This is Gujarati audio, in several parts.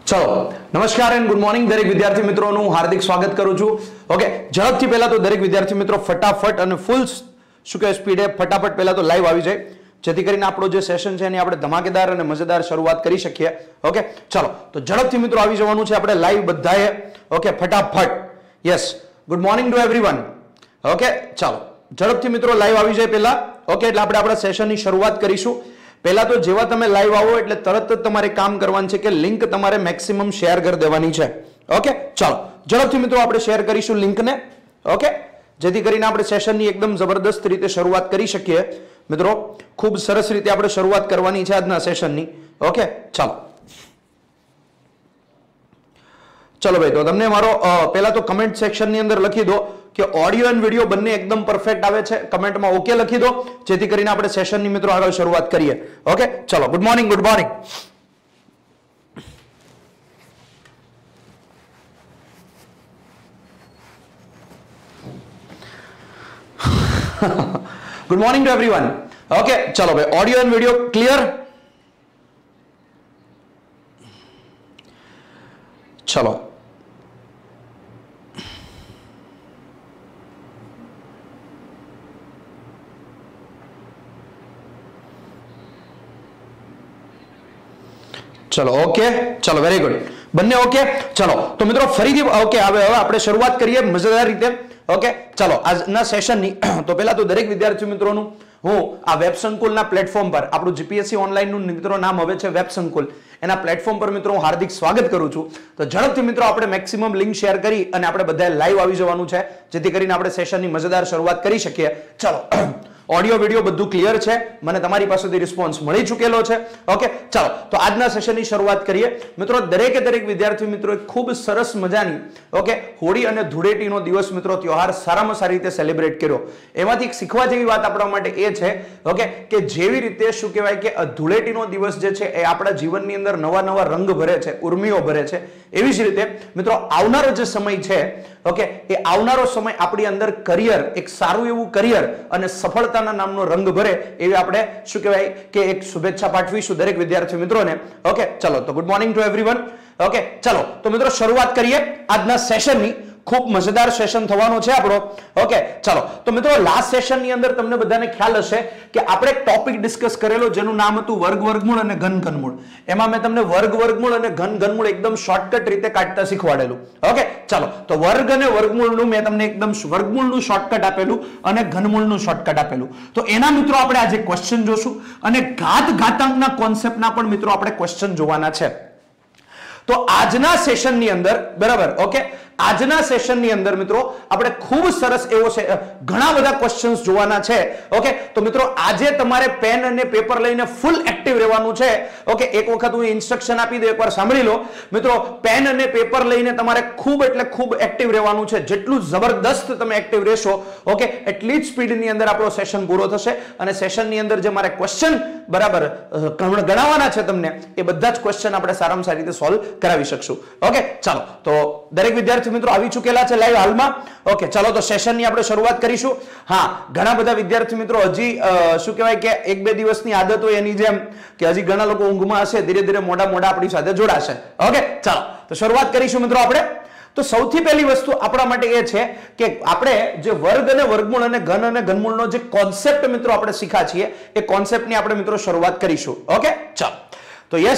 चलो नमस्कार एंड गुड मॉर्निंग दरेक विद्यार्थी मित्रों નું હાર્દિક સ્વાગત કરું છું। ઓકે, ઝડપથી પહેલા તો દરેક વિદ્યાર્થી મિત્રો ફટાફટ અને ફૂલ શું કે સ્પીડે ફટાફટ પહેલા તો લાઈવ આવી જાય, જેથી કરીને આપણો જે સેશન છે એની આપણે ધમાકેદાર અને મજેદાર શરૂઆત કરી શકીએ। ઓકે, ચલો તો ઝડપથી મિત્રો આવી જવાનું છે આપણે લાઈવ બધાએ। ઓકે, ફટાફટ yes, good morning to everyone. Okay, ચાલો ઝડપથી મિત્રો લાઈવ આવી જાય પહેલા। ઓકે, એટલે આપણે આપણા સેશનની શરૂઆત કરીશું। પહેલા તો જેવા તમે લાઈવ આવો એટલે તરત જ તમારે કામ કરવાનું છે કે લિંક તમારે મેક્સિમમ શેર કરી દેવાની છે। ઓકે, ચાલો ઝડપથી મિત્રો આપણે શેર કરીશું લિંકને। ઓકે, જેથી કરીને આપણે સેશનની એકદમ જબરદસ્ત રીતે શરૂઆત કરી શકીએ। મિત્રો ખૂબ સરસ રીતે આપણે શરૂઆત કરવાની છે આજના સેશનની। ઓકે, ચાલો ચલો ભાઈ, તો તમને મારો પહેલા તો કમેન્ટ સેક્શનની અંદર લખી દો કે ઓડિયો એન્ડ વિડિયો બંને એકદમ પરફેક્ટ આવે છે। કમેન્ટમાં ઓકે લખી દો, જેથી કરીને આપણે સેશનની મિત્રો આગળ શરૂઆત કરીએ। ઓકે, ચલો good morning, good morning. Good morning to everyone. Okay, ચલો ભાઈ, ઓડિયો એન્ડ વિડિયો ક્લિયર? ચલો चलो ओके, चलो वेरी गुड, બંને ઓકે। ચલો તો મિત્રો ફરીથી ઓકે, હવે આપણે શરૂઆત કરીએ મજેદાર રીતે। ઓકે, ચલો આજના સેશનની તો પહેલા તો દરેક વિદ્યાર્થી મિત્રોનું હું આ વેબ સંકુલના પ્લેટફોર્મ પર આપણું જીપીએસસી ઓનલાઈન નું મિત્રો નામ હવે છે વેબ સંકુલ, એના પ્લેટફોર્મ પર મિત્રો હું હાર્દિક સ્વાગત કરું છું। તો ઝડપથી મિત્રો આપણે મેક્સિમમ લિંક શેર કરી અને આપણે બધાએ લાઈવ આવી જવાનું છે, જેથી કરીને આપણે સેશનની મજેદાર શરૂઆત કરી શકીએ। ચલો ઓડિયો વિડિયો બધું ક્લિયર છે, મને તમારી પાસેથી રિસ્પોન્સ મળી ચૂકેલો છે। ઓકે, ચાલો તો આજના સેશનની શરૂઆત કરીએ। મિત્રો દરેકે દરેક વિદ્યાર્થી મિત્રોએ ખૂબ સરસ મજાની ઓકે હોળી અને ધૂળેટીનો દિવસ મિત્રો તહેવાર સારામાં સારી રીતે સેલિબ્રેટ કર્યો। એમાંથી એક શીખવા જેવી વાત આપણા માટે એ છે ઓકે કે જેવી રીતે શું કહેવાય કે ધૂળેટીનો દિવસ જે છે એ આપણા જીવનની અંદર નવા નવા રંગ ભરે છે, ઉર્મિઓ ભરે છે, એવી જ રીતે મિત્રો આવનારો જે સમય છે ઓકે એ આવનારો સમય આપણી અંદર કરિયર, એક સારું એવું કરિયર અને સફળતાના નામનો રંગ ભરે એવી આપણે શું કહેવાય કે એક શુભેચ્છા પાઠવીશું દરેક વિદ્યાર્થી મિત્રોને। ઓકે, ચલો તો good morning to everyone. Okay, ચલો તો મિત્રો શરૂઆત કરીએ આજના સેશનની। ખૂબ મજેદાર સેશન થવાનો છે આપણો। ઓકે, ચલો તો મિત્રો લાસ્ટ સેશનની અંદર તમને બધાને ખ્યાલ હશે કે આપણે એક ટોપિક ડિસ્કસ કરેલો જેનું નામ હતું વર્ગ વર્ગમૂળ અને ઘન ઘનમૂળ। એમાં મેં તમને વર્ગ વર્ગમૂળ અને ઘન ઘનમૂળ એકદમ શોર્ટકટ રીતે કાઢતા શીખવાડેલું। ઓકે, ચલો તો વર્ગ અને વર્ગમૂળનું મેં તમને એકદમ વર્ગમૂળનું શોર્ટકટ આપેલું અને ઘનમૂળનું શોર્ટકટ આપેલું। તો એના મિત્રો આપણે આજે ક્વેશ્ચન જોશું અને ઘાત ઘાતાંકના કોન્સેપ્ટના પણ મિત્રો આપણે ક્વેશ્ચન જોવાના છે। તો આજના સેશનની અંદર બરાબર ઓકે, આજના સેશનની અંદર મિત્રો આપણે ખૂબ સરસ એવો છે ઘણા બધા ક્વેશ્ચન્સ જોવાના છે। ઓકે, તો મિત્રો આજે તમારે પેન અને પેપર લઈને ફૂલ એક્ટિવ રહેવાનું છે। ઓકે, એક વખત હું ઇન્સ્ટ્રક્શન આપી દઉં, એકવાર સાંભળી લો મિત્રો। પેન અને પેપર લઈને તમારે ખૂબ એટલે ખૂબ એક્ટિવ રહેવાનું છે। જેટલું જબરદસ્ત તમે એક્ટિવ રહેશો ઓકે એટલી જ સ્પીડની અંદર આપણો સેશન પૂરો થશે અને સેશનની અંદર જે મારે ક્વેશ્ચન બરાબર ગણાવવાના છે તમને એ બધા જ ક્વેશ્ચન આપણે સારામાં સારી રીતે સોલ્વ કરાવી શકશું। ઓકે, ચાલો તો દરેક વિદ્યાર્થી મિત્રો આવી ચૂકેલા છે લાઈવ હાલમાં। ઓકે, ચાલો તો સેશનની આપણે શરૂઆત કરીશું। હા, ઘણા બધા વિદ્યાર્થી મિત્રો હજી શું કહેવાય કે એક બે દિવસની આદત હોય એની જેમ કે હજી ઘણા લોકો ઊંઘમાં હશે, ધીરે ધીરે મોડા મોડા આપણી સાથે જોડાશે। ઓકે, ચાલો તો શરૂઆત કરીશું મિત્રો આપણે। તો સૌથી પહેલી વસ્તુ આપણા માટે એ છે કે આપણે જે વર્ગ અને વર્ગમૂળ અને ઘન અને ઘનમૂળનો જે કોન્સેપ્ટ મિત્રો આપણે શીખ્યા છીએ એ કોન્સેપ્ટની આપણે મિત્રો શરૂઆત કરીશું। ઓકે, ચાલો તો યસ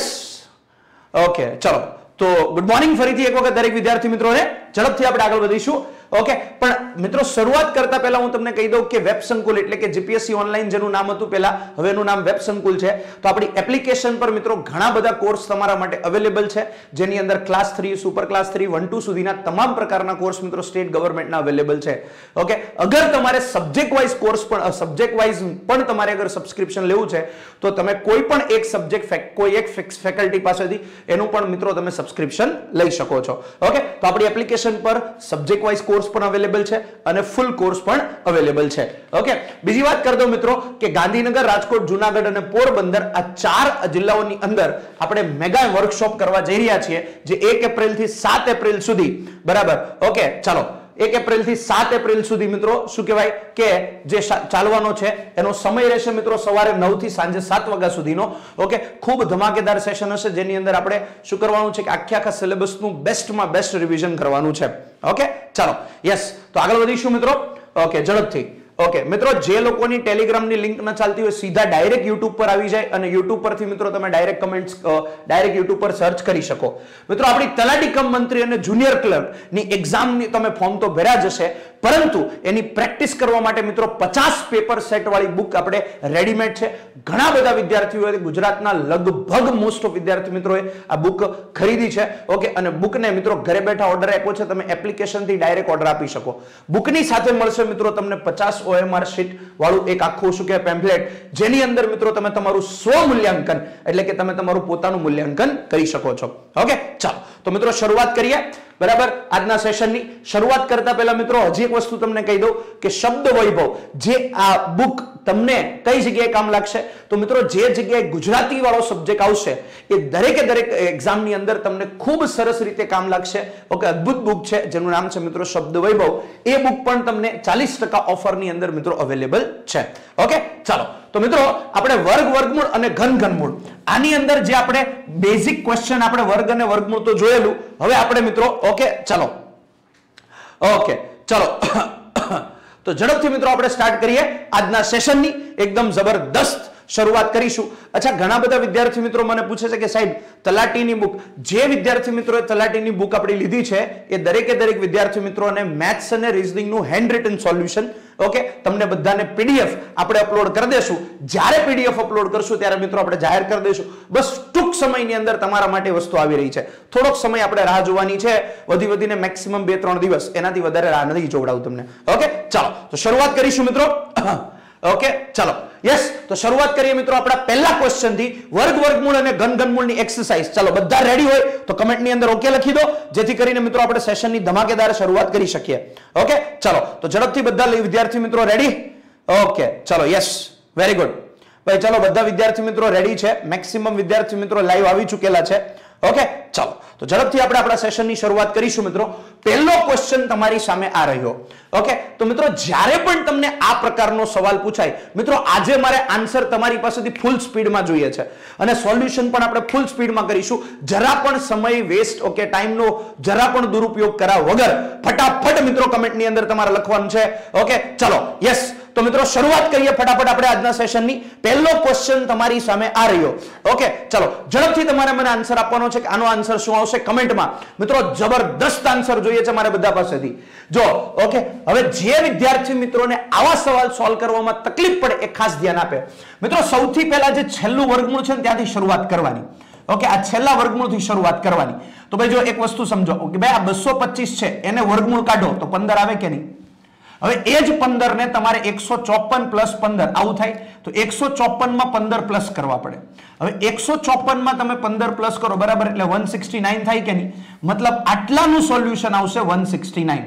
ઓકે, ચલો તો ગુડ મોર્નિંગ ફરીથી એક વખત દરેક વિદ્યાર્થી મિત્રોને। ઝડપથી આપણે આગળ વધીશું। ઓકે, પણ મિત્રો શરૂઆત કરતા પહેલા હું તમને કહી દઉં કે વેબ સંકુલ એટલે કે જીપીએસસી ઓનલાઈન જેનું નામ હતું પહેલા, હવે એનું નામ વેબ સંકુલ છે। તો આપણી એપ્લિકેશન પર મિત્રો ઘણા બધા કોર્સ તમારા માટે અવેલેબલ છે, જેની અંદર ક્લાસ 3, સુપર ક્લાસ 3, 1 2 સુધીના તમામ પ્રકારના કોર્સ મિત્રો સ્ટેટ ગવર્મેન્ટના અવેલેબલ છે। ઓકે, અગર તમારે સબ્જેક્ટ વાઇઝ કોર્સ પણ સબ્જેક્ટ વાઇઝ પણ તમારે અગર સબસ્ક્રિપ્શન લેવું છે તો તમે કોઈ પણ એક સબ્જેક્ટ કોઈ એક ફિક્સ ફેકલ્ટી પાસેથી એનું પણ મિત્રો તમે સબસ્ક્રિપ્શન લઈ શકો છો। ઓકે, તો આપણી એપ્લિકેશન પર સબ્જેક્ટ વાઇઝ કોર્સ પણ અવેલેબલ છે અને ફૂલ કોર્સ પણ અવેલેબલ છે। ઓકે, બીજી વાત કરી દઉં મિત્રો કે ગાંધીનગર, રાજકોટ, જુનાગઢ અને પોરબંદર આ 4 જિલ્લાઓની અંદર આપણે મેગા વર્કશોપ કરવા જઈ રહ્યા છીએ, જે 1 એપ્રિલ થી 7 એપ્રિલ સુધી બરાબર। ઓકે, ચાલો 1 એપ્રિલ થી 7 એપ્રિલ સુધી મિત્રો શું કહેવાય કે જે ચાલવાનો છે એનો સમય રહેશે મિત્રો સવારે 9 થી સાંજે 7 વાગ્યા સુધીનો. ઓકે, ખૂબ ધમાકેદાર સેશન હશે જેની અંદર આપણે શું કરવાનું છે કે આખા સિલેબસનું બેસ્ટમાં બેસ્ટ રિવિઝન કરવાનું છે. ઓકે, ચાલો યસ, તો આગળ વધીશું મિત્રો. ઓકે, ઝડપથી. ઓકે મિત્રો, જે લોકોની ટેલિગ્રામની લિંક ન ચાલતી હોય સીધા ડાયરેક્ટ યુટ્યુબ પર આવી જાય અને યુટ્યુબ પરથી મિત્રો તમે ડાયરેક્ટ કમેન્ટ્સ ડાયરેક્ટ યુટ્યુબ પર સર્ચ કરી શકો. મિત્રો આપણી તલાટી કમ મંત્રી અને જુનિયર ક્લર્કની એક્ઝામની તમે ફોર્મ તો ભર્યા જ હશે, પરંતુ એની પ્રેક્ટિસ કરવા માટે મિત્રો 50 પેપર સેટ વાળી બુક આપણે રેડીમેડ છે. ઘણા બધા વિદ્યાર્થીઓએ ગુજરાતના લગભગ મોસ્ટ ઓફ વિદ્યાર્થી મિત્રોએ આ બુક ખરીદી છે. ઓકે, અને બુકને મિત્રો ઘરે બેઠા ઓર્ડર આપ્યો છે, તમે એપ્લિકેશનથી ડાયરેક્ટ ઓર્ડર આપી શકો. બુકની સાથે મળશે મિત્રો તમને 50 OMR શીટ વાળું એક આખું શું કહેવાય પેમ્ફલેટ, જેની અંદર મિત્રો તમે તમારું સ્વ મૂલ્યાંકન એટલે કે તમે તમારું પોતાનું મૂલ્યાંકન કરી શકો છો. ઓકે, ચાલો તો મિત્રો શરૂઆત કરીએ. બરાબર, આજના સેશનની શરૂઆત કરતા પહેલા મિત્રો હજી એક વસ્તુ તમને કહી દઉં કે શબ્દ વૈભવ જે આ બુક તમને કઈ જગ્યાએ કામ લાગશે, તો મિત્રો જે જગ્યાએ ગુજરાતી વાળો સબ્જેક્ટ આવશે એ દરેકે દરેક એક્ઝામની અંદર તમને ખૂબ સરસ રીતે કામ લાગશે. ઓકે, અદ્ભુત બુક છે જેનું નામ છે મિત્રો શબ્દ વૈભવ. એ બુક પણ તમને 40% ઓફરની અંદર મિત્રો અવેલેબલ છે. ઓકે, ચાલો તો મિત્રો આપણે વર્ગ, વર્ગમૂળ અને ઘન, ઘનમૂળ આની અંદર જે આપણે બેઝિક ક્વેશ્ચન આપણે વર્ગ અને વર્ગમૂળ તો જોયેલું. હવે આપણે મિત્રો ઓકે ચાલો તો ઝડપથી મિત્રો આપણે સ્ટાર્ટ કરીએ આજના સેશનની. એકદમ જબરદસ્ત શરૂઆત કરીશું. અચ્છા, ઘણા બધા વિદ્યાર્થી મિત્રો મને પૂછે છે કે સાહેબ તલાટીની બુક, જે વિદ્યાર્થી મિત્રોએ તલાટીની બુક આપણી લીધી છે એ દરેકે દરેક વિદ્યાર્થી મિત્રોને મેથ્સ અને રીઝનિંગનું હેન્ડ રિટન સોલ્યુશન ઓકે તમને બધાને પીડીએફ આપણે અપલોડ કરી દેશું. જ્યારે પીડીએફ અપલોડ કરશું ત્યારે મિત્રો આપણે જાહેર કરી દઈશું. બસ ટૂંક સમયની અંદર તમારા માટે વસ્તુ આવી રહી છે. થોડોક સમય આપણે રાહ જોવાની છે, વધીને મેક્સિમમ 2-3 દિવસ, એનાથી વધારે રાહ નથી જોવડાવું તમને. ઓકે, ચાલો તો શરૂઆત કરીશું મિત્રો. ઓકે, ચાલો યસ, તો શરૂઆત કરીએ મિત્રો આપણા પહેલા ક્વેશ્ચન થી, વર્ગ, વર્ગમૂળ અને ઘન, ઘનમૂળની એક્સરસાઇઝ. ચાલો બધા રેડી હોય તો કમેન્ટની અંદર ઓકે લખી દો, જેથી કરીને મિત્રો આપણે સેશનની ધમાકેદાર શરૂઆત કરી શકીએ. ઓકે, ચાલો તો ઝડપથી બધા વિદ્યાર્થી મિત્રો રેડી. ઓકે, ચાલો યસ, વેરી ગુડ ભાઈ. ચાલો બધા વિદ્યાર્થી મિત્રો રેડી છે, મેક્સિમમ વિદ્યાર્થી મિત્રો લાઈવ આવી ચૂકેલા છે. ઓકે, ચાલો તો ઝડપથી આપણે આપણા સેશનની શરૂઆત કરીશું મિત્રો. પહેલો ક્વેશ્ચન તમારી સામે આ રહ્યો. ઓકે, તો મિત્રો જ્યારે પણ તમને આ પ્રકારનો સવાલ પૂછાય મિત્રો, આજે મારે આન્સર તમારી પાસેથી ફૂલ સ્પીડમાં જોઈએ છે અને સોલ્યુશન પણ આપણે ફૂલ સ્પીડમાં કરીશું. જરા પણ સમય વેસ્ટ ઓકે ટાઈમનો જરા પણ દુરુપયોગ કર્યા વગર ફટાફટ મિત્રો કમેન્ટની અંદર તમારે લખવાનું છે. ઓકે, ચાલો યસ, તો મિત્રો શરૂઆત કરીએ ફટાફટ આપણે આજના સેશનની. પહેલો ક્વેશ્ચન તમારી સામે આ રહ્યો. ઓકે, ચાલો ઝડપથી તમારે મને આન્સર આપવાનો છે કે આનો આન્સર શું આવશે કમેન્ટમાં. મિત્રો જબરદસ્ત આન્સર જોઈએ છે મારે બધા પાસેથી. જો ઓકે, હવે જે વિદ્યાર્થી મિત્રોને આવા સવાલ સોલ્વ કરવામાં તકલીફ પડે એ ખાસ ધ્યાન આપે. મિત્રો સૌથી પહેલા જે છેલ્લું વર્ગમૂળ છે ને ત્યાંથી શરૂઆત કરવાની. ઓકે, આ છેલ્લા વર્ગમૂળથી શરૂઆત કરવાની. તો ભાઈ જો એક વસ્તુ સમજો કે ભાઈ આ 225 છે એને વર્ગમૂળ કાઢો તો 15 આવે કે નહીં. હવે એ જ 15 ને તમારે 154 પ્લસ 15 આવું થાય તો 154 માં 15 પ્લસ કરવા પડે. હવે 154 માં તમે 15 પ્લસ કરો બરાબર એટલે 169 થાય કે નહીં. મતલબ આટલાનું સોલ્યુશન આવશે 169,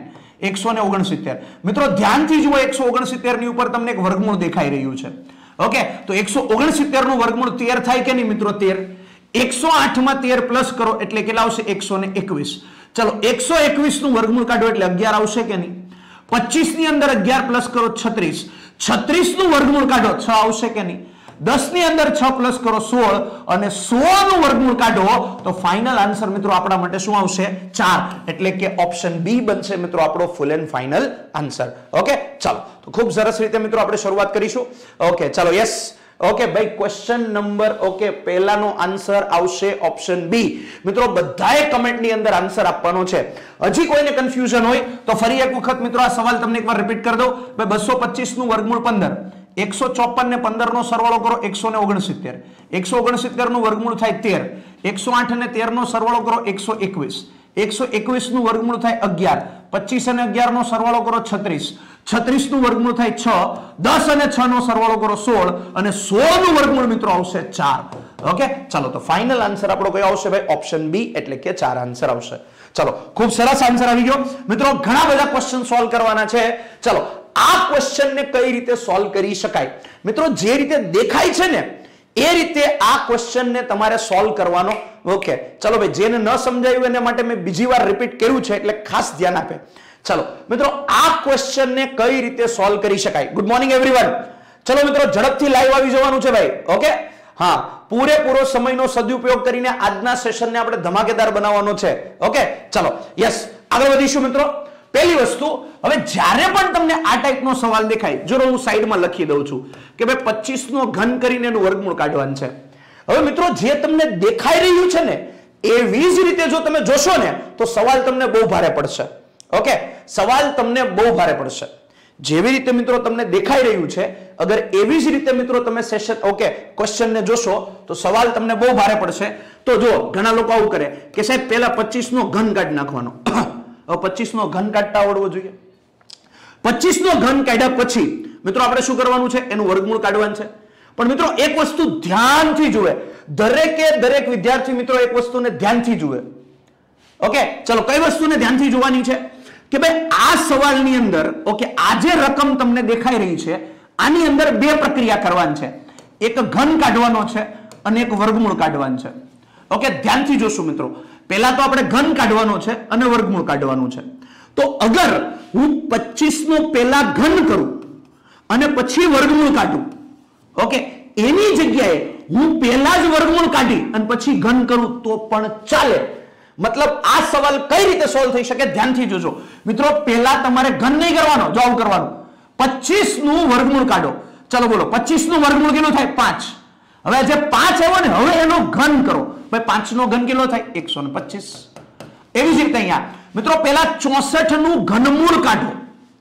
169. મિત્રો ધ્યાનથી જુઓ, 169 ની ઉપર તમને એક વર્ગમૂળ દેખાઈ રહ્યું છે. ઓકે, તો 169 નું વર્ગમૂળ 13 થાય કે નહીં મિત્રો. 13, 108 માં 13 પ્લસ કરો એટલે કેટલા આવશે 121. ચલો 121 નું વર્ગમૂળ કાઢો એટલે 11 આવશે કે નહીં. 25 ની અંદર 11 પ્લસ કરો 36, 36 નું વર્ગમૂળ કાઢો 6 આવશે કે નહીં. 10 ની અંદર 6 પ્લસ કરો 16 અને 16 નું વર્ગમૂળ કાઢો તો ફાઇનલ આન્સર મિત્રો આપણા માટે શું આવશે 4, એટલે કે ઓપ્શન બી બનશે મિત્રો આપણો full and final answer. Okay, ચાલો તો ખૂબ સરસ રીતે મિત્રો આપણે શરૂઆત કરીશું. ઓકે, ચાલો યસ. ઓકે ભાઈ, ક્વેશ્ચન નંબર ઓકે પહેલાનો આન્સર આવશે ઓપ્શન બી. મિત્રો બધાએ કમેન્ટની અંદર આન્સર આપવાનો છે. હજી કોઈને કન્ફ્યુઝન હોય તો ફરી એક વખત મિત્રો આ સવાલ તમને એકવાર રિપીટ કરી દઉં. ભાઈ 225 નું વર્ગમૂળ 15, 154 ને 15 નો સરવાળો કરો 169, 169 નું વર્ગમૂળ થાય 13, 108 અને 13 નો સરવાળો કરો 121, 121 નું વર્ગમૂળ થાય 11, 25 અને 11 નો સરવાળો કરો 36, 36 નું વર્ગમૂળ થાય 6, 10 અને 6 નો સરવાળો કરો 16 અને 16 નું વર્ગમૂળ મિત્રો આવશે 4. ઓકે, ચાલો તો ફાઇનલ આન્સર આપણો કયો આવશે ભાઈ ઓપ્શન બી, એટલે કે 4 આન્સર આવશે. ચલો ખૂબ સરસ આન્સર આવી ગયો મિત્રો. ઘણા બધા ક્વેશ્ચન સોલ્વ કરવાના છે. ચલો આ ક્વેશ્ચનને કઈ રીતે સોલ્વ કરી શકાય મિત્રો, જે રીતે દેખાય છે ને એ રીતે આ ક્વેશ્ચનને તમારે સોલ્વ કરવાનો. ઓકે, ચલો ભાઈ જેને ન સમજાયું એના માટે મેં બીજી વાર રિપીટ કર્યું છે એટલે ખાસ ધ્યાન આપે. ચલો મિત્રો આ ક્વેશ્ચન ને કઈ રીતે સોલ્વ કરી શકાય? Good morning everyone. ચલો મિત્રો ઝડપથી લાઈવ આવી જવાનું છે ભાઈ. ઓકે, હા, પૂરેપૂરો સમયનો સદુપયોગ કરીને આજના સેશનને આપણે ધમાકેદાર બનાવવાનો છે. ઓકે, ચલો યસ, આગળ વધીશું મિત્રો. પહેલી વસ્તુ, હવે જ્યારે પણ તમને આ ટાઈપનો સવાલ દેખાય, જો હું સાઈડમાં લખી દઉં છું કે ભાઈ 25 નો ઘન કરીને એનું વર્ગમૂળ કાઢવાનું છે. હવે મિત્રો જે તમને દેખાઈ રહ્યું છે ને એવી જ રીતે જો તમે જોશો ને તો સવાલ તમને બહુ ભારે પડશે. ઓકે, સવાલ તમને બહુ ભારે પડશે. જેવી રીતે મિત્રો તમને દેખાઈ રહ્યું છે, અગર એવી જ રીતે મિત્રો તમે સેશન ક્વેશ્ચન ને જોશો તો સવાલ તમને બહુ ભારે પડશે. તો જો ઘણા લોકો આવું કરે કે સાહેબ પહેલા 25 નો ઘન કાઢી નાખવાનો. હવે 25 નો ઘન કાઢતા આવડવો જોઈએ. 25 નો ઘન કાઢ્યા પછી મિત્રો આપણે શું કરવાનું છે? એનું વર્ગમૂળ કાઢવાનું છે. પણ મિત્રો એક વસ્તુ ધ્યાનથી જુએ, દરેક વિદ્યાર્થી મિત્રો એક વસ્તુને ધ્યાનથી જુએ. ઓકે, ચલો કઈ વસ્તુને ધ્યાનથી જોવાની છે કે ભાઈ આ સવાલની અંદર આ જે રકમ તમને દેખાઈ રહી છે આની અંદર બે પ્રક્રિયા કરવાની છે. એક ઘન કાઢવાનો છે અને એક વર્ગમૂળ કાઢવાનું છે. ઓકે, ધ્યાનથી જોશું મિત્રો. પહેલા તો આપણે ઘન કાઢવાનો છે અને વર્ગમૂળ કાઢવાનું છે. તો અગર હું 25 નો પહેલા ઘન કરું અને પછી વર્ગમૂળ કાઢું, ઓકે, એની જગ્યાએ હું પહેલા જ વર્ગમૂળ કાઢી અને પછી ઘન કરું તો પણ ચાલે. મતલબ આ સવાલ કઈ રીતે સોલ્વ થઈ શકે? ધ્યાનથી જોજો મિત્રો. પહેલા તમારે ઘન નહીં કરવાનો, જો આવું કરવાનું. 25 નું વર્ગમૂળ કાઢો. ચલો બોલો, 25 નું વર્ગમૂળ કેટલું થાય? 5. હવે જે 5 આવ્યો ને હવે એનો ઘન કરો. ભાઈ 5 નો ઘન કેટલો થાય? 125. એવી જ રીતે અહીંયા મિત્રો પહેલા 64 નું ઘનમૂળ કાઢો.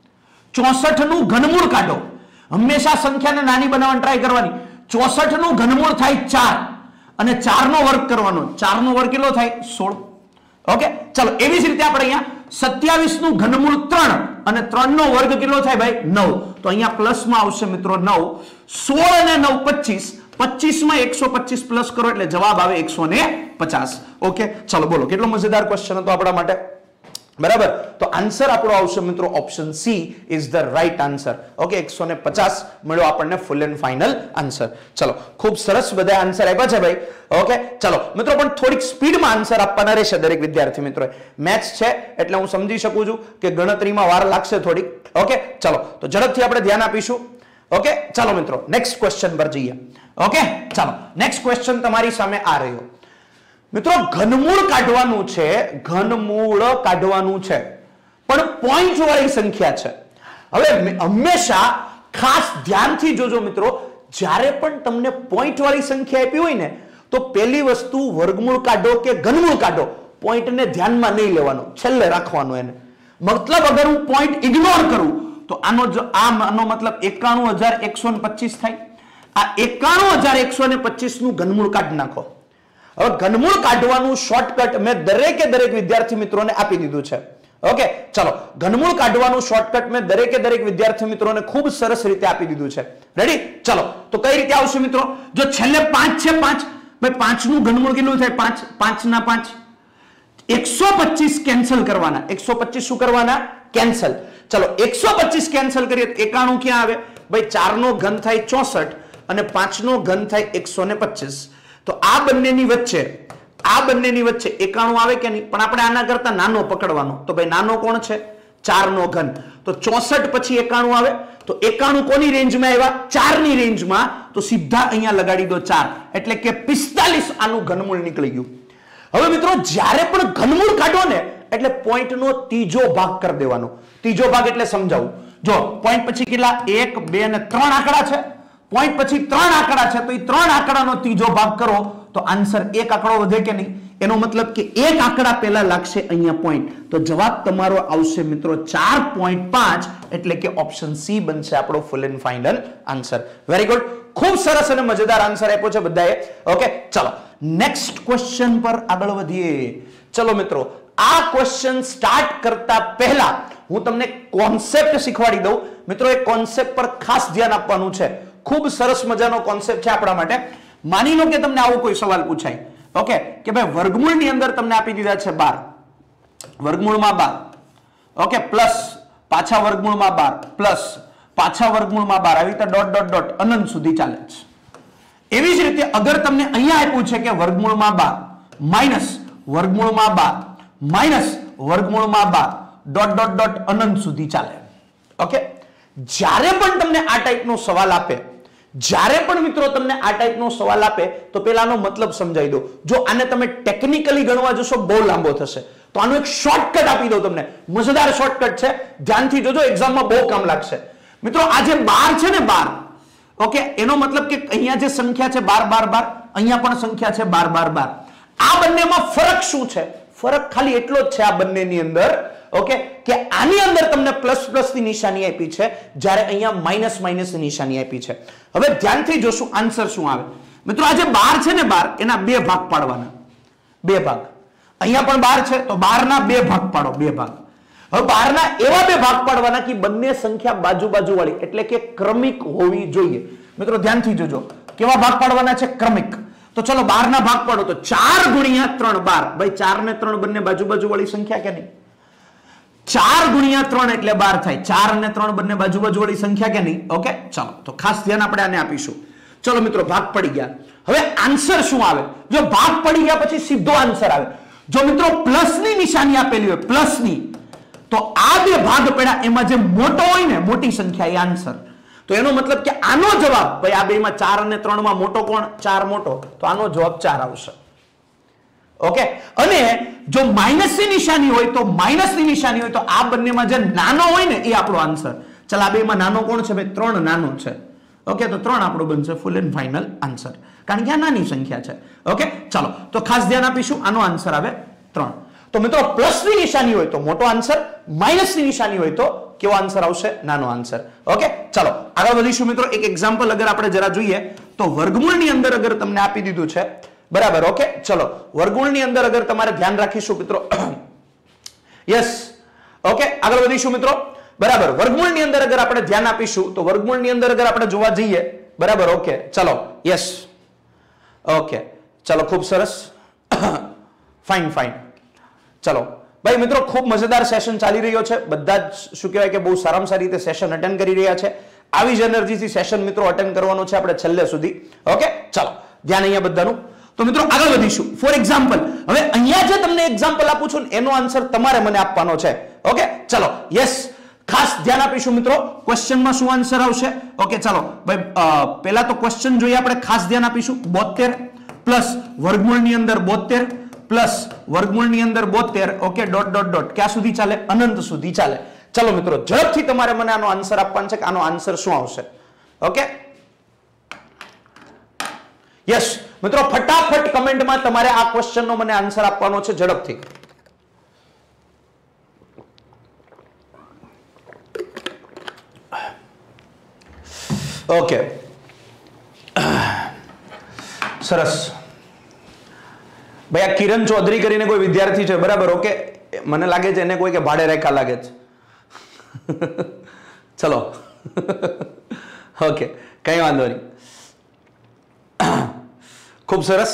64 નું ઘનમૂળ કાઢો. હંમેશા સંખ્યાને નાની બનાવવાની ટ્રાય કરવાની. 64 નું ઘનમૂળ થાય 4 અને 4 નો વર્ગ કરવાનો. 4 નો વર્ગ કેટલો થાય? 16. ઓકે, ચલો એવી જ રીતે આપણે અહીંયા 27 નું ઘનમૂળ 3 અને 3 નો વર્ગ કેટલો થાય ભાઈ? 9. તો અહીંયા પ્લસ માં આવશે મિત્રો 9. 16 અને 9 25. 25 માં 125 પ્લસ કરો એટલે જવાબ આવે 150. ઓકે, ચલો બોલો, કેટલો મજેદાર ક્વેશ્ચન હતો આપણા માટે. બરાબર, તો આન્સર આપણો આવશે મિત્રો option C is the right answer. Okay, 150 મળ્યો આપણને ફૂલ એન્ડ ફાઇનલ આન્સર. ચલો, ખૂબ સરસ બધા આન્સર આપ્યા છે ભાઈ. ઓકે, ચલો મિત્રો, પણ થોડીક સ્પીડમાં આન્સર આપવાના રહેશે દરેક વિદ્યાર્થી મિત્રો. મેથ્સ છે એટલે હું સમજી શકું છું કે ગણતરીમાં વાર લાગશે થોડીક. ઓકે, ચલો તો ઝડપથી આપણે ધ્યાન આપીશું. ઓકે, ચાલો મિત્રો નેક્સ્ટ ક્વેશ્ચન પર જઈએ. ઓકે, ચાલો નેક્સ્ટ ક્વેશ્ચન તમારી સામે આ રહ્યો મિત્રો. ઘનમૂળ કાઢવાનું છે, ઘનમૂળ કાઢવાનું છે, પણ પોઈન્ટ વાળી સંખ્યા છે. હવે હંમેશા ખાસ ધ્યાનથી જોજો મિત્રો, જ્યારે પણ તમને પોઈન્ટ વાળી સંખ્યા આપી હોય ને તો પહેલી વસ્તુ વર્ગમૂળ કાઢો કે ઘનમૂળ કાઢો, પોઈન્ટને ધ્યાનમાં નહીં લેવાનો, છેલ્લે રાખવાનો એને. મતલબ અગર હું પોઈન્ટ ઇગ્નોર કરું તો આનો મતલબ 91,125 થાય. આ 91,125 નું ઘનમૂળ કાઢી નાખો. હવે ઘનમૂળ કાઢવાનું શોર્ટકટ મેં દરેક વિદ્યાર્થી મિત્રોને આપી દીધું છે. ઓકે, ચલો ઘનમૂળ કાઢવાનું શોર્ટકટ મેં દરેક વિદ્યાર્થી મિત્રોને ખૂબ સરસ રીતે આપી દીધું છે. રેડી? ચલો તો કઈ રીતે આવશે મિત્રો? જો છેલ્લે 5 છે, 5 ભાઈ 5 નું ઘનમૂળ કેટલું થાય? 5. 5 ના 5 125 કેન્સલ કરવાના. 125 શું કરવાના? કેન્સલ. ચલો 125 કેન્સલ કરીએ તો 91 ક્યાં આવે ભાઈ? 4 નો ઘન થાય 64 અને 5 નો ઘન થાય 125. તો આ બંનેની વચ્ચે 91 આવે કે નહીં? પણ આપણે આના કરતા નાનો પકડવાનો. તો ભાઈ નાનો કોણ છે? 4 નો ઘન. તો 64 પછી 91 આવે તો 91 કોની રેન્જમાં આવ્યા? 4 ની રેન્જમાં. તો સીધા અહીંયા લગાડી દો 4 એટલે કે 45 આનું ઘનમૂળ નીકળી ગયું. હવે મિત્રો જ્યારે પણ ઘનમૂળ કાઢો ને એટલે પોઈન્ટ નો ત્રીજો ભાગ કરી દેવાનો. ત્રીજો ભાગ એટલે સમજાવું. જો પોઈન્ટ પછી કેટલા? 1 2 અને 3 આંકડા છે. પોઈન્ટ પછી 3 આંકડા છે તો એ 3 આંકડાનો ત્રીજો ભાગ કરો તો આન્સર 1 આંકડો વધે કે નહીં? એનો મતલબ કે 1 આંકડા પહેલા લાગશે અહીંયા પોઈન્ટ. તો જવાબ તમારો આવશે મિત્રો 4.5 એટલે કે ઓપ્શન સી બનશે આપણો full and final answer. Very good, ખૂબ સરસ અને મજેદાર આન્સર આપ્યો છે બધાએ. ઓકે, ચલો નેક્સ્ટ ક્વેશ્ચન પર આગળ વધીએ. ચલો મિત્રો, આ ક્વેશ્ચન સ્ટાર્ટ કરતા પહેલા હું તમને કોન્સેપ્ટ શીખવાડી દઉં. મિત્રો એ કોન્સેપ્ટ પર ખાસ ધ્યાન આપવાનું છે. ખૂબ સરસ મજાનો કોન્સેપ્ટ છે આપણા માટે. માની લો કે તમને આવો કોઈ સવાલ પૂછાય, ઓકે, કે ભાઈ વર્ગમૂળની અંદર તમને આપી દીધા છે 12, વર્ગમૂળમાં 12, ઓકે, પ્લસ પાછા વર્ગમૂળમાં 12 પ્લસ પાછા વર્ગમૂળમાં 12, આવી રીતે ડોટ ડોટ ડોટ અનંત સુધી ચાલે છે. એવી જ રીતે અગર તમને અહીંયા આપ્યું છે કે વર્ગમૂળમાં 12 માઇનસ વર્ગમૂળમાં 12 માઇનસ વર્ગમૂળમાં 12 ડોટ ડોટ ડોટ અનંત સુધી ચાલે. ઓકે, જ્યારે પણ તમને આ ટાઈપનો સવાલ આપે, જ્યારે પણ મિત્રો તમને આ ટાઈપનો સવાલ આપે તો પેલાનો મતલબ સમજાવી દો. જો આને તમે ટેકનિકલી ગણવા જશો બહુ લાંબો થશે, તો આનો એક શોર્ટકટ આપી દઉં તમને, મજેદાર શોર્ટકટ છે, ધ્યાનથી જોજો, એક્ઝામમાં બહુ કામ લાગશે. મિત્રો આ જે 12 છે ને 12, ઓકે, એનો મતલબ કે અહીંયા જે સંખ્યા છે 12 12 12, અહીંયા પણ સંખ્યા છે 12 12 12. આ બંનેમાં ફરક શું છે? ફરક ખાલી એટલો જ છે આ બંનેની અંદર, ઓકે, કે આની અંદર તમને પ્લસ પ્લસ ની નિશાની આપી છે, જ્યારે અહીંયા માઇનસ માઇનસ ની નિશાની આપી છે. હવે ધ્યાનથી જોશું આન્સર શું આવે. મિત્રો આ જે 12 છે ને 12, એના બે ભાગ પાડવાના, બે ભાગ. અહીંયા પણ 12 છે તો 12 ના બે ભાગ પાડો, બે ભાગ. હવે 12 ના એવા બે ભાગ પાડવાના કે બંને સંખ્યા બાજુ બાજુ વાળી, એટલે કે ક્રમિક હોવી જોઈએ. મિત્રો ધ્યાનથી જોજો, કેવા ભાગ પાડવાના છે? ક્રમિક. તો ચલો 12 ના ભાગ પાડો, તો 4 ગુણ્યા 3 12. ભાઈ 4 ને 3 બંને બાજુ બાજુ વાળી સંખ્યા કે નહીં? 4 ગુણ્યા 3 એટલે 12 થાય. 4 અને 3 બંને બાજુ બાજુ વાળી સંખ્યા કે નહીં? ઓકે, ચલો તો ખાસ ધ્યાન આપણે આને આપીશું. ચલો મિત્રો, ભાગ પડી ગયા. હવે આન્સર શું આવે? જો ભાગ પડી ગયા પછી સીધો આન્સર આવે. જો મિત્રો પ્લસ ની નિશાની આપેલી હોય, પ્લસ ની, તો આ બે ભાગ પડ્યા એમાં જે મોટો હોય ને, મોટી સંખ્યા, એ આન્સર. તો એનો મતલબ કે આનો જવાબ, ભાઈ આ બેમાં 4 અને 3 માં મોટો કોણ? 4 મોટો, તો આનો જવાબ 4 આવશે. ઓકે, અને જો માઇનસ ની નિશાની હોય તો માઇનસ ની નિશાની હોય તો આ બંનેમાં જે નાનો હોય ને એ આપણો આન્સર. ચાલ આ બેમાં નાનો કોણ છે? ભાઈ 3 નાનો છે. ઓકે, તો 3 આપણો બનશે ફૂલ એન્ડ ફાઇનલ આન્સર, કારણ કે આ નાની સંખ્યા છે. ઓકે, ચાલો તો ખાસ ધ્યાન આપીશું, આનો આન્સર આવે 3. તો મિત્રો પ્લસ ની નિશાની હોય તો મોટો આન્સર, માઇનસ ની નિશાની હોય તો કેવો આન્સર આવશે? નાનો આન્સર. ઓકે, ચાલો આગળ વધીશું મિત્રો. એક એક્ઝામ્પલ અગર આપણે જરા જોઈએ તો વર્ગમૂળની અંદર અગર તમને આપી દીધું છે, બરાબર. ઓકે, ચલો વર્ગમૂળની અંદર અગર તમારે ધ્યાન રાખીશું મિત્રો. યસ, ઓકે, આગળ વધીશું મિત્રો. બરાબર, વર્ગમૂળની અંદર અગર આપણે ધ્યાન આપીશું તો વર્ગમૂળની અંદર અગર આપણે જોવા જઈએ, બરાબર. ઓકે, ચલો, યસ, ઓકે, ચલો ખૂબ સરસ, ફાઇન ફાઇન. ચલો ભાઈ મિત્રો, ખૂબ મજેદાર સેશન ચાલી રહ્યો છે. બધા જ શું કહેવાય કે બહુ સારામાં સારી રીતે સેશન અટેન્ડ કરી રહ્યા છે. આવી જ એનર્જીથી સેશન મિત્રો અટેન્ડ કરવાનો છે આપણે છેલ્લે સુધી. ઓકે, ચલો ધ્યાન અહીંયા બધાનું. તો મિત્રો આગળ વધીશું. ફોર એક્ઝામ્પલ, હવે અહીંયા જે તમને એક્ઝામ્પલ આપું છું એનો આન્સર તમારે મને આપવાનો છે. ઓકે, ચલો, યસ, ખાસ ધ્યાન આપીશું મિત્રો. ક્વેશ્ચનમાં શું આન્સર આવશે? ઓકે, ચાલો ભાઈ પહેલા તો ક્વેશ્ચન જોઈએ આપણે, ખાસ ધ્યાન આપીશું. 72 પ્લસ વર્ગમૂળની અંદર 72 પ્લસ વર્ગમૂળની અંદર 72, ઓકે, ડોટ ડોટ ડોટ ક્યાં સુધી ચાલે? અનંત સુધી ચાલે. ચલો મિત્રો, ઝડપથી તમારે મને આનો આન્સર આપવાનો છે કે આનો આન્સર શું આવશે. ઓકે, યસ મિત્રો, ફટાફટ કમેન્ટમાં તમારે આ ક્વેશ્ચનનો મને આન્સર આપવાનો છે, ઝડપથી. ઓકે, સરસ. ભાઈ આ કિરણ ચૌધરી કરીને કોઈ વિદ્યાર્થી છે, બરાબર. ઓકે, મને લાગે છે એને કોઈ કે ભાડે રેખા લાગે છે. ચલો, ઓકે, કઈ વાંધો નહીં, ખૂબ સરસ.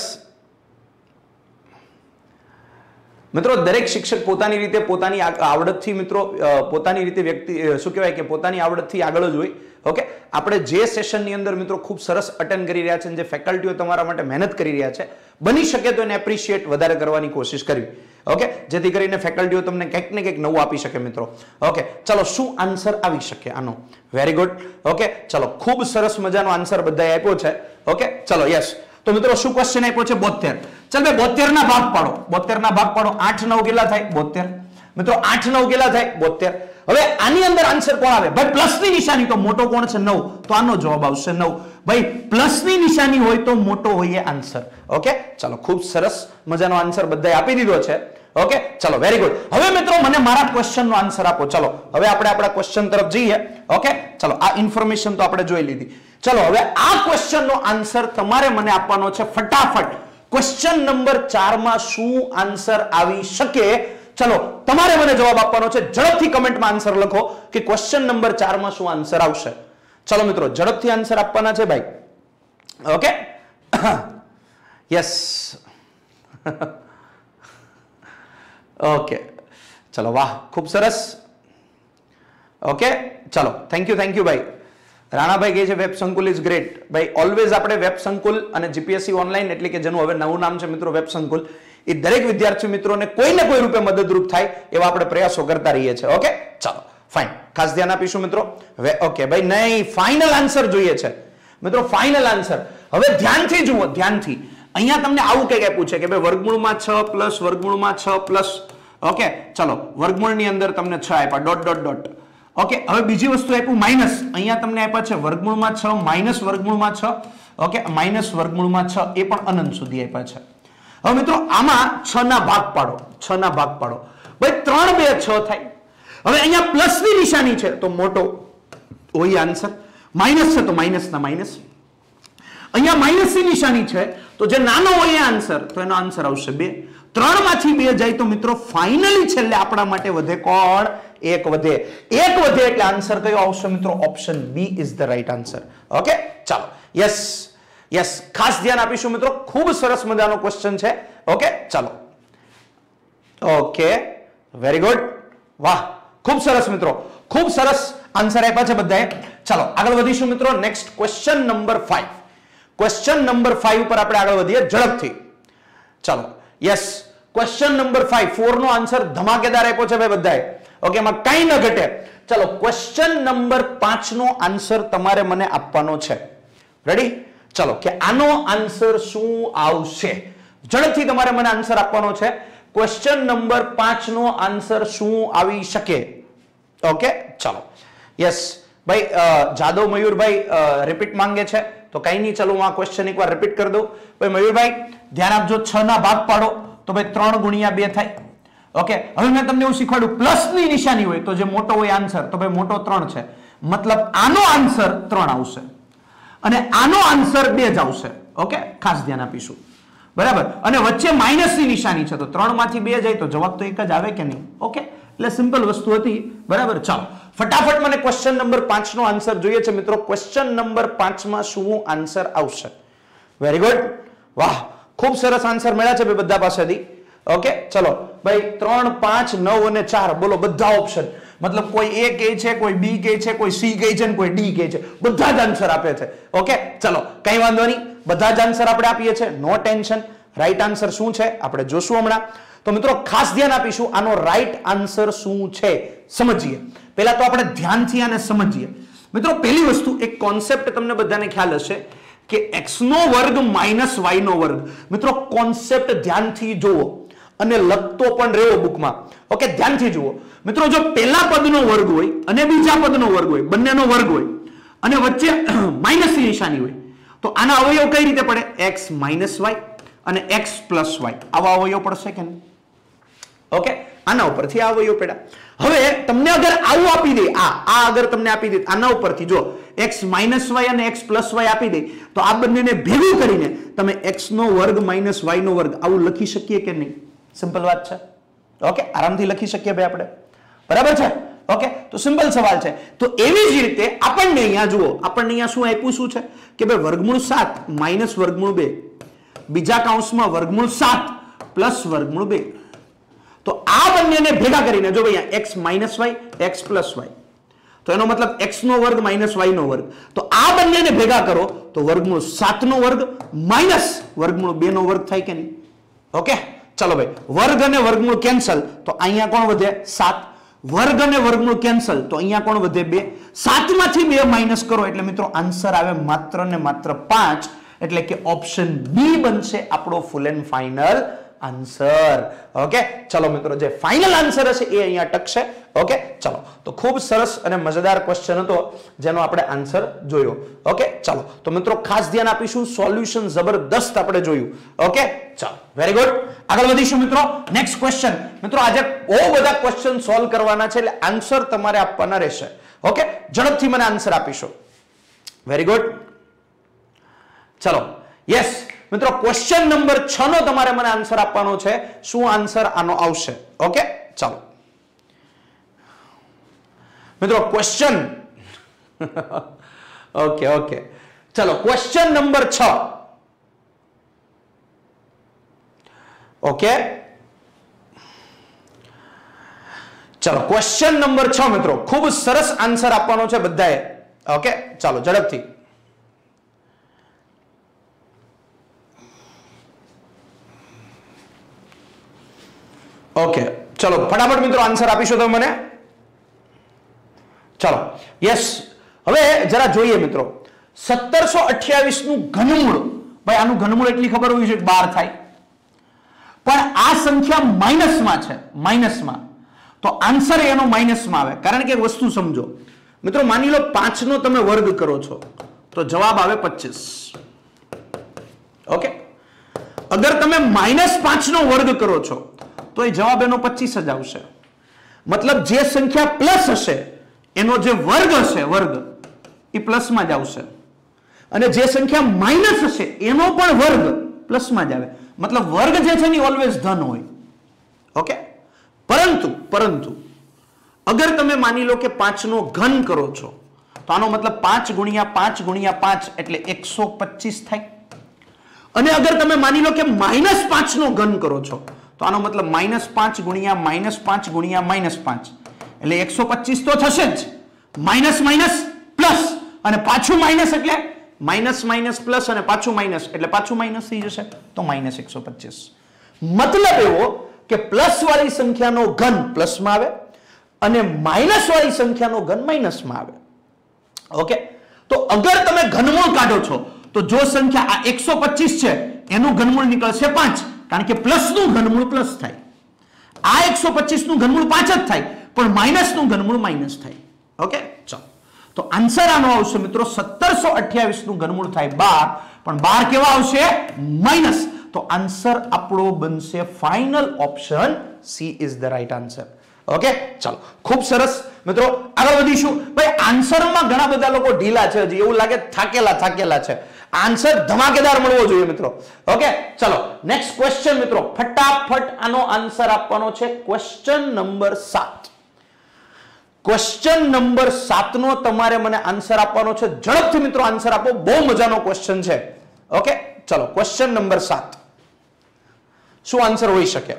મિત્રો દરેક શિક્ષક પોતાની રીતે પોતાની આવડતથી મિત્રો પોતાની રીતે વ્યક્તિ શું કહેવાય કે પોતાની આવડતથી આગળ જ હોય. ઓકે, આપણે જે સેશનની અંદર મિત્રો ખૂબ સરસ અટેન્ડ કરી રહ્યા છે, જે ફેકલ્ટીઓ તમારા માટે મહેનત કરી રહ્યા છે, બની શકે તો એને એપ્રિશિએટ વધારે કરવાની કોશિશ કરવી. ઓકે, જેથી કરીને ફેકલ્ટીઓ તમને કંઈક ને કંઈક નવું આપી શકે મિત્રો. ઓકે, ચલો શું આન્સર આવી શકે આનો? Very good. ઓકે, ચલો ખૂબ સરસ મજાનો આન્સર બધાએ આપ્યો છે. ઓકે, ચલો, યસ. તો મિત્રો શું ક્વેશ્ચન આપ્યો છે? 72. ચાલ ભાઈ 72 ના ભાગ પાડો. 72 ના ભાગ પાડો. 8 9 કેટલા થાય? 72. મિત્રો 8 9 કેટલા થાય? 72. હવે આની અંદર આન્સર કોણ આવે? ભાઈ પ્લસ ની નિશાની, તો મોટો કોણ છે? 9, તો આનો જવાબ આવશે 9. ભાઈ પ્લસ ની નિશાની હોય તો મોટો હોય એ આન્સર. ઓકે, ચલો ખૂબ સરસ મજાનો આન્સર બધાએ આપી દીધો છે. ઓકે, ચલો વેરી ગુડ. હવે મિત્રો મને મારા ક્વેશ્ચન નો આન્સર આપો. ચલો હવે આપણે આપણા ક્વેશ્ચન તરફ જઈએ. ઓકે, ચલો આ ઇન્ફોર્મેશન તો આપણે જોઈ લીધી. ચલો હવે આ ક્વેશ્ચન નો આન્સર તમારે મને આપવાનો છે ફટાફટ. ક્વેશ્ચન નંબર 4 માં શું આન્સર આવી શકે? ચલો તમારે મને જવાબ આપવાનો છે. ઝડપથી કમેન્ટમાં આન્સર લખો કે ક્વેશ્ચન નંબર 4 માં શું આન્સર આવશે. ચલો મિત્રો ઝડપથી આન્સર આપવાના છે ભાઈ. Okay, yes. ઓકે, ચલો વાહ, ખૂબ સરસ. ઓકે, ચલો થેન્ક યુ ભાઈ. રાણાભાઈ કહે છે વેબ સંકુલ ઇઝ ગ્રેટ. ભાઈ ઓલવેઝ આપણે વેબ સંકુલ અને જીપીએસસી ઓનલાઈન એટલે કે જેનું હવે નવું નામ છે મિત્રો વેબ સંકુલ, એ દરેક વિદ્યાર્થી મિત્રોને કોઈને કોઈ રૂપે મદદરૂપ થાય એવા આપણે પ્રયાસો કરતા રહીએ છીએ. ઓકે, ચાલો ફાઇન, ખાસ ધ્યાન આપીશું મિત્રો. હવે ઓકે ભાઈ, નહીં, ફાઇનલ આન્સર જોઈએ છે મિત્રો, ફાઇનલ આન્સર. હવે ધ્યાનથી જુઓ, ધ્યાનથી. અહીંયા તમને આવું કઈ આપ્યું છે કે ભાઈ વર્ગમૂળમાં 6 પ્લસ વર્ગમૂળમાં 6 પ્લસ, ઓકે ચલો વર્ગમૂળની અંદર તમને 6 આપ્યા, ડોટ ડોટ ડોટ. ઓકે, હવે બીજી વસ્તુ આપ્યું માઇનસ. અહીંયા તમને આપ્યા છે વર્ગમૂળમાં 6 માઇનસ વર્ગમૂળમાં 6, ઓકે માઇનસ વર્ગમૂળમાં 6, એ પણ અનંત સુધી આપ્યા છે. હવે મિત્રો આમાં 6 ના ભાગ પાડો, 6 ના ભાગ પાડો ભાઈ, 3 2 6 થાય. હવે અહીંયા પ્લસ ની નિશાની છે તો મોટો હોય આન્સર, માઇનસ છે તો માઇનસ ના માઇનસ. અહીંયા માઇનસ ની નિશાની છે તો જે નાનો હોય આન્સર, તો એનો આન્સર આવશે 2. 3 માંથી 2 જાય તો મિત્રો ફાઇનલી છેલ્લે આપણા માટે વધે કોણ? 1 વધે. 1 વધે એટલે આન્સર કયો આવશે મિત્રો? Option B is the right answer. Okay, ચાલો, યસ યસ, ખાસ ધ્યાન આપીશું મિત્રો, ખૂબ સરસ મજાનો ક્વેશ્ચન છે. ઓકે, ચાલો, ઓકે વેરી ગુડ, વાહ ખૂબ સરસ મિત્રો, ખૂબ સરસ આન્સર આપ્યા છે બધાએ. ચાલો આગળ વધીશું મિત્રો. Next question number 5. Question number 5 ઉપર આપણે આગળ વધીએ ઝડપથી. ચાલો, યસ, ક્વેશ્ચન નંબર 5, 4 નો આન્સર ધમાકેદાર આપ્યો છે ભાઈ બધાએ. ઓકે, એમાં કઈ ન ઘટે. ચાલો, ક્વેશ્ચન નંબર 5 નો આન્સર તમારે મને આપવાનો છે. રેડી? ચાલો, કે આનો આન્સર શું આવશે? ઝડપથી તમારે મને આન્સર આપવાનો છે. ક્વેશ્ચન નંબર 5 નો આન્સર શું આવી શકે? ઓકે, ચાલો, યસ ભાઈ, જાદવ મયુરભાઈ રિપીટ માંગે છે, તો કઈ નહીં, ચલો હું આ ક્વેશ્ચન એકવાર રિપીટ કરી દઉં. ભાઈ મયુરભાઈ ધ્યાન આપજો, 6 ના ભાગ પાડો તો ભાઈ 3 ગુણ્યા 2 થાય. ઓકે, હવે મેં તમને એવું શીખવાડ્યું, પ્લસ ની નિશાની હોય તો જે મોટો હોય આન્સર, તો ભાઈ મોટો 3 છે, મતલબ આનો આન્સર 3 આવશે અને આનો આન્સર 2 જ આવશે. ઓકે, ખાસ ધ્યાન આપીશું, બરાબર. અને વચ્ચે માઇનસ ની નિશાની છે તો 3 માંથી 2 જાય તો જવાબ તો એક જ આવે કે નહીં? ઓકે, એટલે સિમ્પલ વસ્તુ હતી, બરાબર. ચાલો ફટાફટ મને ક્વેશ્ચન નંબર 5 નો આન્સર જોઈએ છે મિત્રો. ક્વેશ્ચન નંબર 5 માં શું આન્સર આવશે? વેરી ગુડ, વાહ, ખૂબ સરસ આન્સર મળ્યા છે બધા પાસેથી. ઓકે, ચલો ભાઈ 3 5 9 અને 4 બોલો બધા ઓપ્શન, મતલબ કોઈ એ કહે છે, કોઈ બી કહે છે, કોઈ સી કહે છે, કોઈ ડી કહે છે, બધા જ આન્સર આપે છે. ઓકે, ચલો કઈ વાંધો નહીં, બધા જ આન્સર આપણે આપીએ છીએ, નો ટેન્શન. રાઈટ આન્સર શું છે આપણે જોશું હમણાં. તો મિત્રો ખાસ ધ્યાન આપીશું, આનો રાઈટ આન્સર શું છે સમજીએ. પહેલા તો આપણે ધ્યાનથી આને સમજીએ મિત્રો. પહેલી વસ્તુ, એક કોન્સેપ્ટ તમને બધાને ખ્યાલ હશે કે x નો વર્ગ માઇનસ y નો વર્ગ. મિત્રો કોન્સેપ્ટ ધ્યાનથી જુઓ અને લખતો પણ રહેવો બુકમાં. ઓકે, ધ્યાનથી જુઓ મિત્રો. જો પહેલા પદનો વર્ગ હોય અને બીજા પદનો વર્ગ હોય, બંનેનો વર્ગ હોય અને વચ્ચે માઇનસ ની નિશાની હોય, તો આના અવયવ કઈ રીતે પડે? x માઇનસ y અને x પ્લસ y, આવા અવયવ પડશે કે નહીં? ઓકે, આના ઉપરથી આ અવયવ પડ્યા. હવે તમને અગર આવું આપી દે, આ અગર તમને આપી દે, આના ઉપરથી જો x માઇનસ y અને x પ્લસ y આપી દે, તો આ બંનેને ભેગું કરીને તમે x નો વર્ગ માઇનસ y નો વર્ગ આવું લખી શકીએ કે નહીં? સિમ્પલ વાત છે. ઓકે, આરામથી લખી શકીએ ભાઈ આપણે, બરાબર છે. ઓકે, તો સિમ્પલ સવાલ છે. તો એવી જ રીતે આપણને અહીંયા જુઓ, આપણને અહીંયા શું આપ્યું, શું છે કે ભાઈ વર્ગમૂળ 7 માઇનસ વર્ગમૂળ 2, બીજા કૌંસમાં વર્ગમૂળ 7 પ્લસ વર્ગમૂળ 2. તો આ બંનેને ભેગા કરીને જો ભાઈ x minus y x plus y, તો એનો મતલબ x નો વર્ગ માઇનસ y નો વર્ગ. તો આ બંનેને ભેગા કરો તો વર્ગમૂળ 7 નો વર્ગ માઇનસ વર્ગમૂળ 2 નો વર્ગ થાય કે નહીં? ઓકે, ચલો ભાઈ, વર્ગ અને વર્ગમૂળ કેન્સલ તો અહીંયા કોણ વધે? 7. વર્ગ અને વર્ગમૂળ કેન્સલ તો અહીંયા કોણ વધે? 2. 7 માંથી 2 માઇનસ કરો એટલે મિત્રો આન્સર આવે માત્ર ને માત્ર 5. એટલે કે ઓપ્શન બી બનશે આપણો full and final answer. Okay, ચલો મિત્રો, જે ફાઇનલ આન્સર હશે એ અહીંયા ટકશે. ઓકે, ચલો, તો ખૂબ સરસ અને મજેદાર ક્વેશ્ચન હતો જેનો આપણે આન્સર જોયો. ઓકે, ચલો તો મિત્રો ખાસ ધ્યાન આપીશું, સોલ્યુશન જબરદસ્ત આપણે જોયું. ઓકે, ચલો વેરી ગુડ, આગળ વધીશું મિત્રો. નેક્સ્ટ ક્વેશ્ચન મિત્રો, આજે બહુ બધા ક્વેશ્ચન સોલ્વ કરવાના છે એટલે આન્સર તમારે આપવાના રહેશે. ઓકે, ઝડપથી મને આન્સર આપીશો. વેરી ગુડ, ચલો યસ મિત્રો, ક્વેશ્ચન નંબર 6 નો તમારે મને આન્સર આપવાનો છે. શું આન્સર આનો આવશે? ઓકે, ચાલો મિત્રો, ક્વેશ્ચન ઓકે ઓકે, ચલો ક્વેશ્ચન નંબર 6. ઓકે, ચલો ક્વેશ્ચન નંબર 6 મિત્રો, ખૂબ સરસ આન્સર આપવાનો છે બધાએ. ઓકે, ચાલો ઝડપથી. ઓકે ચલો ફટાફટ મિત્રો આન્સર આપીશો તમે મને. ચલો યસ. હવે જરા જોઈએ મિત્રો 1728 નું ઘનમૂળ. ભાઈ આનું ઘનમૂળ એટલી ખબર હોવી જોઈએ 12 થાય, પણ આ સંખ્યા માઇનસમાં છે, માઇનસમાં, તો આન્સર એનો માઇનસમાં આવે. કારણ કે એક વસ્તુ સમજો મિત્રો, માની લો 5 નો તમે વર્ગ કરો છો તો જવાબ આવે 25. ઓકે, અગર તમે -5 નો વર્ગ કરો છો તો એ જવાબ એનો 25 જ આવશે. મતલબ જે સંખ્યા પ્લસ હશે એનો જે વર્ગ હશે, વર્ગ એ પ્લસમાં જ આવશે, અને જે સંખ્યા માઇનસ હશે એનો પણ વર્ગ પ્લસમાં જ આવે. મતલબ વર્ગ જે છે ને ઓલવેઝ ધન હોય. ઓકે, પરંતુ અગર તમે માની લો કે 5 નો ઘન કરો છો તો આનો મતલબ 5 ગુણ્યા 5 ગુણ્યા 5 એટલે 125 થાય. અને અગર તમે માની લો કે -5 નો ઘન કરો છો તો આનો મતલબ -5 ગુણ્યા -5 ગુણ્યા -5 એટલે 125 તો થશે જ. માઇનસ માઇનસ પ્લસ અને પાછું માઇનસ એટલે માઇનસ માઇનસ પ્લસ અને પાછું માઇનસ એટલે પાછું માઇનસ થઈ જશે, તો -125. મતલબ એવો કે પ્લસ વાળી સંખ્યાનો ઘન પ્લસમાં આવે અને માઇનસ વાળી સંખ્યાનો ઘન માઇનસમાં આવે. ઓકે, તો અગર તમે ઘનમૂળ કાઢો છો તો જો સંખ્યા આ 125 છે એનું ઘનમૂળ નીકળશે 5, કારણ કે પ્લસ નું ઘનમૂળ પ્લસ થાય. આ 125 નું ઘનમૂળ 5 જ થાય, પણ માઇનસ નું ઘનમૂળ માઇનસ થાય. ઓકે, ચલો તો આન્સર આનો આવશે મિત્રો 1728 નું ઘનમૂળ થાય 12, પણ 12 કેવા આવશે? માઇનસ. તો આન્સર આપણો બનશે final option C is the right answer. Okay, ચાલો ખૂબ સરસ મિત્રો, આગળ વધીશું. ભાઈ આન્સરમાં ઘણા બધા લોકો ઢીલા છે, હજી એવું લાગે થાકેલા છે. આન્સર ધમાકેદાર મળવો જોઈએ મિત્રો. ઓકે, ચલો નેક્સ્ટ ક્વેશ્ચન મિત્રો, ફટાફટ આનો આન્સર આપવાનો છે. Question number 7. ક્વેશ્ચન નંબર 7 નો તમારે મને આન્સર આપવાનો છે. ઝડપથી મિત્રો આન્સર આપો, બહુ મજાનો ક્વેશ્ચન છે. ઓકે, ચલો ક્વેશ્ચન નંબર 7 શું આન્સર હોઈ શકે?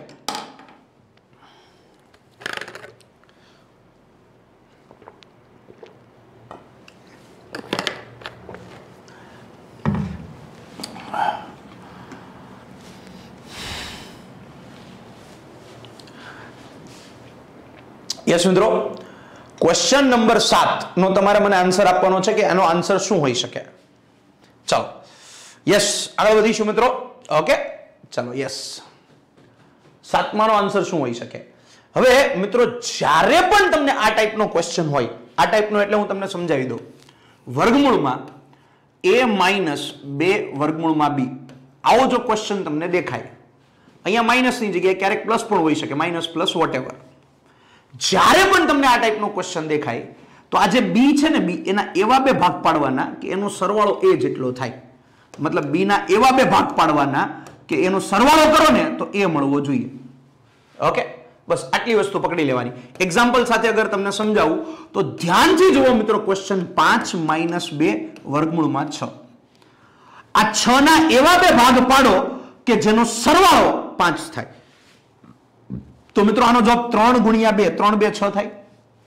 યસ મિત્રો, ક્વેશ્ચન નંબર 7 નો તમારે મને આન્સર આપવાનો છે કે એનો આન્સર શું હોઈ શકે. ચાલો યસ, આગળ વધીશું મિત્રો. ઓકે, ચાલો યસ, 7માનો આન્સર શું હોઈ શકે? હવે મિત્રો જ્યારે પણ તમને આ ટાઈપનો ક્વેશ્ચન હોય, આ ટાઈપનો એટલે હું તમને સમજાવી દઉં. વર્ગમૂળમાં a - 2 વર્ગમૂળમાં b, આવો જો ક્વેશ્ચન તમને દેખાય, અહીંયા માઇનસની જગ્યાએ ક્યારેક પ્લસ પણ હોઈ શકે, માઇનસ પ્લસ વોટેવર. જ્યારે પણ તમને આ ટાઈપનો ક્વેશ્ચન દેખાય તો આ જે b છે ને, b એના એવા બે ભાગ પાડવાના કે એનો સરવાળો a જેટલો થાય. મતલબ b ના એવા બે ભાગ પાડવાના કે એનો સરવાળો કરો ને તો a મળવો જોઈએ. ઓકે, બસ આટલી વસ્તુ પકડી લેવાની. એક્ઝામ્પલ સાથે અગર તમને સમજાવું તો ધ્યાનથી જુઓ મિત્રો. ક્વેશ્ચન 5 - 2 વર્ગમૂળમાં 6. આ 6 ના એવા બે ભાગ પાડો કે જેનો સરવાળો 5 થાય. તો મિત્રો આનો જવાબ 3 ગુણ્યા 2, 3 2 6 થાય.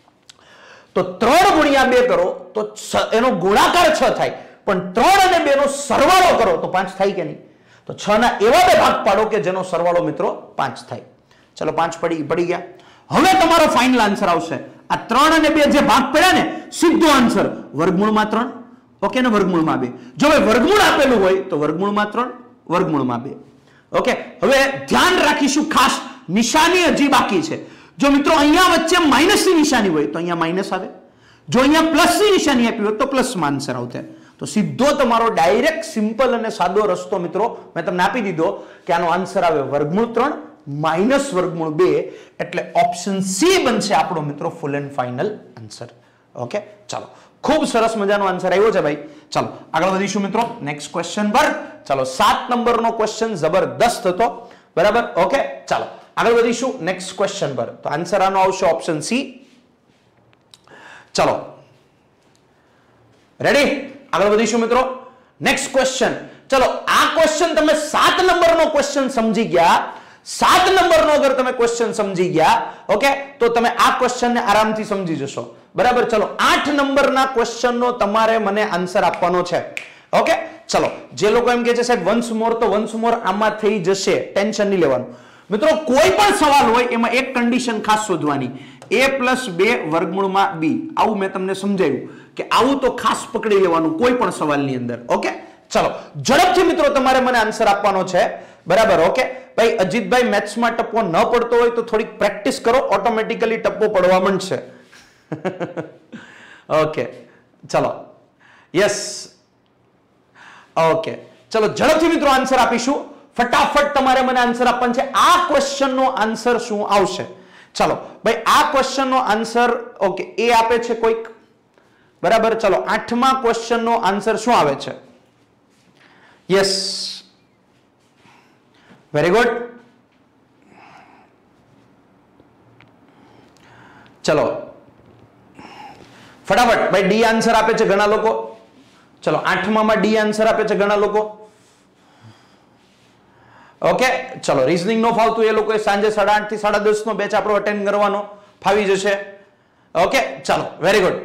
તો 3 ગુણ્યા 2 કરો તો એનો ગુણાકાર 6 થાય, પણ 3 અને 2 નો સરવાળો કરો તો 5 થાય કે નહીં? તો 6 ના એવા બે ભાગ પાડો કે જેનો સરવાળો મિત્રો 5 થાય. ચલો 5 પડી ગયા. હવે તમારો ફાઇનલ આન્સર આવશે. આ 3 અને 2 જે ભાગ પડ્યા ને, સીધો આન્સર વર્ગમૂળમાં 3. ઓકે ને, વર્ગમૂળમાં 2. જો હવે વર્ગમૂળ આપેલું હોય તો વર્ગમૂળમાં 3, વર્ગમૂળમાં 2. ઓકે, હવે ધ્યાન રાખીશું ખાસ, નિશાની હજી બાકી છે. જો મિત્રો અહીંયા વચ્ચે માઇનસની નિશાની હોય તો અહીંયા માઇનસ આવે, જો અહીંયા પ્લસની નિશાની આપી હોય તો પ્લસમાં આન્સર આવશે. તો સીધો તમારો ડાયરેક્ટ સિમ્પલ અને સાદો રસ્તો મિત્રો મેં તમને આપી દીધો કે આનો આન્સર આવે વર્ગમૂળ 3 માઇનસ વર્ગમૂળ 2, એટલે ઓપ્શન સી બનશે આપણો મિત્રો full and final answer. Okay, ચાલો ખૂબ સરસ મજાનો આન્સર આવ્યો છે ભાઈ. ચાલો આગળ વધીશું મિત્રો નેક્સ્ટ ક્વેશ્ચન પર. ચાલો 7 નંબરનો ક્વેશ્ચન જબરદસ્ત હતો, બરાબર. ઓકે, ચાલો આગળ વધીશું નેક્સ્ટ ક્વેશ્ચન પર. તો આન્સર આનો આવશે ઓપ્શન સી. ચલો રેડી, આગળ વધીશું મિત્રો નેક્સ્ટ ક્વેશ્ચન. ચલો આ ક્વેશ્ચન તમે 7 નંબરનો ક્વેશ્ચન સમજી ગયા, 7 નંબરનો અગર તમે ક્વેશ્ચન સમજી ગયા, ઓકે, તો તમે આ ક્વેશ્ચનને આરામથી સમજી જશો, બરાબર. ચલો 8 નંબરના ક્વેશ્ચનનો તમારે મને આન્સર આપવાનો છે. ઓકે, ચલો જે લોકો એમ કહે છે સાહેબ વન્સ મોર, તો વન્સ મોર આમાં થઈ જશે, ટેન્શન નહીં લેવાનું. મિત્રો કોઈ પણ સવાલ હોય એમાં એક કન્ડિશન ખાસ શોધવાની, a + 2 વર્ગમૂળમાં b. આવું મેં તમને સમજાવ્યું કે આવું તો ખાસ પકડી લેવાનું કોઈ પણ સવાલની અંદર. ઓકે, ચલો ઝડપથી મિત્રો તમારે મને આન્સર આપવાનો છે, બરાબર. ઓકે ભાઈ, અજીતભાઈ મેથ્સમાં ટપ્પો ન પડતો હોય તો થોડીક પ્રેક્ટિસ કરો, ઓટોમેટિકલી ટપ્પો પડવા માંડશે. ઓકે ચલો, યસ. ઓકે ચલો ઝડપથી મિત્રો આન્સર આપીશું. ફટાફટ તમારે મને આન્સર આપવાનો છે. આ ક્વેશ્ચન નો આન્સર શું આવશે? ચલો ભાઈ, આ ક્વેશ્ચન નો આન્સર ઓકે એ આપે છે કોઈક, બરાબર. ચલો 8મા ક્વેશ્ચન નો આન્સર શું આવે છે? Yes, very good. ચલો ફટાફટ ભાઈ, ડી આન્સર આપે છે ઘણા લોકો. ચલો 8માં ડી આન્સર આપે છે ઘણા લોકો. ઓકે ચલો, રીઝનિંગ નો ફાવતું એ લોકોએ સાંજે 8:30 થી 10:30 નો બેચ આપણો અટેન્ડ કરવાનો, ફાવી જશે. ઓકે ચલો, વેરી ગુડ.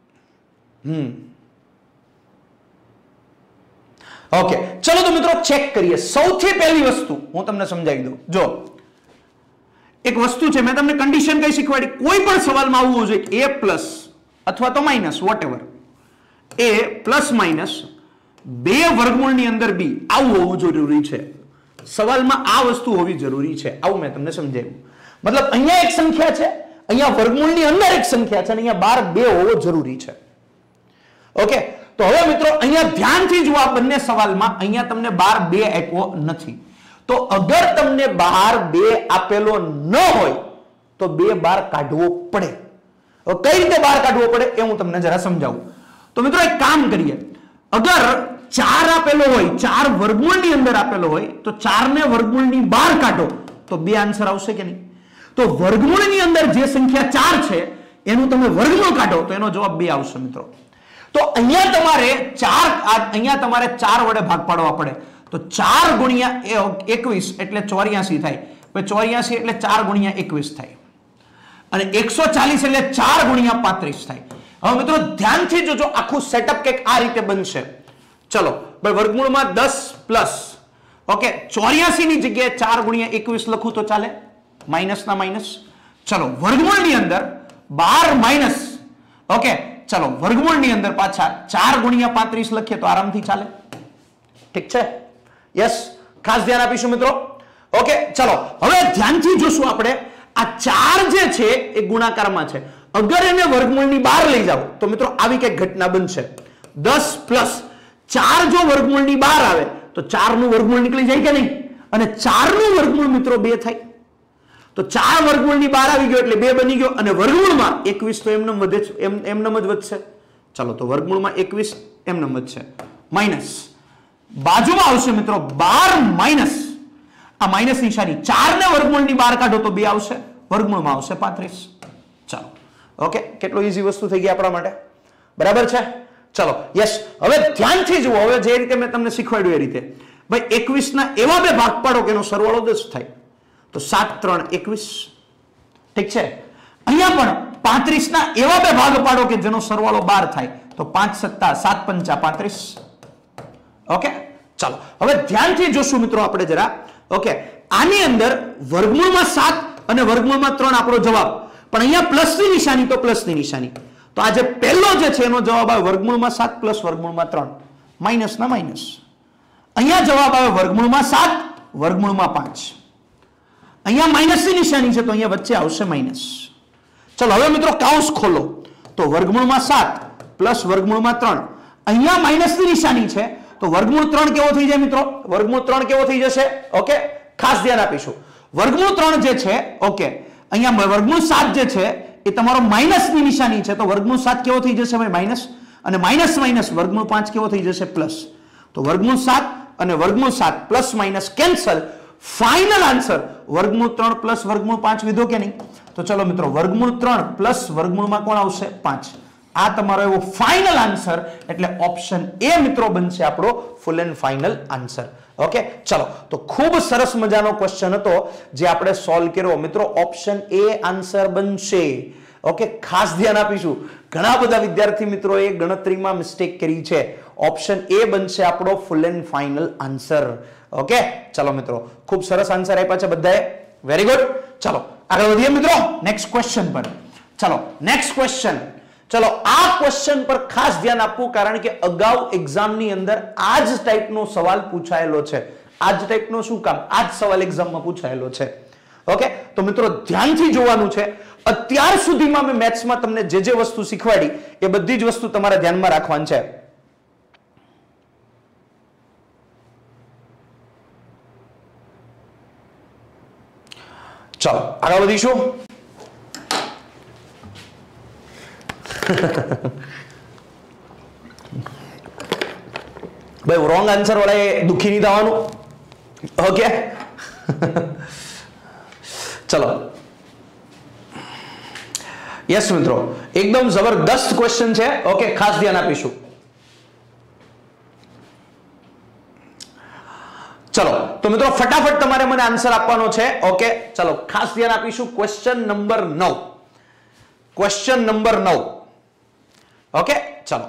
ઓકે ચલો તો મિત્રો ચેક કરીએ. સૌથી પહેલી વસ્તુ હું તમને સમજાવી દઉં. જો એક વસ્તુ છે, મેં તમને કન્ડિશન કઈ શીખવાડી, કોઈ પણ સવાલમાં આવવું જોઈએ a પ્લસ અથવા તો minus whatever, a plus minus 2 વર્ગમૂળની અંદર b, આવું હોવું જરૂરી છે. સવાલમાં આ વસ્તુ હોવી જરૂરી છે, આવું મેં તમને સમજાવ્યું. મતલબ અહીંયા એક સંખ્યા છે, અહીંયા વર્ગમૂળની અંદર એક સંખ્યા છે અને અહીંયા બહાર 2 હોવો જરૂરી છે. ઓકે, તો હવે મિત્રો અહીંયા ધ્યાનથી જુઓ, આ બંને સવાલમાં અહીંયા તમને બહાર 2 આપ્યો નથી. તો અગર તમને બહાર 2 આપેલો ન હોય તો 2 બહાર કાઢવો પડે. કઈ રીતે બહાર કાઢવો પડે એ હું તમને જરા સમજાવું. તો મિત્રો એક કામ કરીએ, અગર 4 આપેલો હોય, 4 વર્ગમૂળની અંદર આપેલો હોય તો 4 ને વર્ગમૂળની બહાર કાઢો તો 2 આન્સર આવશે કે નહીં? તો વર્ગમૂળની અંદર જે સંખ્યા 4 છે એનું તમે વર્ગમૂળ કાઢો તો એનો જવાબ 2 આવશે મિત્રો. તો અહીંયા તમારે 4 વડે ભાગ પાડવા પડે. તો 4 ગુણ્યા 21 એટલે 84 થાય. 84 એટલે 4 ગુણ્યા 21 થાય અને 140 એટલે 4 ગુણ્યા 35 થાય. હવે મિત્રો ધ્યાનથી જોજો, આખું સેટઅપ કંઈક આ રીતે બનશે. ચલો ભાઈ, વર્ગમૂળમાં 10 પ્લસ ઓકે 84 ની જગ્યાએ 4 ગુણ્યા 21 લખું તો ચાલે, માઇનસ ના માઇનસ. ચલો વર્ગમૂળની અંદર 12 માઇનસ ઓકે, ચલો વર્ગમૂળની અંદર પાછા 4 ગુણ્યા 35 લખીએ તો આરામથી ચાલે. ઠીક છે, યસ, ખાસ ધ્યાન આપીશું મિત્રો. ઓકે ચલો હવે ધ્યાનથી જોશું આપણે, આ 4 જે છે એ ગુણાકારમાં છે. અગર એને વર્ગમૂળની બહાર લઈ જાવ તો મિત્રો આવી કઈક ઘટના બનશે. 10 પ્લસ 4 જો વર્ગમૂળની બહાર આવે તો 4 નું વર્ગમૂળ નીકળી જાય કે નહીં? અને 4 નું વર્ગમૂળ મિત્રો 2 થાય. તો 4 વર્ગમૂળની બહાર આવી ગયો એટલે 2 બની ગયો અને વર્ગમૂળમાં 21 તો એમનેમ વધે છે, એમનેમ જ વધશે. ચાલો તો વર્ગમૂળમાં 21 એમનેમ વધશે, માઇનસ બાજુમાં આવશે મિત્રો 12 માઇનસ આ માઇનસ નિશાની, 4 ને વર્ગમૂળની બહાર કાઢો તો 2 આવશે, વર્ગમૂળમાં આવશે 35. ચાલો ઓકે, કેટલો ઈઝી વસ્તુ થઈ ગઈ આપણા માટે, બરાબર છે. ચલો યસ, હવે ધ્યાનથી જુઓ. હવે જે રીતે મેં તમને શીખવાડ્યું એ રીતે ભાઈ 21 ના એવા 2 ભાગ પાડો કે એનો સરવાળો 10 થાય. તો 7 3 21, ઠીક છે. અહીંયા પણ 35 ના એવા 2 ભાગ પાડો કે જેનો સરવાળો 12 થાય. તો 5 7 7 5 35. ઓકે ચાલો હવે ધ્યાનથી જોશું મિત્રો આપણે જરા. ઓકે, આની અંદર વર્ગમૂળમાં 7 અને વર્ગમૂળમાં 3 આપણો જવાબ, પણ અહીંયા પ્લસની નિશાની તો પ્લસની નિશાની. તો આ જે પહેલો જે છે એનો જવાબ આવે વર્ગમૂળમાં 7 પ્લસ વર્ગમૂળમાં 3, માઇનસ ના માઇનસ. અહીંયા જવાબ આવે વર્ગમૂળમાં 7 વર્ગમૂળમાં 5. અહીંયા માઇનસની નિશાની છે તો અહીંયા વચ્ચે આવશે માઇનસ. ચલો હવે મિત્રો કૌંસ ખોલો તો વર્ગમૂળમાં 7 પ્લસ વર્ગમૂળમાં 3, અહીંયા માઇનસની નિશાની છે તો વર્ગમૂળ 3 કેવો થઈ જાય મિત્રો? વર્ગમૂળ 3 કેવો થઈ જશે? ઓકે, ખાસ ધ્યાન આપીશું. વર્ગમૂળ 3 જે છે ઓકે, અહીંયા વર્ગમૂળ 7 જે છે એ તમારો માઇનસની નિશાની છે તો વર્ગમૂળ 7 કેવો થઈ જશે ભાઈ? માઇનસ. અને માઇનસ માઇનસ વર્ગમૂળ 5 કેવો થઈ જશે? પ્લસ. તો વર્ગમૂળ 7 અને વર્ગમૂળ 7 plus minus cancel. Final answer વર્ગમૂળ 3 પ્લસ વર્ગમૂળ 5 વિધો કે નહીં? તો ચલો મિત્રો વર્ગમૂળ 3 પ્લસ વર્ગમૂળમાં કોણ આવશે? 5. આ તમારો એવો ફાઇનલ આન્સર, એટલે ઓપ્શન એ મિત્રો બનશે આપણો full and final answer. Okay ચલો, તો ખૂબ સરસ મજાનો ક્વેશ્ચન હતો જે આપણે સોલ્વ કર્યો મિત્રો. ઓપ્શન એ આન્સર બનશે. ઓકે, ખાસ ધ્યાન આપીશું. ઘણા બધા વિદ્યાર્થી મિત્રોએ ગણતરીમાં મિસ્ટેક કરી છે. ઓપ્શન એ બનશે આપણો full and final answer. Okay ચલો મિત્રો, ખૂબ સરસ આન્સર આપ્યા છે બધાએ. Very good. ચલો આગળ વધીએ મિત્રો નેક્સ્ટ ક્વેશ્ચન પર. ચલો નેક્સ્ટ ક્વેશ્ચન. ચલો આ ક્વેશ્ચન પર ખાસ ધ્યાન આપવું, કારણ કે અગાઉ એક્ઝામની અંદર આ જ ટાઈપનો સવાલ પૂછાયેલો છે. આ જ ટાઈપનો શું કામ, આ જ સવાલ એક્ઝામમાં પૂછાયેલો છે. ઓકે, તો મિત્રો ધ્યાનથી જોવાનું છે. અત્યાર સુધીમાં મેં મેથ્સમાં તમને જે જે વસ્તુ શીખવાડી એ બધી જ વસ્તુ તમારે ધ્યાનમાં રાખવાની છે. ચલો આગળ વધીશું. ભાઈ રોંગ આન્સર વાળા દુખી નહીં થવાનું. ઓકે ચલો યસ મિત્રો, એકદમ જબરદસ્ત ક્વેશ્ચન છે. ઓકે, ખાસ ધ્યાન આપીશું. ચલો તો મિત્રો ફટાફટ તમારે મને આન્સર આપવાનો છે. ઓકે ચલો ખાસ ધ્યાન આપીશું. Question number 9. Question number 9. Okay ચલો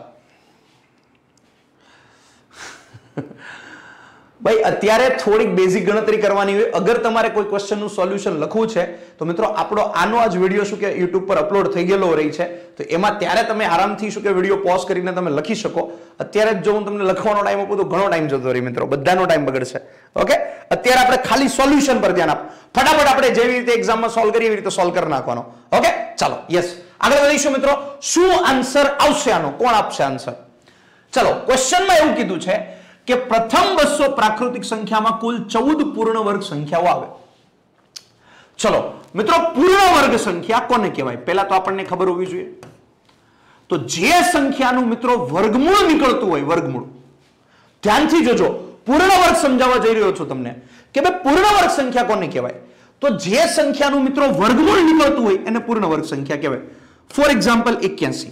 ભાઈ અત્યારે થોડીક બેઝિક ગણતરી કરવાની હોય. અગર તમારે કોઈ ક્વેશ્ચનનું સોલ્યુશન લખવું છે તો મિત્રો આપણો આનો જ વિડીયો શું કે YouTube પર અપલોડ થઈ ગયેલો રહી છે, તો એમાં ત્યારે તમે આરામથી શું કે વિડીયો પોઝ કરીને તમે લખી શકો. અત્યારે જ જો હું તમને લખવાનો ટાઈમ આપું તો ઘણો ટાઈમ જતો રહે મિત્રો, બધાનો ટાઈમ બગડશે. ઓકે, અત્યારે આપણે ખાલી સોલ્યુશન પર ધ્યાન આપ. ફટાફટ આપણે જેવી રીતે એક્ઝામમાં સોલ્વ કરીએ એવી રીતે સોલ્વ કરી નાખવાનો. ઓકે ચાલો યસ આગળ વધીશું મિત્રો. શું આન્સર આવશે આનો, કોણ આપશે આન્સર? ચલો ક્વેશ્ચનમાં એવું કીધું છે કે પ્રથમ 200 પ્રાકૃતિક સંખ્યામાં કુલ 14 પૂર્ણ વર્ગ સંખ્યાઓ આવે. ચલો મિત્રો પૂર્ણ વર્ગ સંખ્યા કોને કહેવાય પહેલા તો આપણને ખબર હોવી જોઈએ. તો જે સંખ્યાનું મિત્રો વર્ગમૂળ નીકળતું હોય, વર્ગમૂળ ધ્યાનથી જોજો, પૂર્ણ વર્ગ સમજાવવા જઈ રહ્યો છું તમને કે ભાઈ પૂર્ણ વર્ગ સંખ્યા કોને કહેવાય. તો જે સંખ્યાનું મિત્રો વર્ગમૂળ નીકળતું હોય એને પૂર્ણ વર્ગ સંખ્યા કહેવાય. For example 81.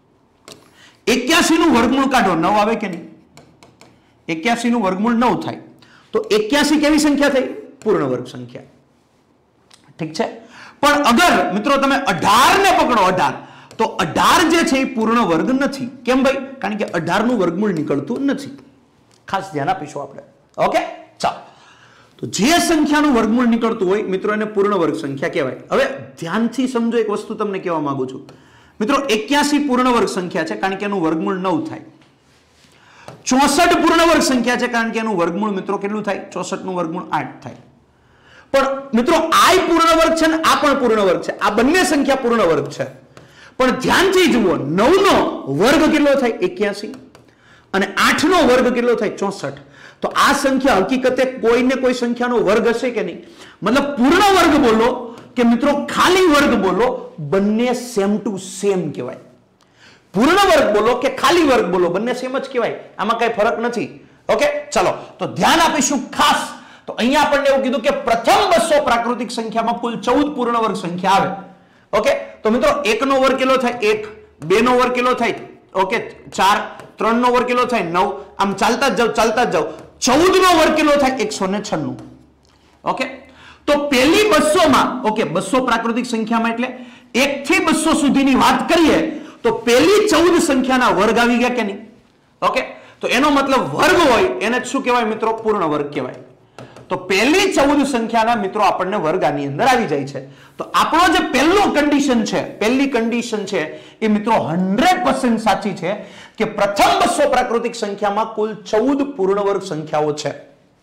81 નું વર્ગમૂળ કાઢો, 9 આવે કે નહીં? 81 નું વર્ગમૂળ 9 થાય તો 81 કેવી સંખ્યા થઈ? પૂર્ણ વર્ગ સંખ્યા. ઠીક છે. પણ અગર મિત્રો તમે 18 ને પકડો, 18, તો 18 જે છે એ પૂર્ણ વર્ગ નથી. કેમ ભાઈ? કારણ કે 18 નું વર્ગમૂળ નીકળતું નથી. ખાસ ધ્યાન આપીશું આપણે. ઓકે ચાલો, તો જે સંખ્યાનું વર્ગમૂળ નીકળતું હોય મિત્રો એને પૂર્ણ વર્ગ સંખ્યા કહેવાય. હવે ધ્યાનથી સમજો, એક વસ્તુ તમને કહેવા માંગુ છું મિત્રો. 81 પૂર્ણ વર્ગ સંખ્યા છે કારણ કે એનું વર્ગમૂળ 9 થાય. 64 પૂર્ણ વર્ગ સંખ્યા છે કારણ કે એનું વર્ગમૂળ મિત્રો કેટલું થાય? 64 નું વર્ગમૂળ 8 થાય. પણ મિત્રો આ પૂર્ણ વર્ગ છે ને આ પણ પૂર્ણ વર્ગ છે, આ બંને સંખ્યા પૂર્ણ વર્ગ છે. પણ ધ્યાનથી જુઓ, 9 નો વર્ગ કેટલો થાય? 81, અને 8 નો વર્ગ કેટલો થાય? 64. તો આ સંખ્યા હકીકતે કોઈને કોઈ સંખ્યાનો વર્ગ હશે કે નહીં? મતલબ પૂર્ણ વર્ગ બોલો કે મિત્રો ખાલી વર્ગ બોલો, બંને સેમ ટુ સેમ કહેવાય. પૂર્ણ વર્ગ બોલો કે ખાલી વર્ગ બોલો, બંને સેમ જ કહેવાય, આમાં કઈ ફરક નથી. ઓકે ચલો તો ધ્યાન આપીશું ખાસ. તો અહીંયા આપણને એવું કીધું કે પ્રથમ 200 પ્રાકૃતિક સંખ્યામાં કુલ 14 પૂર્ણ વર્ગ સંખ્યા આવે. ઓકે તો મિત્રો 1 નો વર્ગ કેટલો થાય? 1. 2 નો વર્ગ કેટલો થાય? ઓકે 4. 3 નો વર્ગ કેટલો થાય? 9. આમ ચાલતા જ જાવ, ચાલતા જ જાવ. 14 નો વર્ગ કેટલો થાય? 196. ઓકે તો પહેલી 200 માં, ઓકે 200 પ્રાકૃતિક સંખ્યામાં એટલે 1 થી 200 સુધીની વાત કરીએ તો પહેલી 14 સંખ્યાના વર્ગ આવી ગયા કે નહીં? ઓકે તો એનો મતલબ વર્ગ હોય એને શું કહેવાય મિત્રો? પૂર્ણ વર્ગ કહેવાય. તો પહેલી 14 સંખ્યાના મિત્રો આપણને વર્ગ આની અંદર આવી જાય છે. તો આપણો જે પહેલો કન્ડિશન છે, પહેલી કન્ડિશન છે એ મિત્રો 100% સાચી છે કે પ્રથમ 200 પ્રાકૃતિક સંખ્યામાં કુલ 14 પૂર્ણ વર્ગ સંખ્યાઓ છે.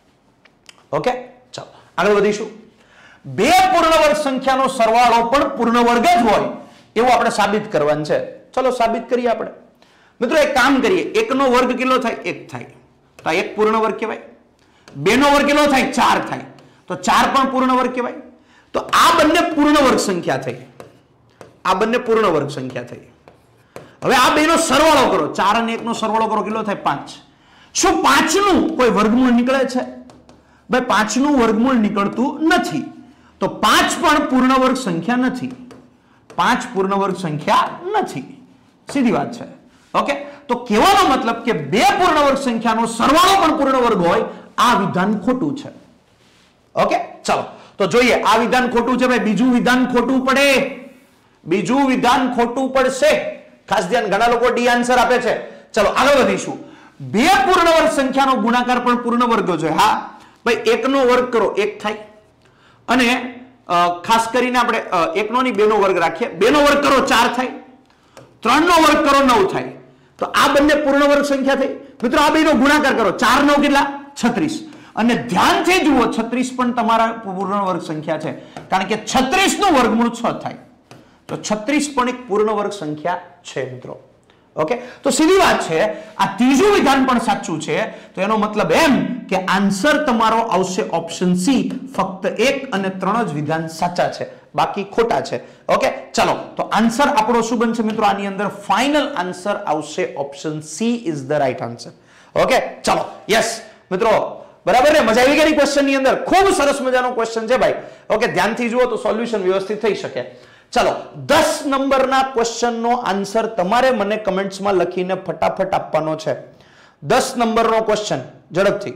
ઓકે ચાલો આગળ વધીશું. બે પૂર્ણ વર્ગ સંખ્યાનો સરવાળો પણ પૂર્ણ વર્ગ જ હોય એવું આપણે સાબિત કરવાનું છે. ચલો સાબિત કરીએ આપણે મિત્રો. એક કામ કરીએ, 1 નો વર્ગ કેટલો થાય? 1 થાય, તો 1 પૂર્ણ વર્ગ કહેવાય. 2 નો વર્ગ કેટલો થાય? 4 થાય, તો 4 પણ પૂર્ણ વર્ગ કહેવાય. તો આ બંને પૂર્ણ વર્ગ સંખ્યા થઈ, આ બંને પૂર્ણ વર્ગ સંખ્યા થઈ. હવે આ બેનો સરવાળો કરો, 4 અને 1 નો સરવાળો કરો, કેટલો થાય? 5. શું 5 નું કોઈ વર્ગમૂળ નીકળે છે? ભાઈ 5 નું વર્ગમૂળ નીકળતું નથી, તો 5 પણ પૂર્ણ વર્ગ સંખ્યા નથી. 5 પૂર્ણ વર્ગ સંખ્યા નથી, સીધી વાત છે. ઓકે તો કહેવાનો મતલબ કે બે પૂર્ણ વર્ગ સંખ્યાનો સરવાળો પણ પૂર્ણ વર્ગ હોય, આ વિધાન ખોટું છે. ઓકે ચાલો તો જોઈએ, આ વિધાન ખોટું છે ભાઈ. બીજું વિધાન ખોટું પડે, બીજું વિધાન ખોટું પડશે. ખાસ ધ્યાન, ઘણા લોકો ડી આન્સર આપે છે. ચલો આગળ વધીશું. બે પૂર્ણ વર્ગ સંખ્યાનો ગુણાકાર પણ પૂર્ણ વર્ગ છે. હા ભાઈ 1 નો વર્ગ કરો 1 થાય, અને ખાસ કરીને આપણે 1 નો નહીં 2 નો વર્ગ રાખીએ. 2 નો વર્ગ કરો 4 થાય, 3 નો વર્ગ કરો 9 થાય. તો આ બંને પૂર્ણ વર્ગ સંખ્યા થઈ. મિત્રો આ બેનો ગુણાકાર કરો, 4 9 કેટલા 36. અને ધ્યાનથી જુઓ 36 પણ તમારા પૂર્ણ વર્ગ સંખ્યા છે, કારણ કે 36 નું વર્ગમૂળ 6 થાય. તો 36 પણ એક પૂર્ણ વર્ગ સંખ્યા છે મિત્રો. ઓકે, તો સીધી વાત છે, આ ત્રીજું વિધાન પણ સાચું છે. તો એનો મતલબ એમ કે આન્સર તમારો આવશે ઓપ્શન સી. ફક્ત 1 અને 3 જ વિધાન સાચા છે, બાકી ખોટા છે. ઓકે, ચલો તો આન્સર આપણો શું બનશે મિત્રો? આની અંદર ફાઇનલ આન્સર આવશે option C is the right answer. Okay, ચલો યસ મિત્રો, બરાબર ને? મજા આવી ગઈ ક્વેશ્ચન ની અંદર? ખૂબ સરસ મજાનો ક્વેશ્ચન છે ભાઈ. ઓકે, ધ્યાનથી જુઓ તો સોલ્યુશન વ્યવસ્થિત થઈ શકે. ચલો 10 નંબરના ક્વેશ્ચનનો આન્સર તમારે મને કમેન્ટ્સમાં લખીને ફટાફટ આપવાનો છે. 10 નંબરનો ક્વેશ્ચન ઝડપથી.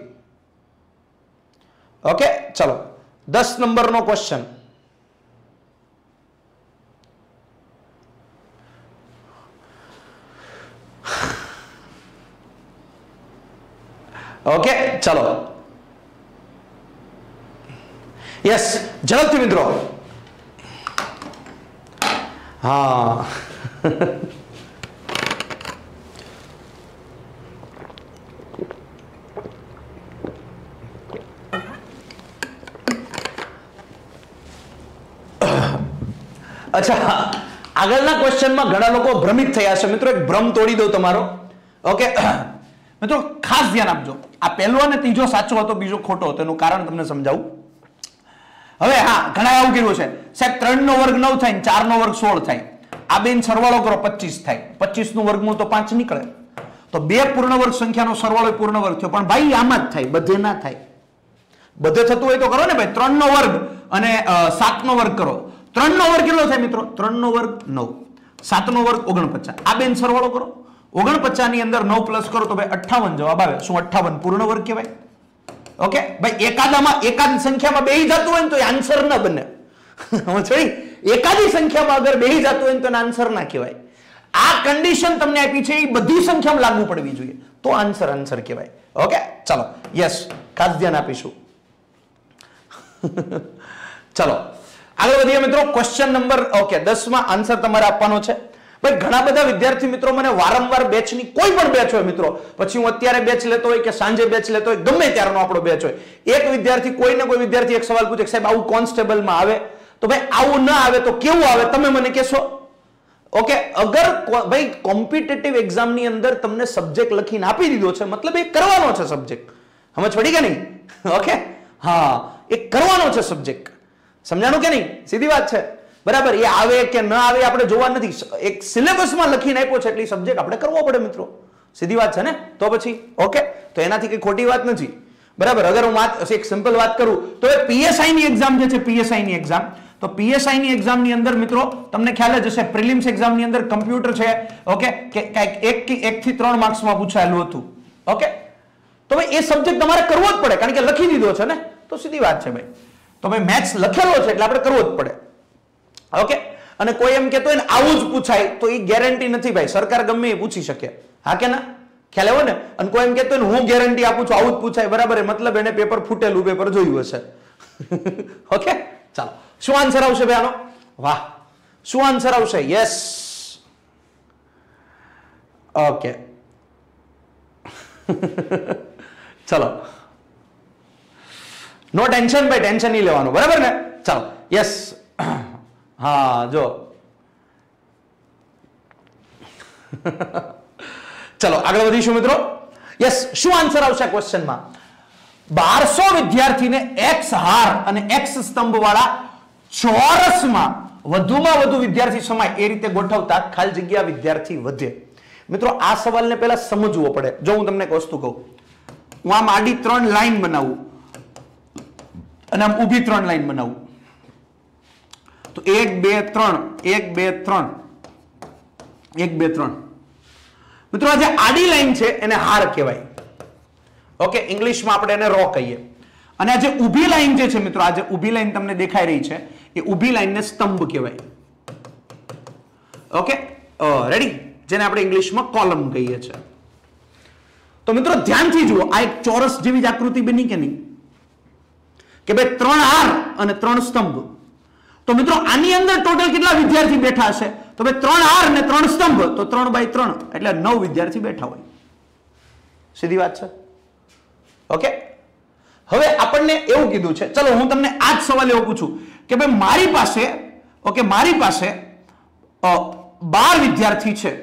ઓકે, ચલો 10 નંબરનો ક્વેશ્ચન. ઓકે, ચલો યસ, ઝડપથી મિત્રો. હા અચ્છા, આગળના ક્વેશ્ચનમાં ઘણા લોકો ભ્રમિત થયા છે મિત્રો. એક ભ્રમ તોડી દઉં તમારો. ઓકે મિત્રો, ખાસ ધ્યાન આપજો. આ પહેલો અને ત્રીજો સાચો હતો, બીજો ખોટો હતો. એનું કારણ તમને સમજાવું. હવે હા, ઘણા એવું કર્યું છે સાહેબ 3 નો વર્ગ 9 થાય ને 4 નો વર્ગ 16 થાય. આ બેન સરવાળો કરો 25 થાય. 25 નું વર્ગમૂળ તો 5 નીકળે. તો બે પૂર્ણ વર્ગ સંખ્યાનો સરવાળો પૂર્ણ વર્ગ થયો. પણ ભાઈ આમાં જ થાય, બધે ના થાય. બધે થતું હોય તો કરો ને ભાઈ. 3 નો વર્ગ અને 7 નો વર્ગ કરો. 3 નો વર્ગ કેટલો થાય મિત્રો? 3 નો વર્ગ 9, 7 નો વર્ગ 49. આ બેન સરવાળો કરો. 49 ની અંદર 9 પ્લસ કરો તો ભાઈ 58 જવાબ આવે. શું 58 પૂર્ણ વર્ગ કહેવાય? ઓકે ભાઈ, એકાદ સંખ્યામાં બેહી જતું હોય ને તો આન્સર ના બને. એકાદી સંખ્યામાં અગર બેહી જતું હોય તો આન્સર ના કહેવાય. આ કન્ડિશન તમને આપી છે, એ બધી સંખ્યામાં લાગુ પડવી જોઈએ, તો આન્સર કહેવાય. ઓકે, ચલો યસ, ખાસ ધ્યાન આપીશું. ચલો આગળ વધીએ મિત્રો. ક્વેશ્ચન નંબર 10 માં આન્સર તમારે આપવાનો છે. ભાઈ ઘણા બધા વિદ્યાર્થી મિત્રો મને વારંવાર બેચની કોઈ પણ બેચ હોય મિત્રો, પછી હું અત્યારે બેચ લેતો હોય કે સાંજે બેચ લેતો હોય, ગમે ત્યારનો આપણો બેચ હોય, એક વિદ્યાર્થી કોઈ ને કોઈ વિદ્યાર્થી એક સવાલ પૂછે, સાહેબ આવું કોન્સ્ટેબલમાં આવે? તો ભાઈ આવું ના આવે તો કેવું આવે તમે મને કહેશો. ઓકે, અગર ભાઈ કોમ્પિટિટિવ એક્ઝામની અંદર તમને સબ્જેક્ટ લખીને આપી દીધો છે, મતલબ એ કરવાનો છે સબ્જેક્ટ. સમજ પડી કે નહીં? ઓકે, હા, એ કરવાનો છે સબ્જેક્ટ. સમજાણું કે નહીં? સીધી વાત છે. બરાબર, એ આવે કે ન આવે આપણે જોવા નથી. એક સિલેબસમાં લખીને આપ્યો છે એટલે સબ્જેક્ટ આપણે કરવો પડે મિત્રો. સીધી વાત છે ને? તો પછી ઓકે, તો એનાથી કઈ ખોટી વાત નથી. બરાબર, અગર હું એક સિમ્પલ વાત કરું તો એ પીએસઆઈ ની એક્ઝામ જે છે, પીએસઆઈ ની એક્ઝામ, તો પીએસઆઈ ની એક્ઝામ ની અંદર મિત્રો તમને ખ્યાલ જ હશે, પ્રિલિમ્સ એક્ઝામ ની અંદર કમ્પ્યુટર છે. ઓકે, કે કઈક 1 થી 3 માર્ક્સમાં પૂછાયેલું હતું. ઓકે, તો ભાઈ એ સબ્જેક્ટ તમારે કરવો જ પડે, કારણ કે લખી દીધો છે ને. તો સીધી વાત છે ભાઈ. તો ભાઈ મેથ્સ લખેલો છે એટલે આપણે કરવો જ પડે. ઓકે, અને કોઈ એમ કહેતો હોય ને આવું જ પૂછાય તો એ ગેરંટી નથી ભાઈ. સરકાર ગમે એ પૂછી શકે, હા કે ના? ખ્યાલ આવ્યો ને? અને કોઈ એમ કહેતો હોય ને હું ગેરંટી આપું છું આવું જ પૂછાય, બરાબર, મતલબ એને પેપર ફૂટેલું પેપર જોયું હશે. ઓકે, ચાલો શું આન્સર આવશે ભાઈ આનો? વાહ, શું આન્સર આવશે? Yes, okay. ચલો, નો ટેન્શન ભાઈ, ટેન્શન નહીં લેવાનું, બરાબર ને? ચાલો યસ, હા જો ચલો આગળ વધીશું મિત્રો. યસ, શું આન્સર આવશે ક્વેશ્ચનમાં? 1200 વિદ્યાર્થીને એક્સ હાર અને એક્સ સ્તંભ વાળા ચોરસમાં વધુમાં વધુ વિદ્યાર્થી સમાય એ રીતે ગોઠવતા ખાલી જગ્યા વિદ્યાર્થી વધે. મિત્રો આ સવાલને પહેલા સમજવો પડે. જો હું તમને એક વસ્તુ કહું, હું આમ આડી 3 લાઈન બનાવું અને આમ ઊભી 3 લાઈન બનાવું, તો 1 2 3 1 2 3 1 2 3. મિત્રો આ જે આડી લાઈન છે એને હાર કહેવાય. ઓકે, ઇંગ્લિશમાં આપણે એને રો કહીએ. અને આ જે ઊભી લાઈન જે છે મિત્રો, આ જે ઊભી લાઈન તમને દેખાઈ રહી છે એ ઊભી લાઈનને સ્તંભ કહેવાય. ઓકે, રેડી, જેને આપણે ઇંગ્લિશમાં કોલમ કહીએ છીએ. તો મિત્રો ધ્યાનથી જુઓ, આ એક ચોરસ જેવી જ આકૃતિ બની કે નહીં? કે ભાઈ 3 હાર અને 3 સ્તંભ. તો મિત્રો આની અંદર ટોટલ કેટલા વિદ્યાર્થી બેઠા હશે? તો ભાઈ 3 હાર અને 3 સ્તંભ, તો 3/3 એટલે 9 વિદ્યાર્થી બેઠા હોય. સીધી વાત છે. ઓકે, હવે આપણને એવું કીધું છે, ચલો હું તમને આ જ સવાલ એવો પૂછું કે ભાઈ મારી પાસે, ઓકે, મારી પાસે 12 વિદ્યાર્થી છે,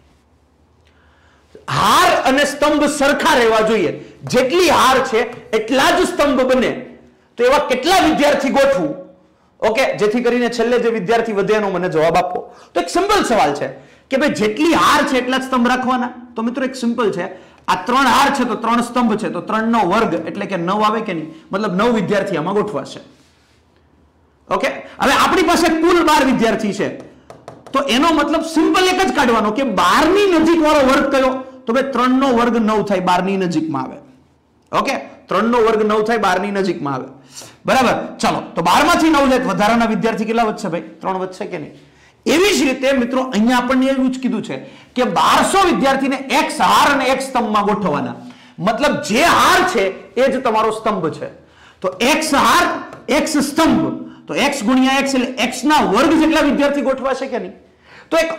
હાર અને સ્તંભ સરખા રહેવા જોઈએ, જેટલી હાર છે એટલા જ સ્તંભ બને, તો એવા કેટલા વિદ્યાર્થી ગોઠવું? ઓકે, જેથી કરીને છેલ્લે જે વિદ્યાર્થી વધે એનો મને જવાબ આપો. તો એક સિમ્પલ સવાલ છે કે ભાઈ જેટલી હાર છે એટલા જ સ્તંભ રાખવાના. તો મિત્રો એક સિમ્પલ છે, આ 3 હાર છે તો 3 સ્તંભ છે, તો 3 નો વર્ગ એટલે કે 9 આવે કે નહીં? મતલબ 9 વિદ્યાર્થી આમાં ગોઠવાશે. ઓકે, હવે આપણી પાસે કુલ 12 વિદ્યાર્થી છે, તો એનો મતલબ સિમ્પલ એક જ કાઢવાનો કે 12 ની નજીક વાળો વર્ગ કયો? તો ભાઈ 3 નો વર્ગ 9 થાય, 12 ની નજીકમાં આવે. ઓકે, 3 નો વર્ગ 9 થાય, 12 ની નજીકમાં આવે. બરાબર, ચાલો તો 12 માંથી 9 જાય, વધારાના વિદ્યાર્થી કેટલા વધશે ભાઈ? 3 વધશે કે નહીં? એવી જ રીતે મિત્રો અહીંયા આપણને એવું જ કીધું છે કે 1200 વિદ્યાર્થીને x હાર અને x સ્તંભમાં ગોઠવવાના. મતલબ જે હાર છે એ જ તમારો સ્તંભ છે. તો x હાર x સ્તંભ, તો x ગુણ્યા x એટલે x ના વર્ગ જેટલા વિદ્યાર્થી ગોઠવાશે કે નહીં? તો એક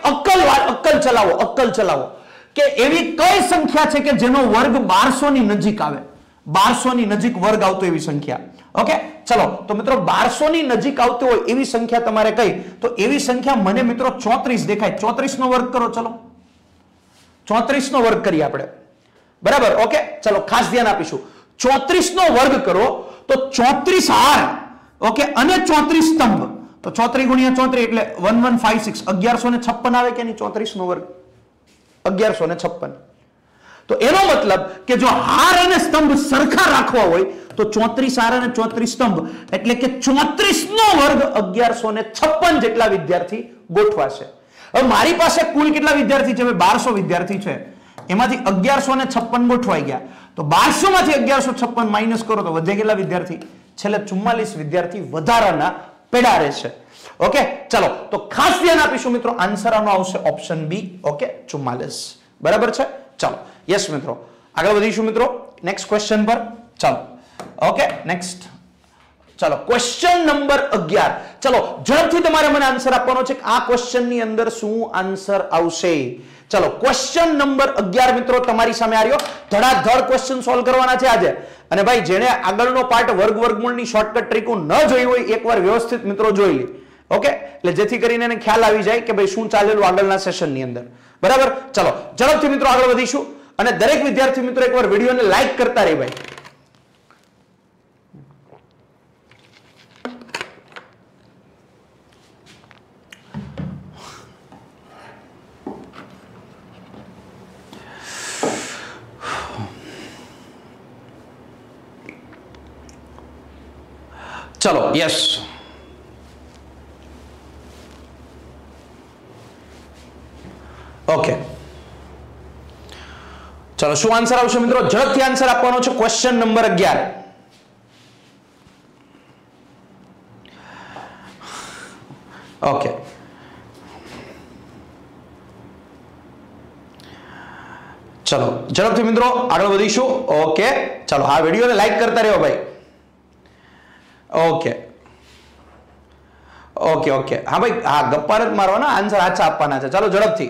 અક્કલ ચલાવો કે એવી કઈ સંખ્યા છે કે જેનો વર્ગ 1200 ની નજીક આવે? 1200 ની નજીક વર્ગ આવતો એવી સંખ્યા. ઓકે, ચલો તો મિત્રો 1200 ની નજીક આવતો હોય એવી સંખ્યા તમારે કઈ? તો એવી સંખ્યા મને મિત્રો 34 દેખાય. 34 નો વર્ગ કરો. ચલો 34 નો વર્ગ કરીએ આપણે. બરાબર, ઓકે, ચલો ખાસ ધ્યાન આપીશું. 34 નો વર્ગ કરો તો 34 હાર, ઓકે, અને 34 સ્તંભ, તો 34 ગુણ્યા 34 એટલે 1156, 1156 આવે કે નહીં? 34 નો વર્ગ 1156. તો એનો મતલબ કે જો હાર અને સ્તંભ સરખા રાખવા હોય તો 34 હાર અને 34 સ્તંભ એટલે કે 34 નો વર્ગ 1156 જેટલા વિદ્યાર્થી ગોઠવાશે. હવે મારી પાસે કુલ કેટલા વિદ્યાર્થી છે? 1200 વિદ્યાર્થી છે, એમાંથી 1156 ગોઠવાઈ ગયા. તો 1200 માંથી 1156 માઇનસ કરો તો વધે કેટલા વિદ્યાર્થી? છેલ્લે 44 વિદ્યાર્થી વધારાના પેડા રહેશે. ઓકે, ચલો તો ખાસ ધ્યાન આપીશું મિત્રો, આન્સર આનો આવશે ઓપ્શન બી. ઓકે, 44. બરાબર છે. ચલો યસ મિત્રો, આગળ વધીશું મિત્રો નેક્સ્ટ ક્વેશ્ચન પર. ચલો ઓકે, નેક્સ્ટ, ચલો ક્વેશ્ચન નંબર 11. ચલો ઝડપથી તમારે મને આન્સર આપવાનો છે કે આ ક્વેશ્ચન ની અંદર શું આન્સર આવશે. ચલો ક્વેશ્ચન નંબર 11 મિત્રો તમારી સામે આવ્યો. ધડાધડ ક્વેશ્ચન સોલ્વ કરવાના છે આજે. અને ભાઈ જેણે આગળનો પાર્ટ વર્ગમૂળની શોર્ટકટ ટ્રીકો ન જોઈ હોય એકવાર વ્યવસ્થિત મિત્રો જોઈ લે. ઓકે, એટલે જેથી કરીને એને ખ્યાલ આવી જાય કે ભાઈ શું ચાલેલું આગળના સેશનની અંદર. બરાબર, ચલો ઝડપથી મિત્રો આગળ વધીશું અને દરેક વિદ્યાર્થી મિત્રો એકવાર વિડીયોને લાઈક કરતા રહે ભાઈ. ચલો યસ, ઓકે, ચલો શું આન્સર આવશે મિત્રો? ઝડપથી આન્સર આપવાનો છે ક્વેશ્ચન નંબર 11. ઓકે, ચલો ઝડપથી મિત્રો આગળ વધીશું. ઓકે, ચલો આ વિડીયોને લાઈક કરતા રહ્યો ભાઈ. ઓકે ઓકે ઓકે, હા ભાઈ, હા ગપ્પા જ મારવાના, આન્સર આછા આપવાના છે. ચાલો ઝડપથી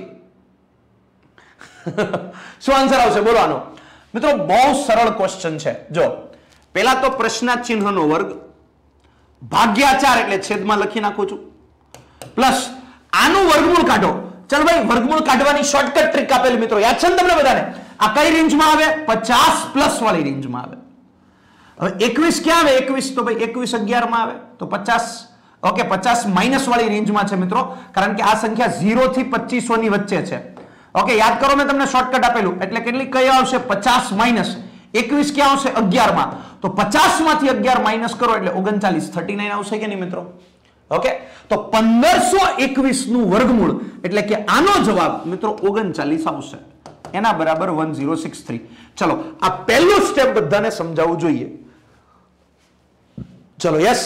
શું આન્સર આવશે બોલવાનો મિત્રો? બહુ સરળ ક્વેશ્ચન છે. જો પહેલા તો પ્રશ્નાર્થ ચિહ્નનો વર્ગ ભાગ્યા 4 એટલે છેદમાં લખી નાખું છું, પ્લસ આનું વર્ગમૂળ કાઢો. ચાલ ભાઈ, વર્ગમૂળ કાઢવાની શોર્ટકટ ટ્રીક આપેલી મિત્રો, યાદ છે ને તમને બધાને? આ કઈ રેન્જમાં આવે? 50 પ્લસ વાળી રેન્જમાં આવે. હવે 21 ક્યાં આવે? 21 તો ભાઈ 21 11 માં આવે, તો 50. ઓકે, 50 માઇનસ વાળી રેન્જમાં છે મિત્રો, કારણ કે આ સંખ્યા 0 થી 2500 ની વચ્ચે છે. ઓકે, યાદ કરો મેં તમને શોર્ટકટ આપેલું, એટલે કેટલી કઈ આવશે? 50 માઇનસ 21 ક્યાં આવશે? 11 માં. તો 50 માંથી 11 માઇનસ કરો એટલે 39, 39 આવશે કે નહીં મિત્રો? ઓકે, તો 1521 નું વર્ગમૂળ એટલે કે આનો જવાબ મિત્રો 39 આવશે. એના બરાબર 1063. ચલો આ પહેલું સ્ટેપ બધાને સમજાવવું જોઈએ. ચલો યસ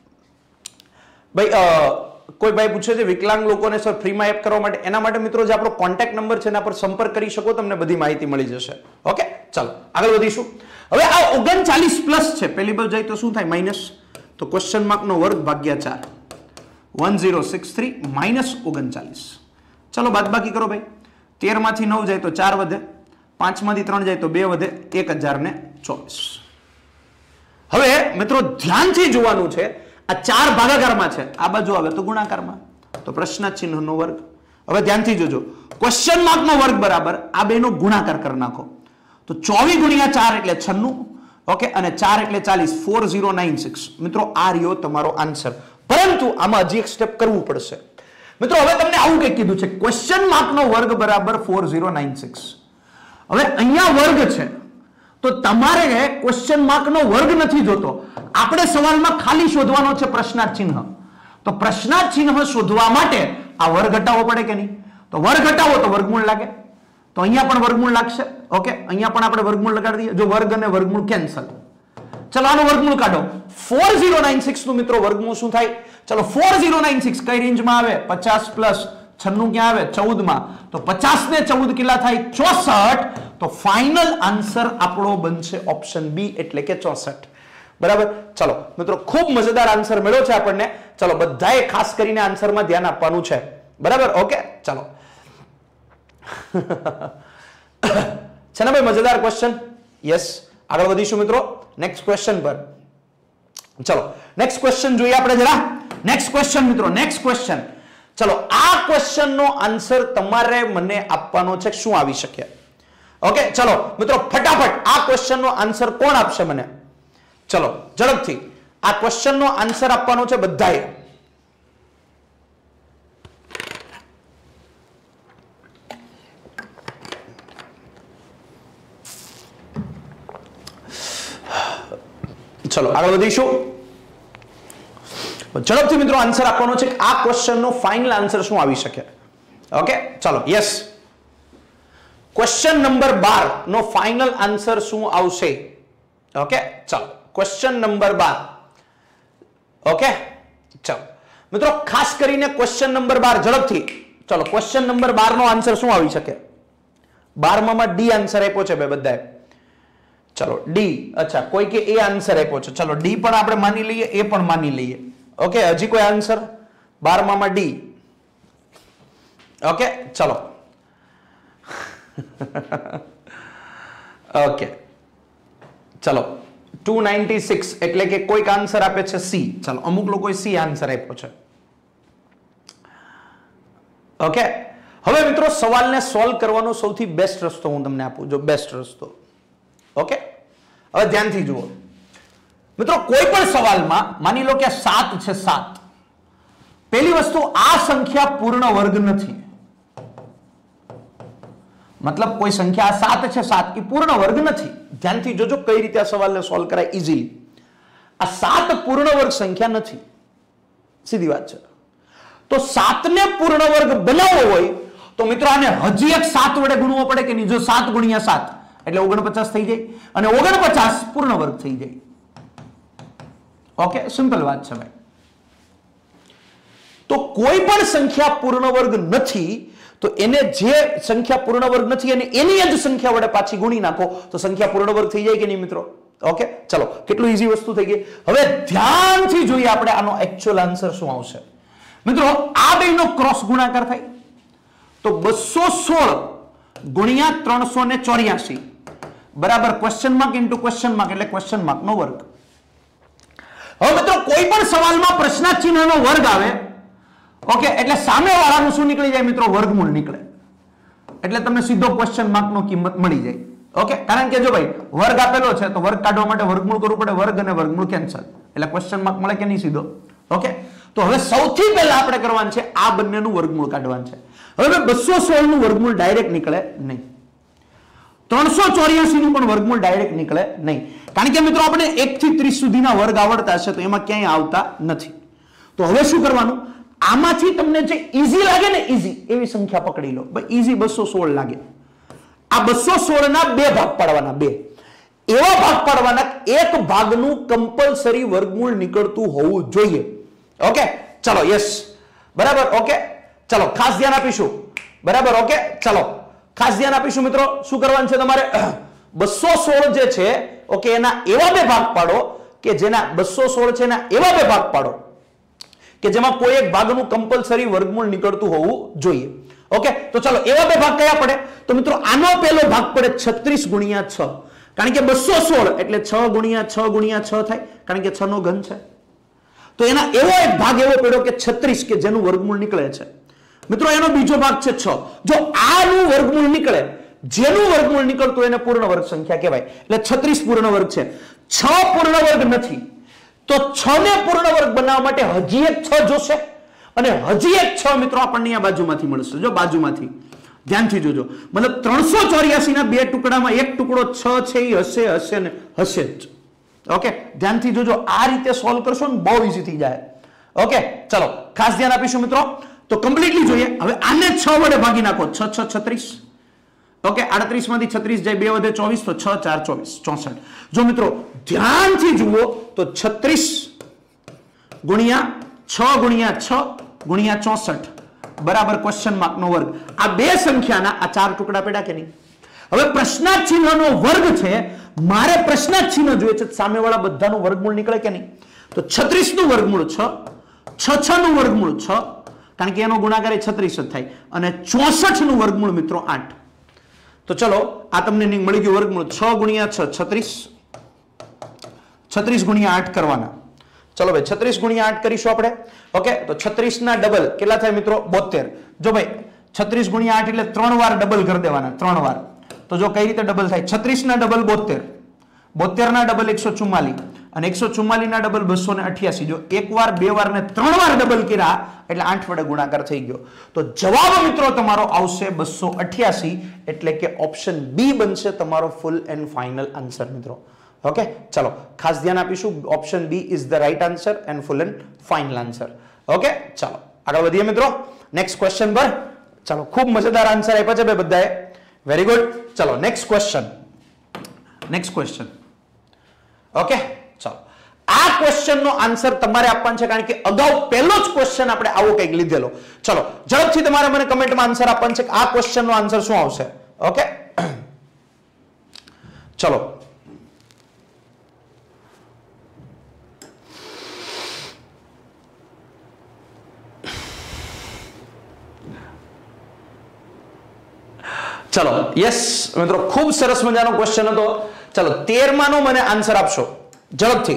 ભાઈ, કોઈ ભાઈ પૂછે છે વિકલાંગ લોકોને સર ફ્રીમાં એપ કરવા માટે, એના માટે મિત્રો જે આપણો કોન્ટેક્ટ નંબર છે એના પર સંપર્ક કરી શકો, તમને બધી માહિતી મળી જશે. ઓકે, ચાલો આગળ વધીશું. હવે આ 39 પ્લસ છે, પહેલી બાજુ જાય તો શું થાય? માઇનસ, તો ક્વેશ્ચન માર્ક નો વર્ગ ભાગ્યા 4. 1063 માઇનસ 39. ચલો બાદબાકી કરો ભાઈ. 13 માંથી 9 જાય તો 4 વધે, 5 માંથી 3 જાય તો 2 વધે, 1024. હવે મિત્રો ધ્યાનથી જોવાનું છે, આ 4 ભાગાકારમાં છે, આ બાજુ આવે તો ગુણાકારમાં, તો પ્રશ્ન ચિહ્નનો વર્ગ. હવે ધ્યાનથી જોજો, ક્વેશ્ચન માર્કનો વર્ગ બરાબર આ બેનો ગુણાકાર કરી નાખો તો 24 ગુણ્યા 4 એટલે 96, ઓકે, અને 4 એટલે 40, 4096. મિત્રો આ રહ્યો તમારો આન્સર. પરંતુ આમાં હજી એક સ્ટેપ કરવું પડશે મિત્રો. હવે તમને આવું કંઈક કીધું છે, ક્વેશ્ચન માર્કનો વર્ગ બરાબર 4096. હવે અહીંયા વર્ગ છે તો તમારે ક્વેશ્ચન માર્કનો વર્ગ નથી જોતો, આપણે સવાલમાં ખાલી શોધવાનો છે પ્રશ્નાર્થ ચિહ્ન. તો પ્રશ્નાર્થ ચિહ્ન શોધવા માટે આ વર્ગ ઘટાડવો પડે કે નહીં? તો વર્ગ ઘટાડવો તો વર્ગમૂળ લાગે, તો અહીંયા પણ વર્ગમૂળ લાગશે, ઓકે, અહીંયા પણ આપણે વર્ગમૂળ લગાડી દઈએ. જો વર્ગ અને વર્ગમૂળ કેન્સલ. ચલો આનું વર્ગમૂળ કાઢો. 4096 નું મિત્રો વર્ગમૂળ શું થાય? ચલો 4096 કઈ રેન્જમાં આવે? 50 પ્લસ 96 ક્યાં આવે? 14 માં. તો 50 ને 14 કેટલા થાય? 64. તો ફાઇનલ આન્સર આપણો બનશે ઓપ્શન બી, એટલે કે 64. બરાબર. ચલો મિત્રો ખૂબ મજેદાર આન્સર મળ્યો છે આપણને. ચલો બધાએ ખાસ કરીને આન્સરમાં ધ્યાન આપવાનું છે. બરાબર, ઓકે. ચલો છે ને ભાઈ મજેદાર ક્વેશ્ચન? યસ. આગળ વધીશું મિત્રો નેક્સ્ટ ક્વેશ્ચન પર. ચલો નેક્સ્ટ ક્વેશ્ચન જોઈએ આપણે જરા. નેક્સ્ટ ક્વેશ્ચન મિત્રો, નેક્સ્ટ ક્વેશ્ચન. ચલો આ ક્વેશ્ચનનો આન્સર તમારે મને આપવાનો છે. શું આવી શકે? ઓકે ચલો મિત્રો ફટાફટ આ ક્વેશ્ચનનો આન્સર કોણ આપશે મને? ચલો ઝડપથી આ ક્વેશ્ચનનો આન્સર આપવાનો છે બધાએ. ચલો આગળ વધીશું. ઝડપથી મિત્રો આન્સર આપવાનો છે. આ ક્વેશ્ચનનો ફાઇનલ આન્સર શું આવી શકે? ઓકે ચલો યસ. ક્વેશ્ચન નંબર 12 નો ફાઇનલ આન્સર શું આવશે? ઓકે ચલો ક્વેશ્ચન નંબર 12. ઓકે ચલો મિત્રો ખાસ કરીને ક્વેશ્ચન નંબર 12 ઝડપથી. ચલો ક્વેશ્ચન નંબર 12 નો આન્સર શું આવી શકે? 12 માં ડી આન્સર આપ્યો છે ભાઈ બધાએ. ચલો ડી. અચ્છા કોઈ કે એ આન્સર આપ્યો છે. ચલો ડી પણ આપણે માની લઈએ, એ પણ માની લઈએ. ઓકે હજી કોઈ આન્સર? 12 માં ડી. ઓકે ચલો ઓકે ચલો 296 એટલે કે કોઈક આન્સર આપે છે સી. ચલો અમુક લોકોએ સી આન્સર આપ્યો છે. ઓકે હવે મિત્રો સવાલને સોલ્વ કરવાનો સૌથી બેસ્ટ રસ્તો હું તમને આપું. જો બેસ્ટ રસ્તો, ઓકે હવે ધ્યાનથી જુઓ મિત્રો. કોઈ પણ સવાલમાં માની લો કે 7 છે, 7. પહેલી વસ્તુ આ સંખ્યા પૂર્ણ વર્ગ નથી. મતલબ કોઈ સંખ્યા 7 છે, 7 એ પૂર્ણ વર્ગ નથી. ધ્યાનથી જોજો કઈ રીતે આ સવાલને સોલ્વ કરાય ઇઝીલી. આ 7 પૂર્ણ વર્ગ સંખ્યા નથી, સીધી વાત છે. તો 7 ને પૂર્ણ વર્ગ બનાવવો હોય તો મિત્રો આને હજી એક 7 વડે ગુણવો પડે કે નહીં? જો 7 ગુણ્યા 7 એટલે 49 થઈ જાય, અને 49 પૂર્ણ વર્ગ થઈ જાય. ઓકે સિમ્પલ વાત છે ભાઈ. તો કોઈ પણ સંખ્યા પૂર્ણ વર્ગ નથી તો એને જે સંખ્યા પૂર્ણ વર્ગ નથી અને એની જ સંખ્યા વડે પાછી ગુણી નાખો તો સંખ્યા પૂર્ણ વર્ગ થઈ જાય કે નહીં મિત્રો? ઓકે ચલો કેટલું ઈઝી વસ્તુ થઈ ગઈ. હવે ધ્યાનથી જોઈએ આપણે આનો એક્ચ્યુઅલ આન્સર શું આવશે. મિત્રો આ બેનો ક્રોસ ગુણાકાર થાય તો 216 ગુણ્યા 384 બરાબર question mark into question mark એટલે ક્વેશ્ચન માર્કનો વર્ગ. હવે મિત્રો કોઈ પણ સવાલમાં પ્રશ્નાર્થ ચિહ્નનો વર્ગ આવે, ઓકે, એટલે સામે વાળાનું શું નીકળી જાય મિત્રો? વર્ગમૂળ નીકળે. એટલે તમને સીધો ક્વેશ્ચન માર્કનો કિંમત મળી જાય. ઓકે કારણ કે જો ભાઈ વર્ગ આપેલો છે તો વર્ગ કાઢવા માટે વર્ગમૂળ કરવું પડે, વર્ગ અને વર્ગમૂળ કેન્સલ એટલે ક્વેશ્ચન માર્ક મળે કે નહીં સીધો? ઓકે તો હવે સૌથી પહેલા આપણે કરવાનું છે આ બંનેનું વર્ગમૂળ કાઢવાનું છે. હવે 216 નું વર્ગમૂળ ડાયરેક્ટ નીકળે નહીં, 384 નું પણ વર્ગમૂળ ડાયરેક્ટ નીકળે નહીં. કારણ કે મિત્રો આપણે 1 થી 30 સુધીના વર્ગ આવડતા છે તો એમાં ક્યાંય આવતા નથી. તો હવે શું કરવાનું? આમાંથી તમને જે ઈઝી લાગે ને, ઈઝી એવી સંખ્યા પકડી લો. ભાઈ ઈઝી 216 લાગે. આ 216 ના 2 ભાગ પાડવાના, 2 એવા ભાગ પાડવાના એક ભાગનું કમ્પલસરી વર્ગમૂળ નીકળતું હોવું જોઈએ. ઓકે ચલો યસ બરાબર. ઓકે ચલો ખાસ ધ્યાન આપીશું. બરાબર ઓકે ચલો ખાસ ધ્યાન આપીશું મિત્રો. શું કરવાનું છે તમારે? 216 જે છે ઓકે એના એવા 2 ભાગ પાડો કે જેના 216 છે એના એવા 2 ભાગ પાડો કે જેમાં કોઈ એક ભાગનું કમ્પલસરી વર્ગમૂળ નીકળતું હોવું જોઈએ. ઓકે, તો ચલો એવા બે ભાગ કયા પડે? તો મિત્રો આનો પહેલો ભાગ પડે 36 ગુણ્યા 6, કારણ કે 216 એટલે 6 ગુણ્યા 6 ગુણ્યા 6 થાય, કારણ કે 6 નો ઘન છે. તો એના એવો એક ભાગ એવો પડ્યો કે 36 કે જેનું વર્ગમૂળ નીકળે છે. મિત્રો એનો બીજો ભાગ છે 6. જો આનું વર્ગમૂળ નીકળે, જેનું વર્ગમૂળ નીકળતું એને પૂર્ણ વર્ગ સંખ્યા કહેવાય. એટલે 36 પૂર્ણ વર્ગ છે. 6 પૂર્ણ વર્ગ નથી, તો 6 ને પૂર્ણ વર્ગ બનાવવા માટે હજી એક 6 જોશે, અને હજી એક 6 મિત્રો આપણને આ બાજુમાંથી મળશે. જો બાજુમાંથી ધ્યાનથી જોજો, મતલબ 384 ના બે ટુકડામાં એક ટુકડો 6 છે એ હશે ને હશે જ. ઓકે, ધ્યાનથી જોજો, આ રીતે સોલ્વ કરશો ને બહુ ઈઝી થઈ જાય. ઓકે, ચલો ખાસ ધ્યાન આપીશું મિત્રો. તો કમ્પ્લીટલી જોઈએ. હવે આને 6 વડે ભાગી નાખો. 6 6 36. ઓકે, 38 માંથી 36 જાય, 2 વધે 24, તો 6 4 24 64. જો મિત્રો ધ્યાનથી જુઓ તો 36 ગુણ્યા 6 ગુણ્યા 6 ગુણ્યા 64 બરાબર ક્વેશ્ચન માર્ક નો વર્ગ. આ બે સંખ્યાના આ 4 ટુકડા પડ્યા કે નહીં? હવે પ્રશ્નાર્થ ચિહ્નનો વર્ગ છે, મારે પ્રશ્નાર્થ ચિહ્ન જોઈએ છે, સામેવાળા બધાનું વર્ગમૂળ નીકળે કે નહીં? તો 36 નું વર્ગમૂળ 6, 6 નું વર્ગમૂળ 6, કારણ કે એનો ગુણાકાર 36 જ થાય, અને 64 નું વર્ગમૂળ મિત્રો 8. તો ચલો આ તમને મળી ગયું વર્ગમૂળ. 6 ગુણ્યા 6 36, 36 ગુણ્યા 8 કરવાના. ચલો ભાઈ 36 ગુણ્યા 8 કરીશું આપણે. ઓકે, તો 36 ના ડબલ કેટલા થાય મિત્રો? 72. જો ભાઈ 36 ગુણ્યા 8 એટલે 3 વાર ડબલ કરી દેવાના, 3 વાર. તો જો કઈ રીતે ડબલ થાય? 36 ના ડબલ 72, 72 ના ડબલ 144, અને 144 ના ડબલ 288. જો એક વાર, બે વાર ને 3 વાર ડબલ કર્યા એટલે 8 વડે ગુણાકાર થઈ ગયો. તો જવાબ મિત્રો તમારો આવશે 288, એટલે કે ઓપ્શન બી બનશે તમારો ફૂલ એન્ડ ફાઇનલ આન્સર મિત્રો. ઓકે, ચલો ખાસ ધ્યાન આપીશું. Option B is the right answer and full and final answer. Okay, ચલો આગળ વધીએ મિત્રો નેક્સ્ટ ક્વેશ્ચન પર. ચલો ખૂબ મજેદાર આન્સર આપ્યા છે ભાઈ બધાએ. Very good. ચલો નેક્સ્ટ ક્વેશ્ચન. ઓકે, ચલો આ ક્વેશ્ચન નો આન્સર તમારે આપવાનો છે, કારણ કે અગાઉ પહેલો જ ક્વેશ્ચન આપણે આવો કંઈક લીધેલો. ચલો ઝડપથી તમારે મને કમેન્ટમાં આન્સર આપવાનો છે કે આ ક્વેશ્ચન નો આન્સર શું આવશે. ઓકે, ચલો ચલો યસ મિત્રો, ખૂબ સરસ મજાનો ક્વેશ્ચન હતો. ચલો 13મા નો મને આન્સર આપશો ઝડપથી.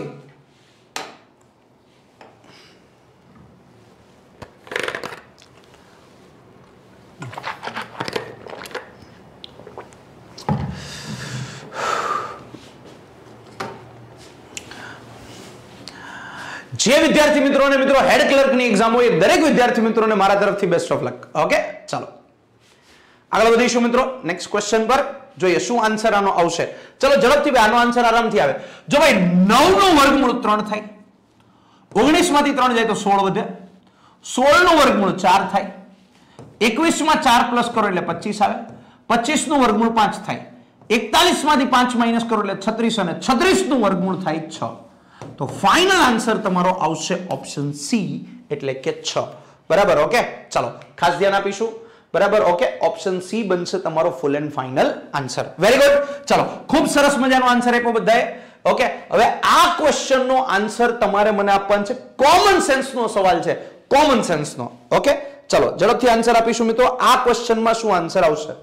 જે વિદ્યાર્થી મિત્રોને મિત્રો હેડ ક્લર્કની એક્ઝામ હોય, દરેક વિદ્યાર્થી મિત્રોને મારા તરફથી બેસ્ટ ઓફ લક. ઓકે, ચાલો આગળ વધીશું મિત્રો નેક્સ્ટ ક્વેશ્ચન પર. જોઈએ શું આન્સર આનો આવશે. ચલો ઝડપથી ભાઈ આનો આન્સર આરામથી આવે. જો ભાઈ 9 નું વર્ગમૂળ 3 થાય, 19 માંથી 3 જાય તો 16 વધે, 16 નું વર્ગમૂળ 4 થાય, 21 માં 4 પ્લસ કરો એટલે 25 આવે, 25 નું વર્ગમૂળ 5 થાય, 41 માંથી 5 માઇનસ કરો એટલે 36, અને 36 નું વર્ગમૂળ થાય 6. તો ફાઇનલ આન્સર તમારો આવશે ઓપ્શન સી, એટલે કે 6. બરાબર. ઓકે, ચાલો ખાસ ધ્યાન આપીશું. બરાબર. ઓકે, ઓપ્શન સી બનશે તમારો full and final answer. Very good. ચલો ખૂબ સરસ મજાનો આન્સર આપ્યો બધાએ. ઓકે, હવે આ ક્વેશ્ચન નો આન્સર તમારે મને આપવાનો છે. કોમન સેન્સ નો સવાલ છે, કોમન સેન્સ નો. ઓકે, ચલો ઝડપથી આન્સર આપીશું મિત્રો. આ ક્વેશ્ચનમાં શું આન્સર આવશે?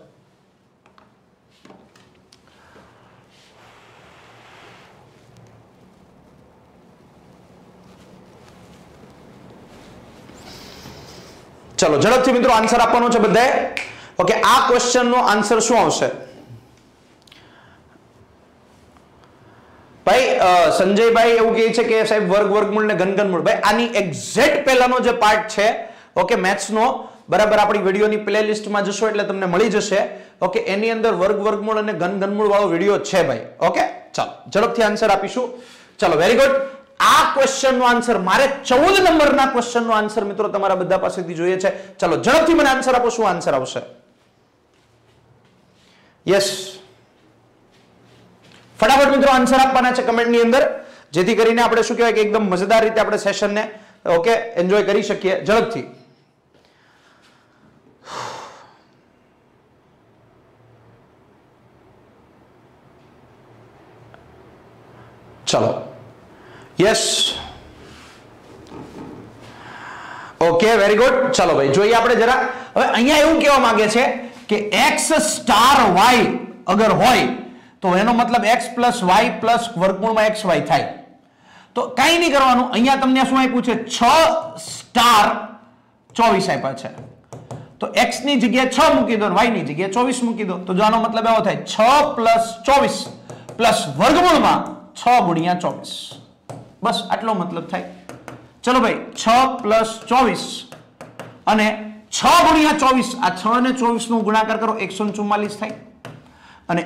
ચલો ઝડપથી મિત્રો આન્સર આપવાનો છે બધાએ. ઓકે, આ ક્વેશ્ચન નો આન્સર શું આવશે? ભાઈ સંજયભાઈ એવું કહે છે કે સાહેબ વર્ગમૂળ ને ઘનમૂળ. ભાઈ આની એક્ઝેક્ટ પહેલાનો જે પાર્ટ છે, ઓકે, મેથ્સ નો, બરાબર, આપણી વિડીયોની પ્લેલિસ્ટમાં જશો એટલે તમને મળી જશે. ઓકે, એની અંદર વર્ગમૂળ અને ઘનમૂળ વાળો વિડીયો છે ભાઈ. ઓકે, ચાલો ઝડપથી આન્સર આપીશું. ચલો વેરી ગુડ. આ ક્વેશ્ચન નો આન્સર મારે 14 નંબરના ક્વેશ્ચન નો આન્સર મિત્રો તમારા બધા પાસેથી જોઈએ છે. ચલો ઝડપથી મને આન્સર આપો, શું આન્સર આવશે? યસ, ફટાફટ મિત્રો આન્સર આપવાના છે કમેન્ટની અંદર, જેથી કરીને આપણે શું કહેવાય કે એકદમ મજેદાર રીતે આપણે સેશનને ઓકે એન્જોય કરી શકીએ. ઝડપથી ચલો. Yes, okay very good. ચલો ભાઈ જોઈએ આપણે જરા. હવે અહીંયા એવું કહેવા માંગે છે કે x સ્ટાર y અગર હોય તો એનો મતલબ x પ્લસ y પ્લસ વર્ગમૂળમાં xy થાય. તો કઈ નહીં કરવાનું, અહીંયા તમને શું આપ્યું છે 6 સ્ટાર 24 આપ્યા છે. તો x ની જગ્યાએ 6 મૂકી દો અને y ની જગ્યાએ 24 મૂકી દો. તો જો આનો મતલબ એવો થાય 6 પ્લસ 24 પ્લસ વર્ગમૂળમાં 6 ગુણ્યા 24. બસ આટલો મતલબ થાય. ચલો ભાઈ 6 પ્લસ 24 અને 6 ગુણ્યા 24, આ 6 ને 24 નો ગુણાકાર કરો 144 થાય. અને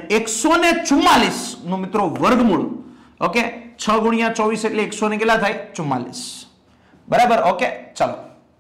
144 નો મિત્રો વર્ગમૂળ, ઓકે 6 ગુણ્યા 24 એટલે 100 ને કેટલા થાય 44. બરાબર. ઓકે ચાલો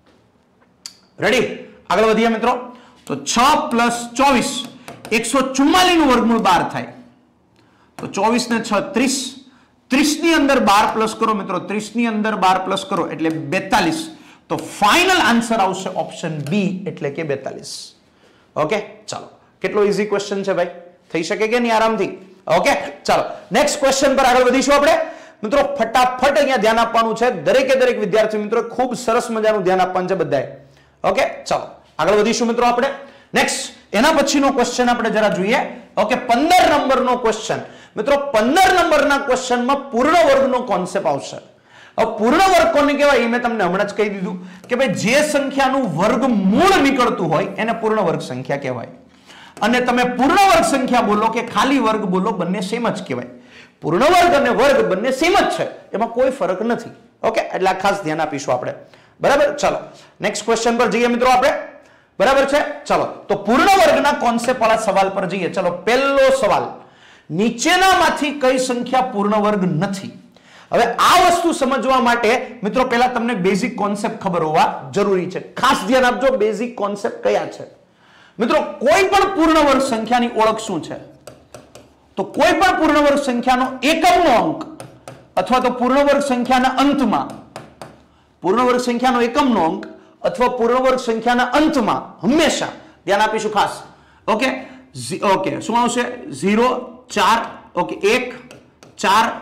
રેડી, આગળ વધીએ મિત્રો. તો 6 પ્લસ 24 144 નું વર્ગમૂળ 12 થાય. તો 24 ને 6 30, 30 ની અંદર 12 પ્લસ કરો મિત્રો, 30 ની અંદર 12 પ્લસ કરો એટલે 42. તો ફાઇનલ આન્સર આવશે ઓપ્શન બી એટલે કે 42. ઓકે ચાલો, કેટલો ઈઝી ક્વેશ્ચન છે ભાઈ, થઈ શકે કે નહીં આરામથી. ઓકે ચાલો નેક્સ્ટ ક્વેશ્ચન પર આગળ વધીશું આપણે મિત્રો. ફટાફટ અહીંયા ધ્યાન આપવાનું છે દરેકે દરેક વિદ્યાર્થી મિત્રો, ખૂબ સરસ મજાનું ધ્યાન આપવાનું છે બધાએ. ઓકે ચાલો આગળ વધીશું મિત્રો આપણે નેક્સ્ટ. એના પછીનો ક્વેશ્ચન આપણે જરા જોઈએ. ઓકે 15 નંબરનો ક્વેશ્ચન મિત્રો. 15 નંબરના ક્વેશ્ચનમાં પૂર્ણ વર્ગનો કોન્સેપ્ટ આવશે. હવે પૂર્ણ વર્ગ કોને કહેવાય એ મેં તમને હમણાં જ કહી દીધું કે ભાઈ જે સંખ્યાનું વર્ગમૂળ નીકળતું હોય એને પૂર્ણ વર્ગ સંખ્યા કહેવાય. અને તમે પૂર્ણ વર્ગ સંખ્યા બોલો કે ખાલી વર્ગ બોલો, બંને સેમ જ કહેવાય. પૂર્ણ વર્ગ અને વર્ગ બંને સેમ જ છે, એમાં કોઈ ફરક નથી. ઓકે એટલે આ ખાસ ધ્યાન આપીશું આપણે. બરાબર. ચાલો નેક્સ્ટ ક્વેશ્ચન પર જઈએ મિત્રો આપણે. બરાબર છે. ચાલો તો પૂર્ણ વર્ગના કોન્સેપ્ટ વાળા સવાલ પર જઈએ. ચાલો પહેલો સવાલ, નીચેનામાંથી કઈ સંખ્યા પૂર્ણ વર્ગ નથી? હવે આ વસ્તુ સમજવા માટે મિત્રો પહેલા તમને બેઝિક કોન્સેપ્ટ ખબર હોવા જરૂરી છે. ખાસ ધ્યાન આપજો બેઝિક કોન્સેપ્ટ કયા છે મિત્રો. કોઈ પણ પૂર્ણ વર્ગ સંખ્યાની ઓળખ શું છે? તો કોઈ પણ પૂર્ણ વર્ગ સંખ્યાનો એકમનો અંક અથવા તો પૂર્ણ વર્ગ સંખ્યાના અંતમાં, પૂર્ણ વર્ગ સંખ્યાનો એકમનો અંક અથવા પૂર્ણ વર્ગ સંખ્યાના અંતમાં હંમેશા ધ્યાન આપીશું ખાસ. ઓકે ઓકે શું આવશે? 0 4 ઓકે 1 4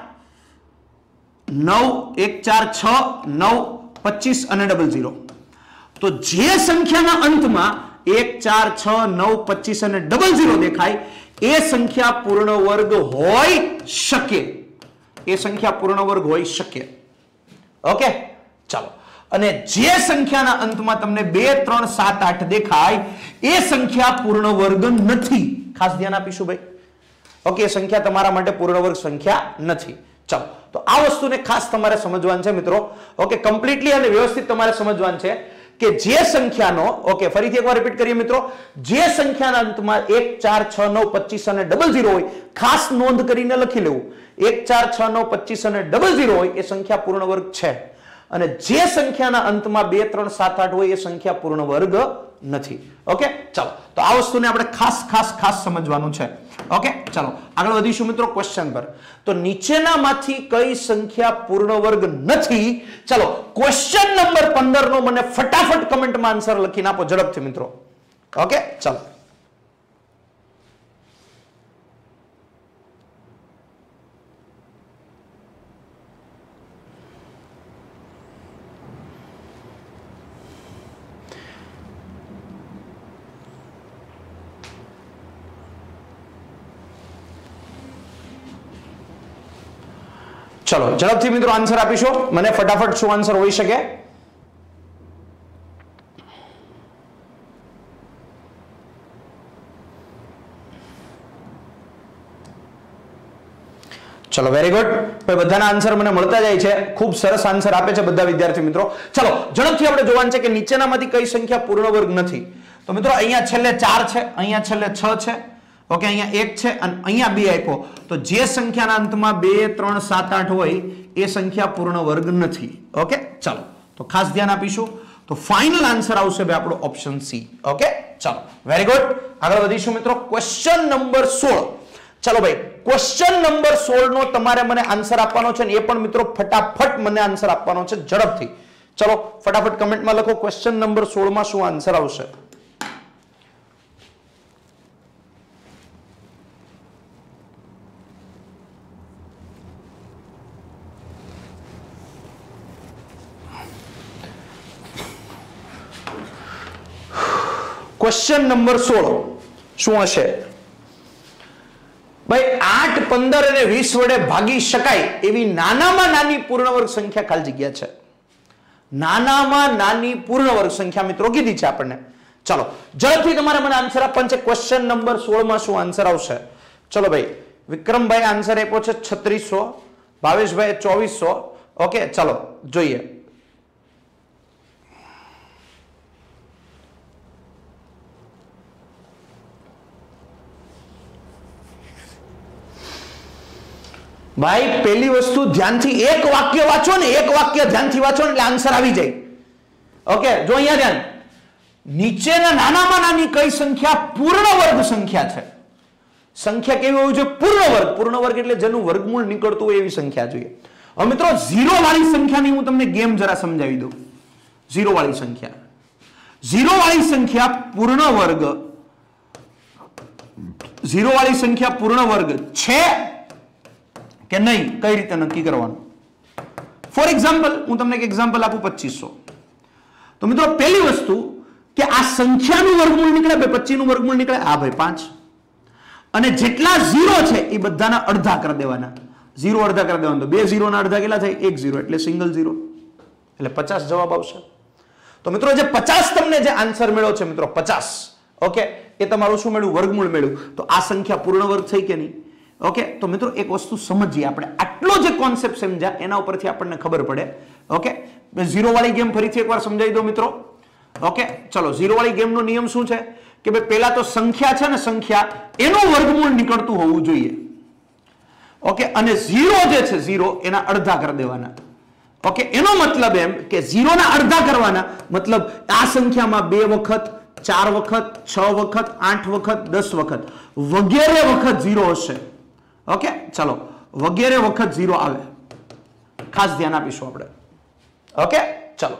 9 1 4 6 9 25 અને 00. તો જે સંખ્યાના અંતમાં 1 4 6 9 25 અને 00 દેખાય એ સંખ્યા પૂર્ણ વર્ગ હોઈ શકે. એ સંખ્યા પૂર્ણ વર્ગ હોઈ શકે. ઓકે ચાલો. અને જે સંખ્યાના અંતમાં તમને 2 3 7 8 દેખાય એ સંખ્યા પૂર્ણ વર્ગ નથી. ખાસ ધ્યાન આપીશું ભાઈ. ઓકે સંખ્યા તમારા માટે પૂર્ણ વર્ગ સંખ્યા નથી. ચાલો તો આ વસ્તુને ખાસ તમારે સમજવાનું છે મિત્રો. ઓકે કમ્પ્લીટલી અને વ્યવસ્થિત તમારે સમજવાનું છે કે જે સંખ્યાનો, ઓકે ફરીથી એકવાર રિપીટ કરીએ મિત્રો, જે સંખ્યાના અંતમાં 1 4 6 9 25 અને 00 હોય ખાસ નોંધ કરીને લખી લેવું. 1 4 6 9 25 અને 00 હોય એ સંખ્યા પૂર્ણ વર્ગ છે. અને જે સંખ્યાના અંતમાં 2 3 7 8 હોય એ સંખ્યા પૂર્ણ વર્ગ નથી. ઓકે ચાલો તો આ વસ્તુને આપણે ખાસ સમજવાનું છે. ઓકે ચાલો આગળ વધીશું મિત્રો ક્વેશ્ચન પર. તો નીચેનામાંથી કઈ સંખ્યા પૂર્ણ વર્ગ નથી? ચાલો ક્વેશ્ચન નંબર 15 નો મને ફટાફટ કમેન્ટમાં આન્સર લખીને આપો ઝડપથી મિત્રો. ઓકે ચાલો ચલો ઝડપથી મિત્રો આન્સર આપીશો મને ફટાફટ. શું આન્સર હોઈ શકે? ચલો વેરી ગુડ. બધાના આન્સર મને મળતા જાય છે. ખૂબ સરસ આન્સર આપે છે બધા વિદ્યાર્થી મિત્રો. ચલો ઝડપથી આપણે જોવાનું છે કે નીચેનામાંથી કઈ સંખ્યા પૂર્ણ વર્ગ નથી. તો મિત્રો અહીંયા છેલ્લે 4 છે, અહીંયા છેલ્લે 6 છે, ઓકે અહીંયા 1 છે અને અહીંયા 2 આપ્યો. તો જે સંખ્યાના અંતમાં 2 3 7 8 હોય એ સંખ્યા પૂર્ણ વર્ગ નથી. ઓકે ચાલો તો ખાસ ધ્યાન આપીશું. તો ફાઇનલ આન્સર આવશે ભાઈ આપણો ઓપ્શન સી. ઓકે ચાલો વેરી ગુડ. આગળ વધીશું મિત્રો ક્વેશ્ચન નંબર 16. ચાલો ભાઈ ક્વેશ્ચન નંબર 16 નો તમારે મને આન્સર આપવાનો છે ને એ પણ મિત્રો ફટાફટ મને આન્સર આપવાનો છે ઝડપથી. ચલો ફટાફટ કમેન્ટમાં લખો ક્વેશ્ચન નંબર 16 માં શું આન્સર આવશે. ક્વેશ્ચન નંબર 16 શું હશે ભાઈ? 8, 15 અને 20 વડે ભાગી શકાય એવી નાનામાં નાની પૂર્ણ વર્ગ સંખ્યા ખાલી જગ્યા છે. નાનામાં નાની પૂર્ણ વર્ગ સંખ્યા મિત્રો કીધી છે આપણને. ચલો ઝડપથી તમારે મને આન્સર આપવાનો છે. ક્વેશ્ચન નંબર 16 માં શું આન્સર આવશે? ચલો ભાઈ, વિક્રમભાઈ આન્સર આપ્યો છે 3600, ભાવેશભાઈ 2400. ઓકે, ચલો જોઈએ. ભાઈ પહેલી વસ્તુ ધ્યાનથી એક વાક્ય વાંચો ને, એક વાક્ય ધ્યાનથી વાંચો એટલે આન્સર આવી જાય. ઓકે, જો અહીંયા ધ્યાન. નીચેના નાનામાં નાની કઈ સંખ્યા પૂર્ણ વર્ગ સંખ્યા છે? સંખ્યા કેવી હોવી જોઈએ? પૂર્ણ વર્ગ. પૂર્ણ વર્ગ એટલે જેનું વર્ગમૂળ નીકળતું હોય એવી સંખ્યા જોઈએ. હવે મિત્રો 0 વાળી સંખ્યાની હું તમને ગેમ જરા સમજાવી દઉં. 0 વાળી સંખ્યા, 0 વાળી સંખ્યા પૂર્ણ વર્ગ, 0 વાળી સંખ્યા પૂર્ણ વર્ગ છે કે નહીં, કઈ રીતે નક્કી કરવાનું? ફોર એક્ઝામ્પલ હું તમને એક એક્ઝામ્પલ આપું 2500. તો મિત્રો પહેલી વસ્તુ કે આ સંખ્યાનું વર્ગમૂળ નીકળે, ભાઈ 25 નું વર્ગમૂળ નીકળે, આ ભાઈ 5, અને જેટલા 0 છે એ બધાના અડધા કરી દેવાના. 0 અડધા કરી દેવાના, તો 2 0 ના અડધા કેટલા થાય? 1 0, એટલે સિંગલ 0, એટલે 50 જવાબ આવશે. તો મિત્રો જે 50 તમને જે આન્સર મળ્યો છે મિત્રો 50, ઓકે, એ તમારું શું મળ્યું? વર્ગમૂળ મળ્યું. તો આ સંખ્યા પૂર્ણ વર્ગ થઈ કે નહીં? ઓકે, તો મિત્રો એક વસ્તુ સમજીએ આપણે. આટલો જે કોન્સેપ્ટ સમજ્યા એના ઉપરથી આપણને ખબર પડે. ઓકે, 0 વાળી ગેમ ફરીથી એકવાર સમજાવી દો મિત્રો. ઓકે, ચલો 0 વાળી ગેમનો નિયમ શું છે કે ભાઈ પહેલા તો સંખ્યા છે ને, સંખ્યા એનું વર્ગમૂળ નીકળતું હોવું જોઈએ. ઓકે, અને 0 જે છે 0 એના અડધા કરી દેવાના. ઓકે, એનો મતલબ એમ કે 0 ના અડધા કરવાના, મતલબ આ સંખ્યામાં 2 વખત, 4 વખત, 6 વખત, 8 વખત, 10 વખત વગેરે વખત 0 હશે. ઓકે, ચલો વગેરે વખત 0 આવે, ખાસ ધ્યાન આપીશું આપણે. ઓકે, ચલો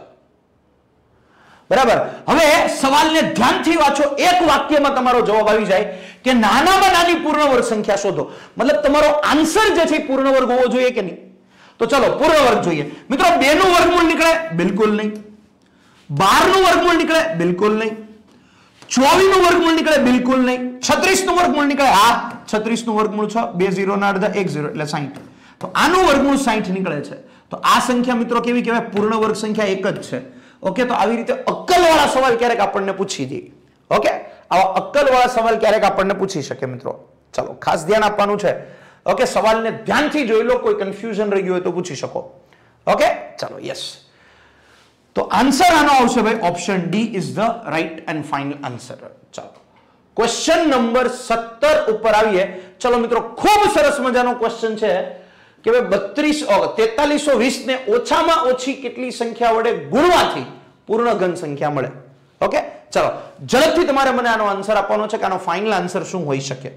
બરાબર. હવે સવાલને ધ્યાનથી વાંચો, એક વાક્યમાં તમારો જવાબ આવી જાય કે નાનામાં નાની પૂર્ણ વર્ગ સંખ્યા શોધો. મતલબ તમારો આન્સર જે છે પૂર્ણ વર્ગ હોવો જોઈએ કે નહીં? તો ચલો પૂર્ણ વર્ગ જોઈએ મિત્રો. 2 નું વર્ગમૂળ નીકળે? બિલકુલ નહીં. 12 નું વર્ગમૂળ નીકળે? બિલકુલ નહીં. 24 નું વર્ગમૂળ નીકળે? બિલકુલ નહીં. 36 નું વર્ગમૂળ નીકળે? હા, 36 નું વર્ગમૂળ 6, 2 0 ના અડધા 1 0, એટલે 60. તો આનું વર્ગમૂળ 60 નીકળે છે. તો આ સંખ્યા મિત્રો કેવી કહેવાય? પૂર્ણ વર્ગ સંખ્યા એક જ છે. ઓકે, તો આવી રીતે અક્કલવાળા સવાલ ક્યારેક આપણને પૂછી દે. ઓકે, આવા અક્કલવાળા સવાલ ક્યારેક આપણને પૂછી શકે મિત્રો. ચલો ખાસ ધ્યાન આપવાનું છે. ઓકે, સવાલને ધ્યાનથી જોઈ લો, કોઈ કન્ફ્યુઝન રહી ગયું હોય તો પૂછી શકો. ઓકે, ચલો યસ. તો આન્સર આનો આવશે ભાઈ option D is the right and final answer. ચાલો ક્વેશ્ચન નંબર 17 ઉપર આવીએ. ચલો મિત્રો ખૂબ સરસ મજાનો ક્વેશ્ચન છે કે ભાઈ 4320 ને ઓછામાં ઓછી કેટલી સંખ્યા વડે ગુણવાથી પૂર્ણ ઘન સંખ્યા મળે? ઓકે, ચલો ઝડપથી તમારે મને આનો આન્સર આપવાનો છે કે આનો ફાઇનલ આન્સર શું હોઈ શકે.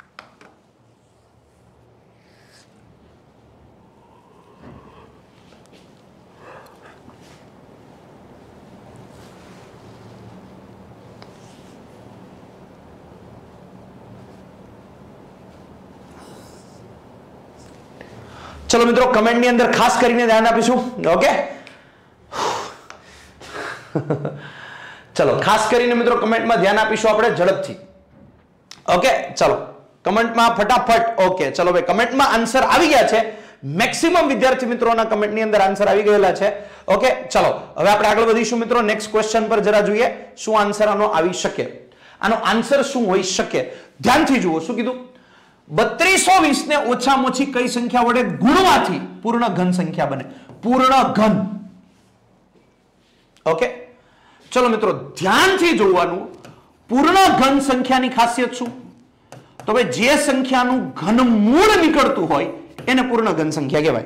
ચલો મિત્રો કમેન્ટની અંદર ખાસ કરીને ધ્યાન આપીશું. ઓકે, ચલો ખાસ કરીને મિત્રો કમેન્ટમાં ધ્યાન આપીશું આપણે ઝડપથી. ઓકે, ચલો કમેન્ટમાં ફટાફટ. ઓકે, ચલો ભાઈ કમેન્ટમાં આન્સર આવી ગયા છે. મેક્સિમમ વિદ્યાર્થી મિત્રોના કમેન્ટની અંદર આન્સર આવી ગયેલા છે. ઓકે, ચલો હવે આપણે આગળ વધીશું મિત્રો. નેક્સ્ટ ક્વેશ્ચન પર જરા જોઈએ શું આન્સર આનો આવી શકે. આનો આન્સર શું હોઈ શકે? ધ્યાનથી જુઓ. શું કીધું? 3220 ને ઓછામાં ઓછી કઈ સંખ્યા વડે ગુણવાથી પૂર્ણ ઘન સંખ્યા બને? પૂર્ણ ઘન. ઓકે, ચલો મિત્રો ધ્યાનથી જોવાનું. પૂર્ણ ઘન સંખ્યાની ખાસિયત શું? તો ભાઈ જે સંખ્યાનું ઘનમૂળ નીકળતું હોય એને પૂર્ણ ઘન સંખ્યા કહેવાય.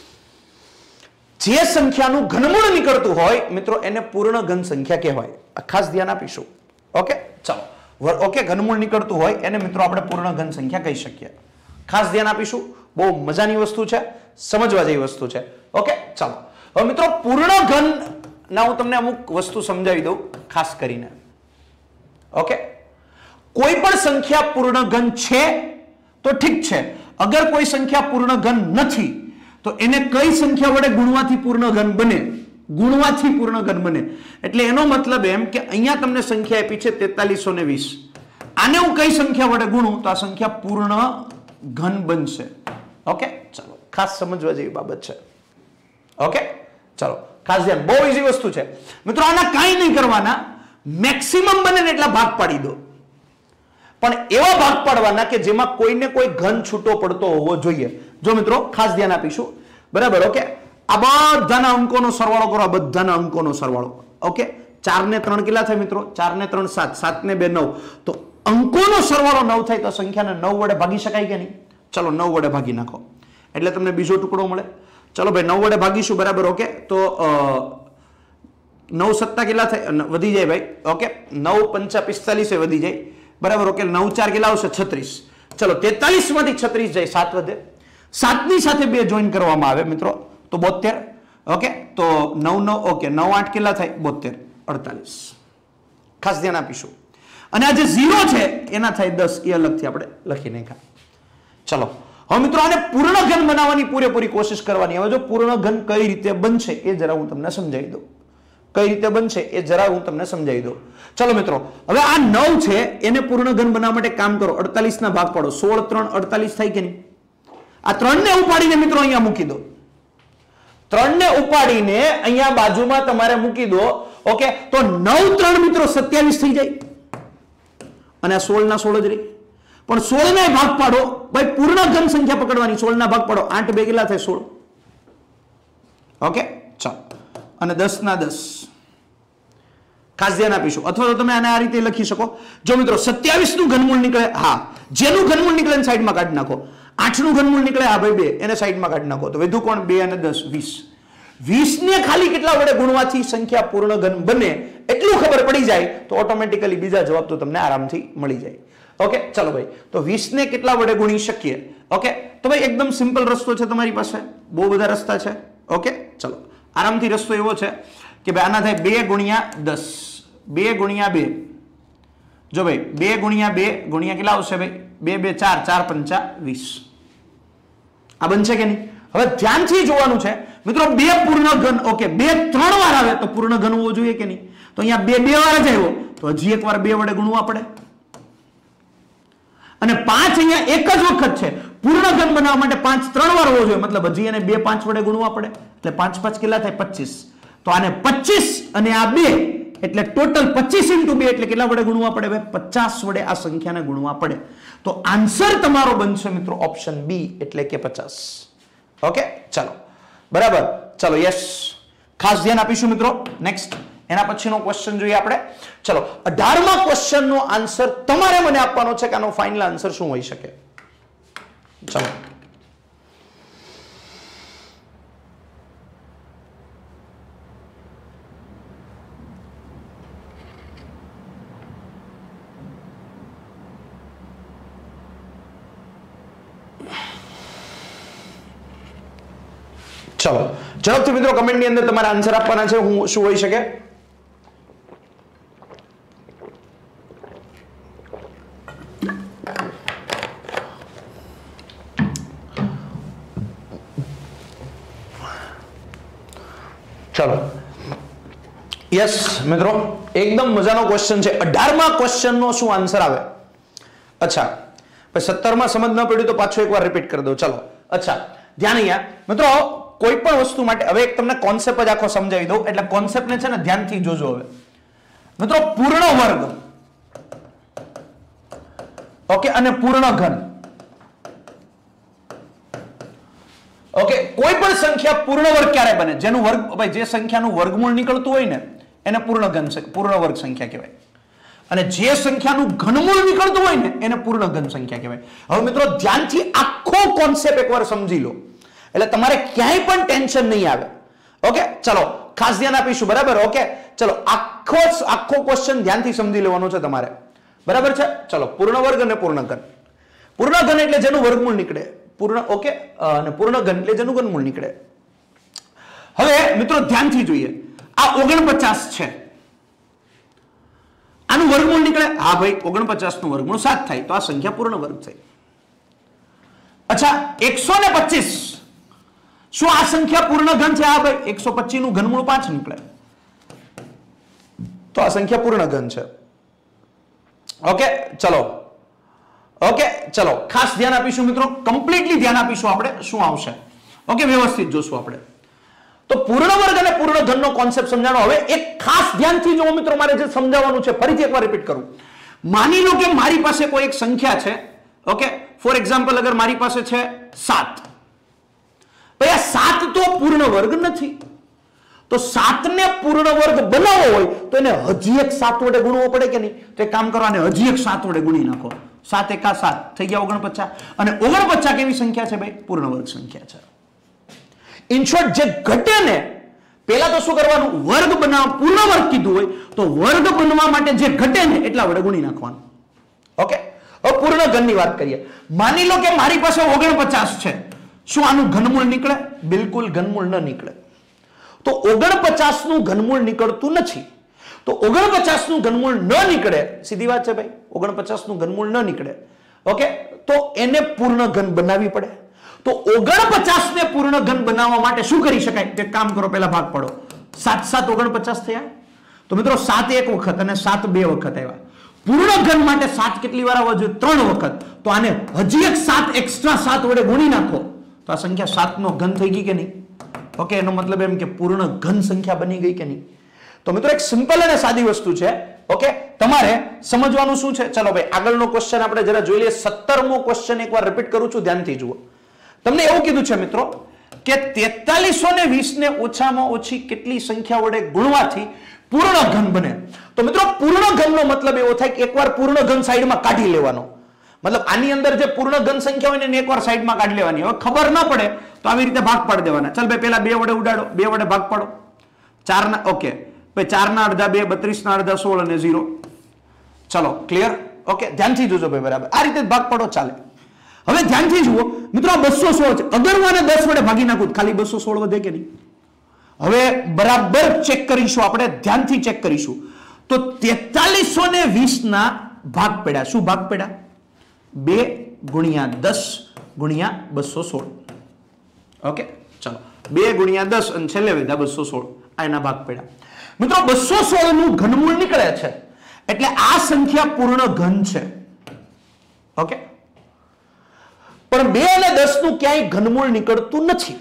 જે સંખ્યાનું ઘનમૂળ નીકળતું હોય મિત્રો એને પૂર્ણ ઘન સંખ્યા કહેવાય. ખાસ ધ્યાન આપીશું. ઓકે, ચલો ઓકે, ઘનમૂળ નીકળતું હોય એને મિત્રો આપણે પૂર્ણ ઘન સંખ્યા કહી શકીએ. ખાસ ધ્યાન આપીશું. બહુ મજાની વસ્તુ છે, સમજવા જેવી વસ્તુ છે. ઓકે, ચાલો હવે મિત્રો પૂર્ણ ઘન ના હું તમને અમુક વસ્તુ સમજાવી દઉં ખાસ કરીને. ઓકે, કોઈ પણ સંખ્યા પૂર્ણ ઘન છે તો ઠીક છે. અગર કોઈ સંખ્યા પૂર્ણ ઘન નથી તો એને કઈ સંખ્યા વડે ગુણવાથી પૂર્ણ ઘન બને? ગુણવાથી પૂર્ણ ઘન બને. એટલે એનો મતલબ એમ કે અહીંયા તમને સંખ્યા આપી છે 4320. આને હું કઈ સંખ્યા વડે ગુણું તો આ સંખ્યા પૂર્ણ ઘન બનશે. ઓકે, ચાલો ખાસ સમજવા જેવી બાબત છે. ઓકે, ચાલો ખાસ ધ્યાન, બહુ ઈઝી વસ્તુ છે મિત્રો. આના કાંઈ નહીં કરવાના, મેક્સિમમ બને ને એટલા ભાગ પાડી દો, પણ એવા ભાગ પાડવાના કે જેમાં કોઈને કોઈ ઘન છૂટો પડતો હોવો જોઈએ. જો મિત્રો ખાસ ધ્યાન આપીશું, બરાબર. ઓકે, આ બધાના અંકોનો સરવાળો કરો, આ બધાના અંકોનો સરવાળો. ઓકે, 4 ને 3 કેટલા થાય મિત્રો? 4 ને 3 7, 7 ને 2 9. તો અંકોનો સરવાળો 9 થાય તો સંખ્યાને 9 વડે ભાગી શકાય કે નહીં? ચલો 9 વડે ભાગી નાખો એટલે તમને બીજો ટુકડો મળે. ચલો ભાઈ 9 વડે ભાગીશું, બરાબર. ઓકે, તો 9 સત્તા કેટલા થાય? વધી જાય ભાઈ. ઓકે, 9 પંચા 45 વધી જાય, બરાબર. ઓકે, 9 4 કેટલા આવશે? 36. ચલો 43 માંથી 36 જાય, 7 વધે. 7 ની સાથે 2 જોઈન કરવામાં આવે મિત્રો તો 72. ઓકે, તો 9 9 ઓકે 9 8 કેટલા થાય? 72 48. ખાસ ધ્યાન આપીશું. અને આ જે 0 છે એના થાય 10, એ અલગથી આપણે લખી નાખ્યા. ચલો હવે મિત્રો આને પૂર્ણ ઘન બનાવવાની પૂરેપૂરી કોશિશ કરવાની. હવે જો પૂર્ણ ઘન કઈ રીતે બનશે એ જરા હું તમને સમજાવી દઉં. કઈ રીતે બનશે એ જરા હું તમને સમજાવી દઉં. ચલો મિત્રો, હવે આ 9 છે એને પૂર્ણ ઘન બનાવવા માટે કામ કરો. 48 ના ભાગ પાડો. 16 3 48 થાય કે નહીં? આ 3 ને ઉપાડીને મિત્રો અહીંયા મૂકી દો. 3 ને ઉપાડીને અહીંયા બાજુમાં તમારે મૂકી દો. ઓકે, તો 9 3 મિત્રો 27 થઈ જાય અને આ 16 ના 16 જ રહી. પણ 16 ના ભાગ પાડો ભાઈ, પૂર્ણ ઘન સંખ્યા પકડવાની. 16 ના ભાગ પાડો, 8 2 કેટલા થાય? 16. ઓકે, ચાલો, અને 10 ના 10. ખાસ ધ્યાન આપીશું. અથવા તો તમે આને આ રીતે લખી શકો. જો મિત્રો 27 નું ઘનમૂળ નીકળે, હા, જેનું ઘનમૂળ નીકળે એને સાઈડમાં કાઢી નાખો. 8 નું ઘનમૂળ નીકળે, હા ભાઈ 2, એને સાઈડમાં કાઢી નાખો. તો વધુ કોણ? 2 અને 10 20. 20 ને ખાલી કેટલા વડે ગુણવાથી સંખ્યા પૂર્ણ ઘન બને એટલું ખબર પડી જાય તો ઓટોમેટિકલી બીજા જવાબ તો તમને આરામથી મળી જાય. ઓકે, ચાલો ભાઈ, તો 20 ને કેટલા વડે ગુણી શકીએ? ઓકે, તો ભાઈ એકદમ સિમ્પલ રસ્તો છે તમારી પાસે, બહુ બધા રસ્તા છે. ઓકે, ચલો આરામથી રસ્તો એવો છે કે ભાઈ આના થાય 2 ગુણ્યા 10, 2 ગુણ્યા 2. જો ભાઈ 2 ગુણ્યા 2 ગુણ્યા કેટલા આવશે ભાઈ? 2 2 4, 4 પંચા 20. આ બનશે કે નહીં? હવે ધ્યાનથી જોવાનું છે મિત્રો, 2 પૂર્ણ ઘન. ઓકે, 2 3 વાર આવે તો પૂર્ણ ઘન હોવો જોઈએ કે નહીં? તો અહીંયા 2 2 વાર જ આવ્યો તો હજી એક વાર 2 વડે ગુણવા પડે. અને 5 અહીંયા એક જ વખત છે. પૂર્ણ ઘન બનાવવા માટે 5 3 વાર હોવો જોઈએ, મતલબ હજી એને 2 5 વડે ગુણવા પડે. એટલે 5 5 કેટલા થાય? 25. તો આને 25 અને આ 2 એટલે ટોટલ 25 × 2 એટલે કેટલા વડે ગુણવા પડે? 50 વડે આ સંખ્યાને ગુણવા પડે. તો આન્સર તમારો બનશે મિત્રો ઓપ્શન બી, એટલે કે 50. ઓકે, ચાલો, બરાબર. ચલો, યસ, ખાસ ધ્યાન આપીશું મિત્રો. નેક્સ્ટ એના પછીનો ક્વેશ્ચન જોઈએ આપણે. ચલો 18મા ક્વેશ્ચનનો આન્સર તમારે મને આપવાનો છે કે આનો ફાઇનલ આન્સર શું હોઈ શકે. ચલો ચલો ઝડપથી મિત્રો કમેન્ટની અંદર તમારે આન્સર આપવાના છે. હું શું હોઈ શકે? ચલો, યસ મિત્રો, એકદમ મજાનો ક્વેશ્ચન છે. 18મા ક્વેશ્ચનનો શું આન્સર આવે? અચ્છા, 17માં સમજ ન પડી તો પાછો એકવાર રિપીટ કરી દો. ચલો, અચ્છા, ધ્યાન અહીંયા મિત્રો, કોઈ પણ વસ્તુ માટે હવે એક તમને કોન્સેપ્ટ જ આખો સમજાવી દઉં, એટલે કોન્સેપ્ટને છે ને ધ્યાનથી જોજો. હવે મિત્રો પૂર્ણ વર્ગ, ઓકે, અને પૂર્ણ ઘન. ઓકે, કોઈ પણ સંખ્યા પૂર્ણ વર્ગ ક્યારે બને? જેનું વર્ગ, ભાઈ જે સંખ્યાનું વર્ગમૂળ નીકળતું હોય ને એને પૂર્ણ ઘન, પૂર્ણ વર્ગ સંખ્યા કહેવાય. અને જે સંખ્યાનું ઘનમૂળ નીકળતું હોય ને એને પૂર્ણ ઘન સંખ્યા કહેવાય. હવે મિત્રો ધ્યાનથી આખો કોન્સેપ્ટ એકવાર સમજી લો એટલે તમારે ક્યાંય પણ ટેન્શન નહીં આવે. ઓકે, ચલો ખાસ ધ્યાન આપીશું, બરાબર. ઓકે, ચલો આખો ક્વેશ્ચન ધ્યાનથી સમજી લેવાનો છે તમારે, બરાબર છે. ચલો, પૂર્ણ વર્ગ અને પૂર્ણ ઘન. પૂર્ણ ઘન એટલે જેનું વર્ગમૂળ નીકળે, પૂર્ણ, ઓકે, અને પૂર્ણ ઘન એટલે જેનું ઘનમૂળ નીકળે. હવે મિત્રો ધ્યાનથી જોઈએ, આ 49 છે, આનું વર્ગમૂળ નીકળે, હા ભાઈ 49 નું વર્ગમૂળ 7 થાય તો આ સંખ્યા પૂર્ણ વર્ગ થઈ. અચ્છા, 125 શું આ સંખ્યા પૂર્ણ ઘન છે? હા ભાઈ, 125 નું ઘનમૂળ 5 નીકળે, તો આ સંખ્યા પૂર્ણ ઘન છે. ઓકે, ચલો. ઓકે, ચલો ખાસ ધ્યાન આપીશું મિત્રો, કમ્પ્લીટલી ધ્યાન આપીશું આપણે શું આવશે. ઓકે, વ્યવસ્થિત જોશું આપણે. તો પૂર્ણ વર્ગ અને પૂર્ણ ઘનનો કોન્સેપ્ટ સમજાવવાનો. હવે એક ખાસ ધ્યાનથી જો મિત્રો મારે જે સમજાવવાનું છે, ફરીથી એકવાર રિપીટ કરું. માની લો કે મારી પાસે કોઈ એક સંખ્યા છે. ઓકે, ફોર એક્ઝામ્પલ અગર મારી પાસે છે 7, ભાઈ આ 7 તો પૂર્ણ વર્ગ નથી, તો 7 ને પૂર્ણ વર્ગ બનાવવો હોય તો એને હજી એક 7 વડે ગુણવો પડે કે નહીં? તો એક કામ કરો, આને હજી એક 7 વડે ગુણી નાખો. 7 એકા 7 થઈ ગયા 49. અને 49 કેવી સંખ્યા છે ભાઈ? પૂર્ણ વર્ગ સંખ્યા છે. ઇન શોર્ટ, જે ઘટે ને પહેલા તો શું કરવાનું? વર્ગ બનાવ, પૂર્ણ વર્ગ કીધું હોય તો વર્ગ બનવા માટે જે ઘટે ને એટલા વડે ગુણી નાખવાનું. ઓકે, હવે પૂર્ણ ઘનની વાત કરીએ. માની લો કે મારી પાસે 49 છે. શું આનું ઘનમૂળ નીકળે? બિલકુલ ઘનમૂળ ન નીકળે. તો 49 નું ઘનમૂળ નીકળતું નથી. તો 49 નું ઘનમૂળ ન નીકળે, સીધી વાત છે ભાઈ, 49 નું ઘનમૂળ ન નીકળે. ઓકે, તો એને પૂર્ણ ઘન બનાવવી પડે. તો 49 ને પૂર્ણ ઘન બનાવવા માટે શું કરી શકાય? એક કામ કરો, પહેલા ભાગ પાડો. 7 7 49 થયા. તો મિત્રો 7 એક વખત અને 7 બે વખત આવ્યા. પૂર્ણ ઘન માટે 7 કેટલી વાર આવવા જોઈએ? 3 વખત. તો આને હજી એક 7 એક્સ્ટ્રા 7 વડે ગુણી નાખો તો આ સંખ્યા 7 નો ઘન થઈ ગઈ કે નહીં? ઓકે, એનો મતલબ એમ કે પૂર્ણ ઘન સંખ્યા બની ગઈ કે નહીં? તો મિત્રો એક સિમ્પલ અને સાદી વસ્તુ છે. ઓકે, તમારે સમજવાનું શું છે? ચલો ભાઈ, આગળનો ક્વેશ્ચન આપણે જરા જોઈ લઈએ. 17મો ક્વેશ્ચન એકવાર રિપીટ કરું છું, ધ્યાનથી જુઓ. તમને એવું કીધું છે મિત્રો કે 4320 ને ઓછામાં ઓછી કેટલી સંખ્યા વડે ગુણવાથી પૂર્ણ ઘન બને? તો મિત્રો પૂર્ણ ઘનનો મતલબ એવો થાય કે એકવાર પૂર્ણ ઘન સાઈડમાં કાઢી લેવાનો. મતલબ આની અંદર જે પૂર્ણ ઘન સંખ્યા હોય ને એકવાર સાઈડમાં કાઢી લેવાની. હવે ખબર ન પડે તો આવી રીતે ભાગ પાડી દેવાના. ચાલ ભાઈ, પેલા 2 વડે ઉડાડો, 2 વડે ભાગ પાડો. 4 ના, ઓકે ભાઈ, 4 ના અડધા 2, 32 ના અડધા 16 અને 0. ચલો ક્લિયર? ઓકે, ધ્યાનથી જોજો ભાઈ, બરાબર આ રીતે ભાગ પાડો, ચાલે. હવે ધ્યાનથી જુઓ મિત્રો, 216 છે. અગર હું આને 10 વડે ભાગી નાખું ખાલી 216 વધે કે નહીં? હવે બરાબર ચેક કરીશું આપણે, ધ્યાનથી ચેક કરીશું. તો 4320 ના ભાગ પડ્યા. શું ભાગ પડ્યા? 2 ગુણ્યા 10 ગુણ્યા 216. ઓકે, ચલો 2 ગુણ્યા 10 અને છેલ્લે વધ્યા 216. આ એના ભાગ પડ્યા. મિત્રો 216 નું ઘનમૂળ નીકળે છે એટલે આ સંખ્યા પૂર્ણ ઘન છે. ઓકે, પણ 2 અને 10 નું ક્યાંય ઘનમૂળ નીકળતું નથી.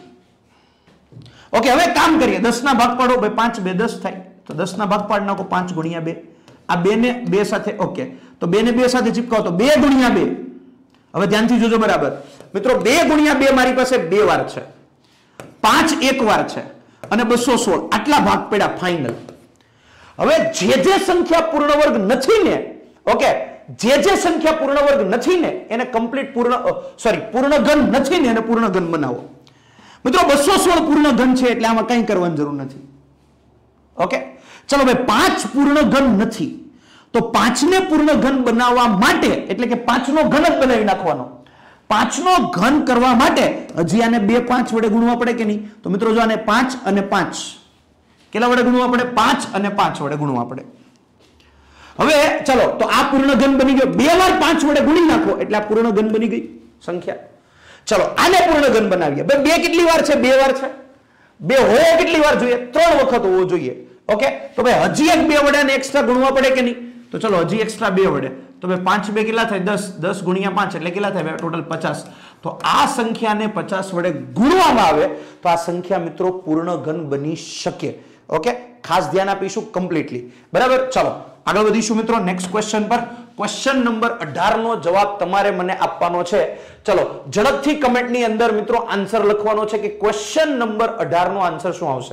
ઓકે, હવે કામ કરીએ. 10 ના ભાગ પાડો ભાઈ, 5 2 10 થાય. તો 10 ના ભાગ પાડી નાખો, 5 ગુણ્યા 2. આ 2 ને 2 સાથે, ઓકે, તો 2 ને 2 સાથે ચિપકાવો તો 2 ગુણ્યા 2. હવે ધ્યાનથી જોજો બરાબર મિત્રો, 2 ગુણ્યા 2 મારી પાસે 2 વાર છે, 5 એક વાર છે અને 216 આટલા ભાગ પડ્યા ફાઇનલ. હવે જે સંખ્યા પૂર્ણ વર્ગ નથી ને, ઓકે, જે સંખ્યા પૂર્ણ વર્ગ નથી ને એને કમ્પ્લીટ પૂર્ણ ઘન નથી ને એને પૂર્ણ ઘન બનાવો. મિત્રો 216 પૂર્ણ ઘન છે એટલે આમાં કંઈ કરવાની જરૂર નથી. ઓકે, ચલો ભાઈ, 5 પૂર્ણ ઘન નથી તો 5 ને પૂર્ણ ઘન બનાવવા માટે એટલે કે 5 નો ઘન જ બનાવી નાખવાનો. 5 નો ઘન કરવા માટે હજી આને 2 5 વડે ગુણવા પડે કે નહીં? તો મિત્રો જો આને 5 અને 5 કેટલા વડે ગુણવા પડે? 5 અને 5 વડે ગુણવા પડે. હવે ચલો, તો આ પૂર્ણ ઘન બની ગયો. 2 વાર 5 વડે ગુણી નાખો એટલે આ પૂર્ણ ઘન બની ગઈ સંખ્યા. ચલો આને પૂર્ણ ઘન બનાવીએ. બે કેટલી વાર છે? 2 વાર છે. 2 હોવો કેટલી વાર જોઈએ? 3 વખત હોવો જોઈએ. ઓકે, તો ભાઈ હજી એક 2 વડે આને એક્સ્ટ્રા ગુણવા પડે કે નહીં? તો ચલો હજી એક્સ્ટ્રા 2 વડે, તો ભાઈ 5 2 કેટલા થાય? 10. 10 ગુણ્યા 5 એટલે કેટલા થાય? ટોટલ 50. તો આ સંખ્યાને 50 વડે ગુણવામાં આવે તો આ સંખ્યા મિત્રો પૂર્ણ ઘન બની શકે. ઓકે, ખાસ ધ્યાન આપીશું કમ્પ્લીટલી, બરાબર. ચલો આગળ વધીશું મિત્રો નેક્સ્ટ ક્વેશ્ચન પર. ક્વેશ્ચન નંબર 18 નો જવાબ તમારે મને આપવાનો છે. ચલો ઝડપથી કમેન્ટની અંદર મિત્રો આન્સર લખવાનો છે કે ક્વેશ્ચન નંબર 18 નો આન્સર શું આવશે.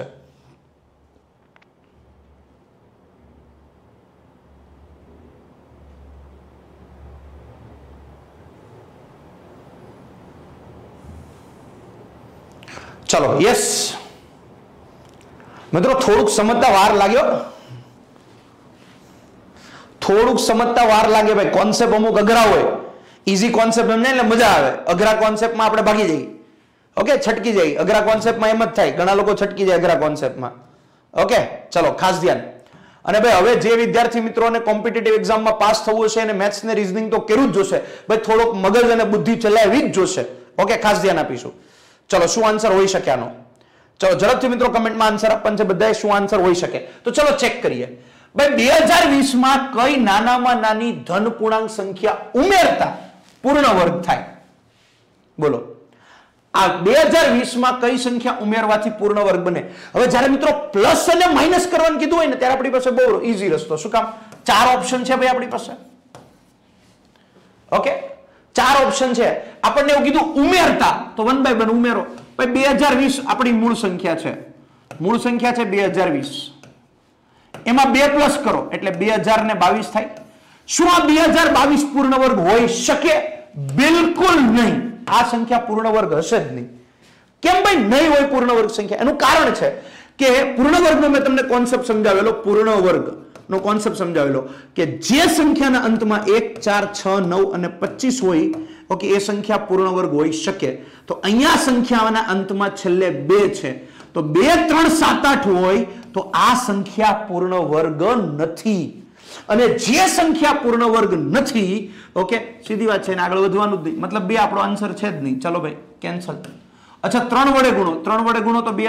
ચલો યસ મિત્રો, થોડુંક સમજતા વાર લાગ્યો, થોડુંક સમજતા વાર લાગે ભાઈ. કોન્સેપ્ટ અમુક અઘરા હોય, ઈઝી કોન્સેપ્ટ સમજાય એટલે મજા આવે. અઘરા કોન્સેપ્ટમાં આપણે ભાગી જઈએ. ઓકે, છટકી જાય. અઘરા કોન્સેપ્ટમાં એમ જ થાય, ઘણા લોકો છટકી જાય અઘરા કોન્સેપ્ટમાં. ઓકે, ચલો ખાસ ધ્યાન. અને ભાઈ હવે જે વિદ્યાર્થી મિત્રોને કોમ્પિટિટિવ એક્ઝામમાં પાસ થવું છે અને મેથ્સ ને રીઝનિંગ તો કરવું જ જોશે ભાઈ, થોડોક મગજ અને બુદ્ધિ ચલાવવી જ જોશે. ઓકે, ખાસ ધ્યાન આપીશું. ચલો શું આન્સર હોઈ શકે આનો? ચલો ઝડપથી મિત્રો કમેન્ટમાં આન્સર આપવાનું છે બધાએ, શું આન્સર હોઈ શકે? તો ચલો ચેક કરીએ ભાઈ 2020 માં કઈ નાનામાં નાની ધન પૂર્ણાંક સંખ્યા ઉમેરતા પૂર્ણ વર્ગ થાય? બોલો આ 2020 માં કઈ સંખ્યા ઉમેરવાથી પૂર્ણ વર્ગ બને? હવે જ્યારે મિત્રો પ્લસ અને માઇનસ કરવાનું કીધું હોય ને ત્યારે આપણી પાસે બહુ ઈઝી રસ્તો. શું કામ? 4 ઓપ્શન છે ભાઈ આપણી પાસે. ઓકે 4 ઓપ્શન છે. આપણને એવું કીધું ઉમેરતા, તો 1 by 1 ઉમેરો. ભાઈ 2020 આપણી મૂળ સંખ્યા છે, મૂળ સંખ્યા છે 2020. એમાં 2 પ્લસ કરો એટલે 2022 થાય. શું આ 2022 પૂર્ણ વર્ગ હોઈ શકે? બિલકુલ નહીં. આ સંખ્યા પૂર્ણ વર્ગ હશે જ નહીં. કેમ ભાઈ નહીં હોય પૂર્ણ વર્ગ સંખ્યા? એનું કારણ છે કે પૂર્ણ વર્ગનો મેં તમને કોન્સેપ્ટ સમજાવેલો, પૂર્ણ વર્ગનો કોન્સેપ્ટ સમજાવેલો કે જે સંખ્યાના અંતમાં 1, 4, 6, 9 અને 25 હોય, ઓકે, એ સંખ્યા પૂર્ણ વર્ગ હોઈ શકે. તો અહીંયા સંખ્યાના અંતમાં છેલ્લે 2 છે, તો 2, 3, 7, 8 હોય તો આ સંખ્યા પૂર્ણ વર્ગ નથી. અને જે સંખ્યા પૂર્ણ વર્ગ નથી, ઓકે, સીધી વાત છે, એને આગળ વધવાનું જ નહીં. મતલબ 2 આપણો આન્સર છે જ નહીં. ચલો ભાઈ કેન્સલ. અચ્છા 3 વડે ગુણો, 3 વડે ગુણો તો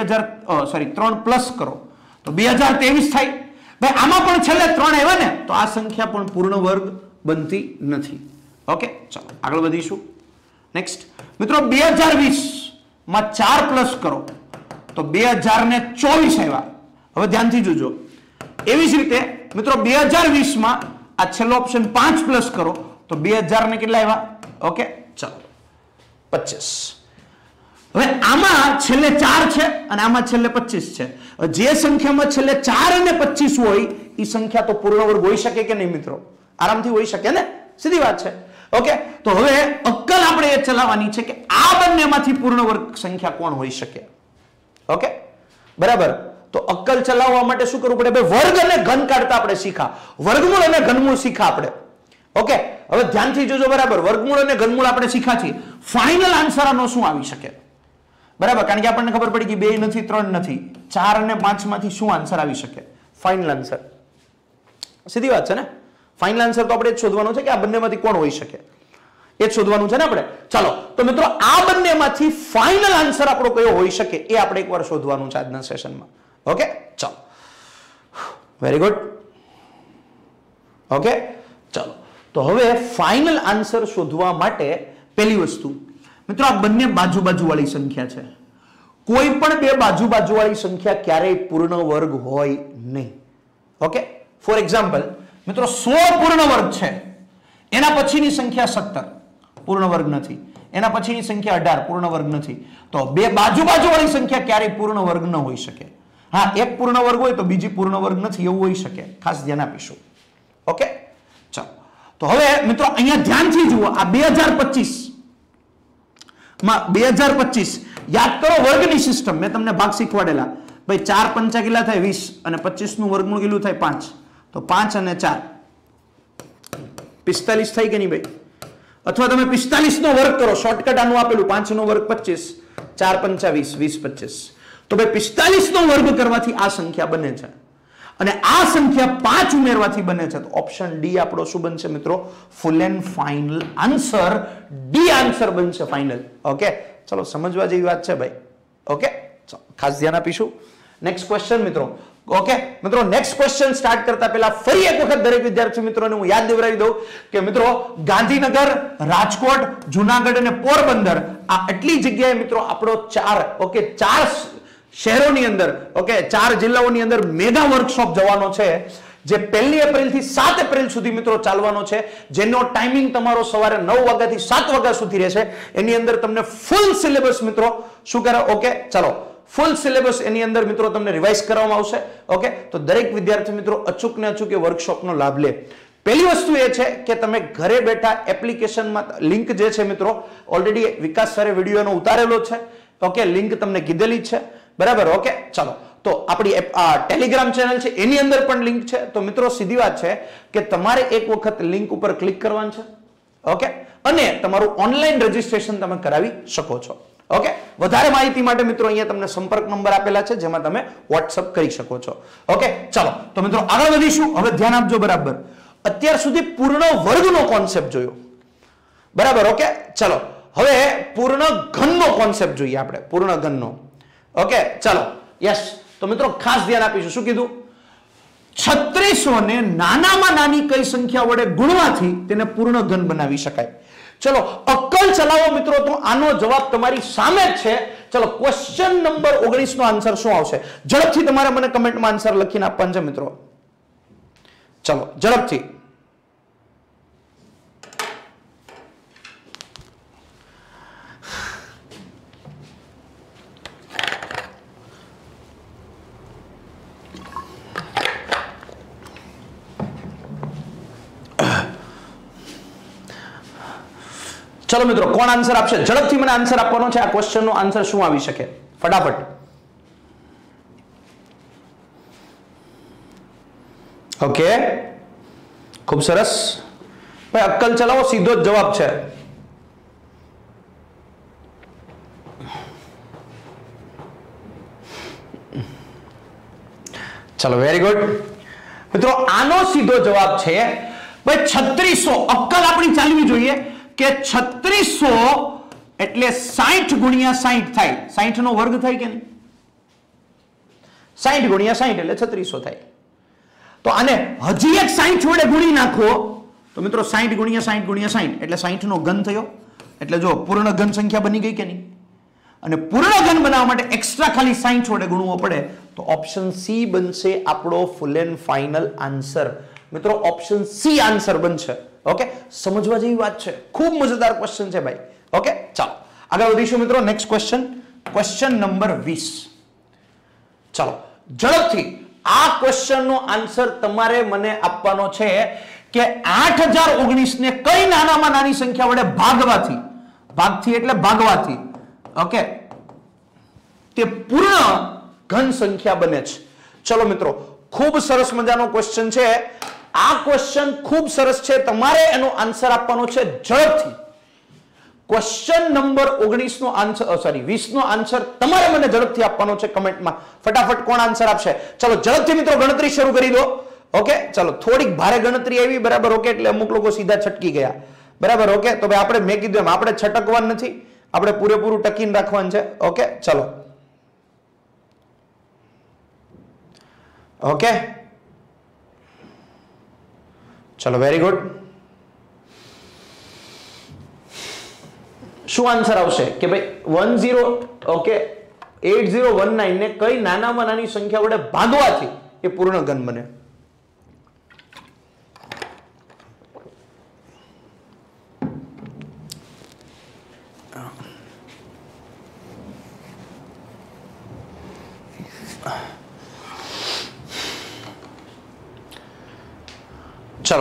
3 પ્લસ કરો તો 2023 થાય. ભાઈ આમાં પણ છેલ્લે 3 આવ્યા ને, તો આ સંખ્યા પણ પૂર્ણ વર્ગ બનતી નથી. ઓકે ચલો આગળ વધીશું. નેક્સ્ટ મિત્રો 2020 માં 4 પ્લસ કરો તો 2024 આવ્યા. હવે ધ્યાનથી જોજો. એવી જ રીતે મિત્રો 2020 માં આ છેલ્લો ઓપ્શન 5 પ્લસ કરો તો 2000 ને કેટલા આવ્યા? ઓકે ચલો 25. હવે આમાં છેલ્લે 4 છે અને આમાં છેલ્લે 25 છે. જે સંખ્યામાં છેલ્લે 4 અને 25 હોય એ સંખ્યા તો પૂર્ણ વર્ગ હોઈ શકે કે નહીં મિત્રો? આરામથી હોઈ શકે ને, સીધી વાત છે. ઓકે તો હવે અક્કલ આપણે એ ચલાવવાની છે કે આ બંનેમાંથી પૂર્ણ વર્ગ સંખ્યા કોણ હોઈ શકે? ઓકે બરાબર. તો અક્કલ ચલાવવા માટે શું કરવું પડે? વર્ગ અને ઘન કાઢતા આપણે શીખા, વર્ગમૂળ અને ઘનમૂળ શીખા આપણે. ઓકે હવે ધ્યાનથી જોજો બરાબર. વર્ગમૂળ અને ઘનમૂળ આપણે શીખા છીએ. ફાઇનલ આન્સર આનો શું આવી શકે? બરાબર, કારણ કે આપણને ખબર પડી કે 2 નથી, 3 નથી, 4 અને 5 માંથી શું આન્સર આવી શકે? Final answer. સીધી વાત છે ને. ફાઇનલ આન્સર તો આપણે જ શોધવાનું છે કે આ બંનેમાંથી કોણ હોઈ શકે, એ જ શોધવાનું છે ને આપણે. ચાલો તો મિત્રો આ બંનેમાંથી ફાઇનલ આન્સર આપણો કયો હોઈ શકે એ આપણે એકવાર શોધવાનું છે આજના સેશનમાં. ઓકે ચાલો વેરી ગુડ. ઓકે ચાલો તો હવે ફાઇનલ આન્સર શોધવા માટે પહેલી વસ્તુ મિત્રો, આ બંને બાજુ વાળી સંખ્યા છે. કોઈ પણ 2 બાજુ વાળી સંખ્યા ક્યારેય પૂર્ણ વર્ગ હોય નહીં. ઓકે ફોર એક્ઝામ્પલ મિત્રો 100 પૂર્ણ વર્ગ છે, એના પછીની સંખ્યા 17 પૂર્ણ વર્ગ નથી, એના પછીની સંખ્યા 18 પૂર્ણ વર્ગ નથી. તો 2 બાજુ વાળી સંખ્યા ક્યારેય પૂર્ણ વર્ગ ન હોઈ શકે. હા એક પૂર્ણ વર્ગ હોય તો બીજી પૂર્ણ વર્ગ નથી એવું હોઈ શકે, ખાસ ધ્યાન આપીશું. ઓકે ચાલો તો હવે મિત્રો અહીંયા ધ્યાનથી જુઓ. આ 2025 માં 2025 યાદ કરો વર્ગની સિસ્ટમ મેં તમને ભાગ શીખવાડેલા. ભાઈ 4 પંચા કેટલા થાય? 20 અને 25 નું વર્ગમૂળ કેટલું થાય? 5. તો 5 અને 4 45 થઈ કે નહીં ભાઈ? અથવા તમે 45 નો વર્ગ કરો, શોર્ટકટ આનું આપેલું 5 નો વર્ગ 25, 4 પંચા 20, 20 25. તો ભાઈ 45 નો વર્ગ કરવાથી આ સંખ્યા બને છે અને આ સંખ્યા 5 ઉમેરવાથી બને છે. તો ઓપ્શન ડી આપણો શું બનશે મિત્રો? Full and final answer D answer બનશે ફાઇનલ. ઓકે ચલો સમજવા જેવી વાત છે ભાઈ. ઓકે ચલો ખાસ ધ્યાન આપીશું. નેક્સ્ટ ક્વેશ્ચન મિત્રો. ઓકે મિત્રો નેક્સ્ટ ક્વેશ્ચન સ્ટાર્ટ કરતા પહેલા ફરી એક વખત દરેક વિદ્યાર્થી મિત્રોને હું યાદ દેવરાવી દઉં કે મિત્રો ગાંધીનગર, રાજકોટ, જુનાગઢ અને પોરબંદર આ આટલી જગ્યાએ મિત્રો આપણો 4 શહેરોની અંદર, ઓકે 4 જિલ્લાઓની અંદર મેગા વર્કશોપ જવાનો છે, જે 1 એપ્રિલ થી 7 એપ્રિલ સુધી મિત્રો ચાલવાનો છે, જેનો ટાઈમિંગ તમારો સવારે 9 વાગ્યાથી 7 વાગ્યા સુધી રહેશે. એની અંદર તમને ફૂલ સિલેબસ મિત્રો શું કરે? ઓકે ચાલો ફૂલ સિલેબસ એની અંદર મિત્રો તમને રિવાઇઝ કરવામાં આવશે. ઓકે તો દરેક વિદ્યાર્થી મિત્રો અચૂક ને અચૂક એ વર્કશોપનો લાભ લે. પહેલી વસ્તુ એ છે કે તમે ઘરે બેઠા એપ્લિકેશનમાં લિંક જે છે મિત્રો ઓલરેડી વિકાસ સરે વિડીયોનો ઉતારેલો છે. ઓકે લિંક તમને કીધેલી જ છે બરાબર. ઓકે ચાલો તો આપણી ટેલિગ્રામ ચેનલ છે એની અંદર પણ લિંક છે. તો મિત્રો સીધી વાત છે કે તમારે એક વખત લિંક ઉપર ક્લિક કરવાનું છે. ઓકે અને તમારું ઓનલાઈન રજીસ્ટ્રેશન તમે કરાવી શકો છો. ઓકે વધારે માહિતી માટે મિત્રો અહીંયા તમને સંપર્ક નંબર આપેલા છે જેમાં તમે WhatsApp કરી શકો છો. ઓકે ચાલો તો મિત્રો આગળ વધીશું. હવે ધ્યાન આપજો બરાબર. અત્યાર સુધી પૂર્ણ વર્ગનો કોન્સેપ્ટ જોયો બરાબર. ઓકે ચાલો હવે પૂર્ણ ઘનનો કોન્સેપ્ટ જોઈએ આપણે, પૂર્ણ ઘનનો. ઓકે ચલો યસ. તો મિત્રો ખાસ ધ્યાન આપીશું. શું કીધું? 3600 ને નાનામાં નાની કઈ સંખ્યા વડે ગુણવાથી તેને પૂર્ણ ઘન બનાવી શકાય. ચલો અક્કલ ચલાવો મિત્રો, તો આનો જવાબ તમારી સામે જ છે. ચલો ક્વેશ્ચન નંબર 19 નો આન્સર શું આવશે? ઝડપથી તમારે મને કમેન્ટમાં આન્સર લખીને આપવાનું છે મિત્રો. ચલો ઝડપથી. ચલો મિત્રો કોણ આન્સર આપશે? ઝડપથી મને આન્સર આપવાનો છે. આ ક્વેશ્ચન નો આન્સર શું આવી શકે? ફટાફટ. ઓકે ખૂબ સરસ ભાઈ, અક્કલ ચલાવો, સીધો જ જવાબ છે. ચલો વેરી ગુડ મિત્રો, આનો સીધો જવાબ છે ભાઈ 3600. અક્કલ આપણી ચાલવી જોઈએ કે 3600 એટલે 60 ગુણ્યા 60 થાય. 60 નો વર્ગ થાય કે નહીં? 60 ગુણ્યા 60 એટલે 3600 થાય. તો આને હજી એક 60 વડે ગુણી નાખો તો મિત્રો 60 ગુણ્યા 60 ગુણ્યા 60 એટલે 60 નો ઘન થયો. એટલે જો પૂર્ણ ઘન સંખ્યા બની ગઈ કે નહીં? અને પૂર્ણ ઘન બનાવવા માટે એક્સ્ટ્રા ખાલી 60 વડે ગુણવો પડે તો ઓપ્શન સી બનશે આપણો ફૂલ એન્ડ ફાઇનલ આન્સર. મિત્રો ઓપ્શન સી આન્સર બનશે. ઓકે સમજવા જેવી વાત છે, ખૂબ મજેદાર ક્વેશ્ચન છે ભાઈ. ઓકે ચાલો આગળ વધીશું મિત્રો. Next question, question number 20. ચાલો ઝડપથી આ ક્વેશ્ચન નો આન્સર તમારે મને આપવાનો છે કે 8019 ને કઈ નાનામાં નાની સંખ્યા વડે ભાગવાથી, ભાગથી એટલે ભાગવાથી, ઓકે, તે પૂર્ણ ઘન સંખ્યા બને છે. ચલો મિત્રો ખૂબ સરસ મજાનો ક્વેશ્ચન છે. આ ક્વેશ્ચન ખૂબ સરસ છે, તમારે એનો આન્સર આપવાનો છે ઝડપથી. ક્વેશ્ચન નંબર 19 નો આન્સર, સોરી 20 નો આન્સર તમારે મને ઝડપથી આપવાનો છે કમેન્ટમાં. ફટાફટ કોણ આન્સર આપશે? ચલો ઝડપથી મિત્રો ગણતરી શરૂ કરી દો. ઓકે ચલો થોડીક ભારે ગણતરી આવી, બરાબર. ઓકે એટલે અમુક લોકો સીધા છટકી ગયા, બરાબર. ઓકે તો ભાઈ આપણે, મેં કીધું એમ આપણે છટકવાનું નથી, આપણે પૂરેપૂરું ટકીને રાખવાનું છે. ઓકે ચલો ઓકે ચલો વેરી ગુડ. શું આન્સર આવશે કે ભાઈ 8019 ને કઈ નાનામાં નાની સંખ્યા વડે ભાગવાથી એ પૂર્ણ ઘન બને? ચલો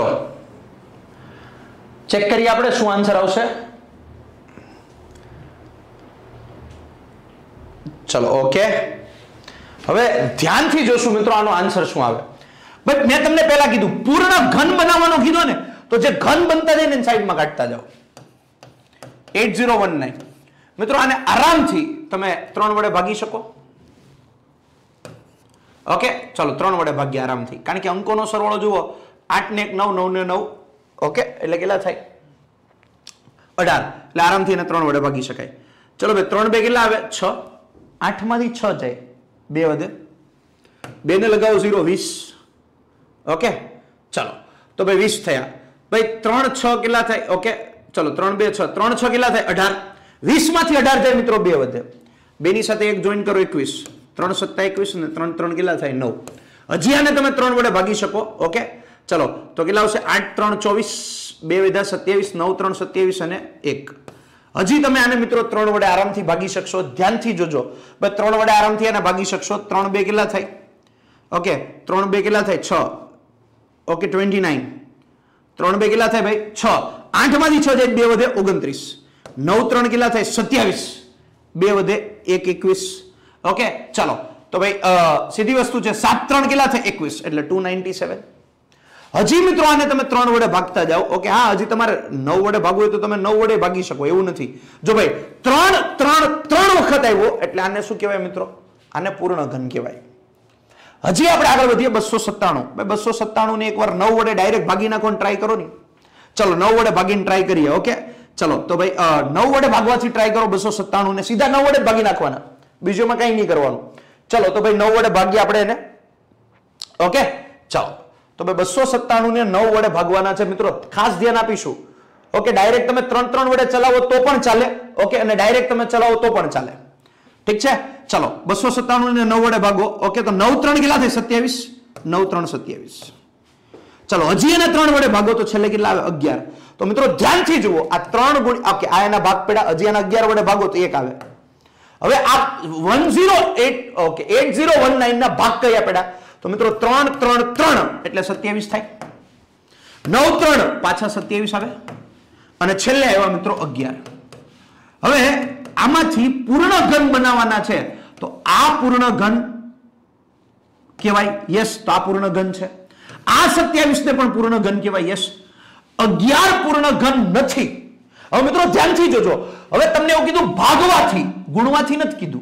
ચેક કરીએ આપણે શું આન્સર આવશે. ચલો ઓકે, હવે ધ્યાનથી જોશું મિત્રો આનો આન્સર શું આવે. બટ મેં તમને પહેલા કીધું પૂર્ણ ઘન બનાવવાનો કીધો ને, તો જે ઘન બનતા જાય ને સાઈડમાં કાઢતા જાઓ. 8019 મિત્રો આને આરામથી તમે 3 વડે ભાગી શકો. ઓકે ચલો 3 વડે ભાગ્યા આરામથી, કારણ કે અંકોનો સરવાળો જુઓ 8 ને 1 9, 9 ને 9, ઓકે એટલે કેટલા થાય? 18. એટલે આરામથી એને 3 વડે ભાગી શકાય. ચલો ભાઈ 3 2 કેટલા આવે? 6. 8 માંથી 6 જાય, 2 વધે, 2 ને લગાવો 0, 20. ઓકે ચલો તો ભાઈ 20 થયા. ભાઈ 3 6 કેટલા થાય? ઓકે ચલો 3 2 6, 3 6 કેટલા થાય? 18. 20 માંથી 18 જાય મિત્રો, 2 વધે, 2 ની સાથે 1 જોઈન કરો 21, 3 7 21 ને 3 3 કેટલા થાય? 9. હજી આને તમે 3 વડે ભાગી શકો. ઓકે ચલો તો કેટલા આવશે? 8 3 24, 2 વધ્યા 27, 9 3 27 અને 1. હજી તમે આને મિત્રો 3 વડે આરામથી ભાગી શકશો. ધ્યાનથી જોજો ભાઈ, 3 વડે આરામથી આને ભાગી શકશો. 3 2 કેટલા થાય? ઓકે 3 2 કેટલા થાય? 6. ઓકે 29. 3 2 કેટલા થાય ભાઈ? 6. 8 માંથી 6 જાય, 2 વધે 29. 9 3 કેટલા થાય? 27. 2 વધે 1 21. ઓકે ચલો તો ભાઈ સીધી વસ્તુ છે. 7 3 કેટલા થાય? 21 એટલે 297. હજી મિત્રો આને તમે 3 વડે ભાગતા જાઓ. ઓકે હા હજી તમારે 9 વડે ભાગવું હોય તો તમે 9 વડે ભાગી શકો, એવું નથી. જો ભાઈ 3 3 3 વખત આવ્યો એટલે આને શું કહેવાય મિત્રો? આને પૂર્ણ ઘન કહેવાય. હજી આપણે આગળ વધીએ. 297. ભાઈ 297 ને એકવાર 9 વડે ડાયરેક્ટ ભાગી નાખો, ટ્રાય કરો ને. ચલો 9 વડે ભાગીને ટ્રાય કરીએ. ઓકે ચલો તો ભાઈ 9 વડે ભાગવાથી ટ્રાય કરો 297 ને સીધા 9 વડે ભાગી નાખવાના, બીજુંમાં કઈ નહીં કરવાનું. ચલો તો ભાઈ 9 વડે ભાગીએ આપણે એને. ઓકે ચાલો તો ભાઈ 297 ને 9 વડે ભાગવાના છે મિત્રો, ખાસ ધ્યાન આપીશું. ઓકે ડાયરેક્ટ તમે 3 વડે ચલાવો તો પણ ચાલે, ઓકે અને ડાયરેક્ટ તમે ચલાવો તો પણ ચાલે. ઠીક છે ચલો 297 ને 9 વડે ભાગો. ઓકે તો 9 3 કેટલા થાય? 27. 9 3 27. ચલો હજી એને 3 વડે ભાગો તો છેલ્લે કેટલા આવે? 11. તો મિત્રો ધ્યાનથી જુઓ આ 3 ગુણ ઓકે આ એના ભાગ પેડા, હજી એના 11 વડે ભાગો તો 1 આવે. હવે આ 108 ઓકે 8019 ના ભાગ કયા પેડા? તો મિત્રો 3 3 3 એટલે 27 થાય. 9 3 પાછા 27 આવે અને છેલ્લે આવ્યા મિત્રો 11. હવે આમાંથી પૂર્ણ ઘન બનાવવાના છે તો આ પૂર્ણ ઘન કહેવાય. યસ તો આ પૂર્ણ ઘન છે. આ 27 ને પણ પૂર્ણ ઘન કહેવાય. યસ 11 પૂર્ણ ઘન નથી. હવે મિત્રો ધ્યાનથી જોજો, હવે તમને એવું કીધું ભાગવાથી, ગુણવાથી નથી કીધું.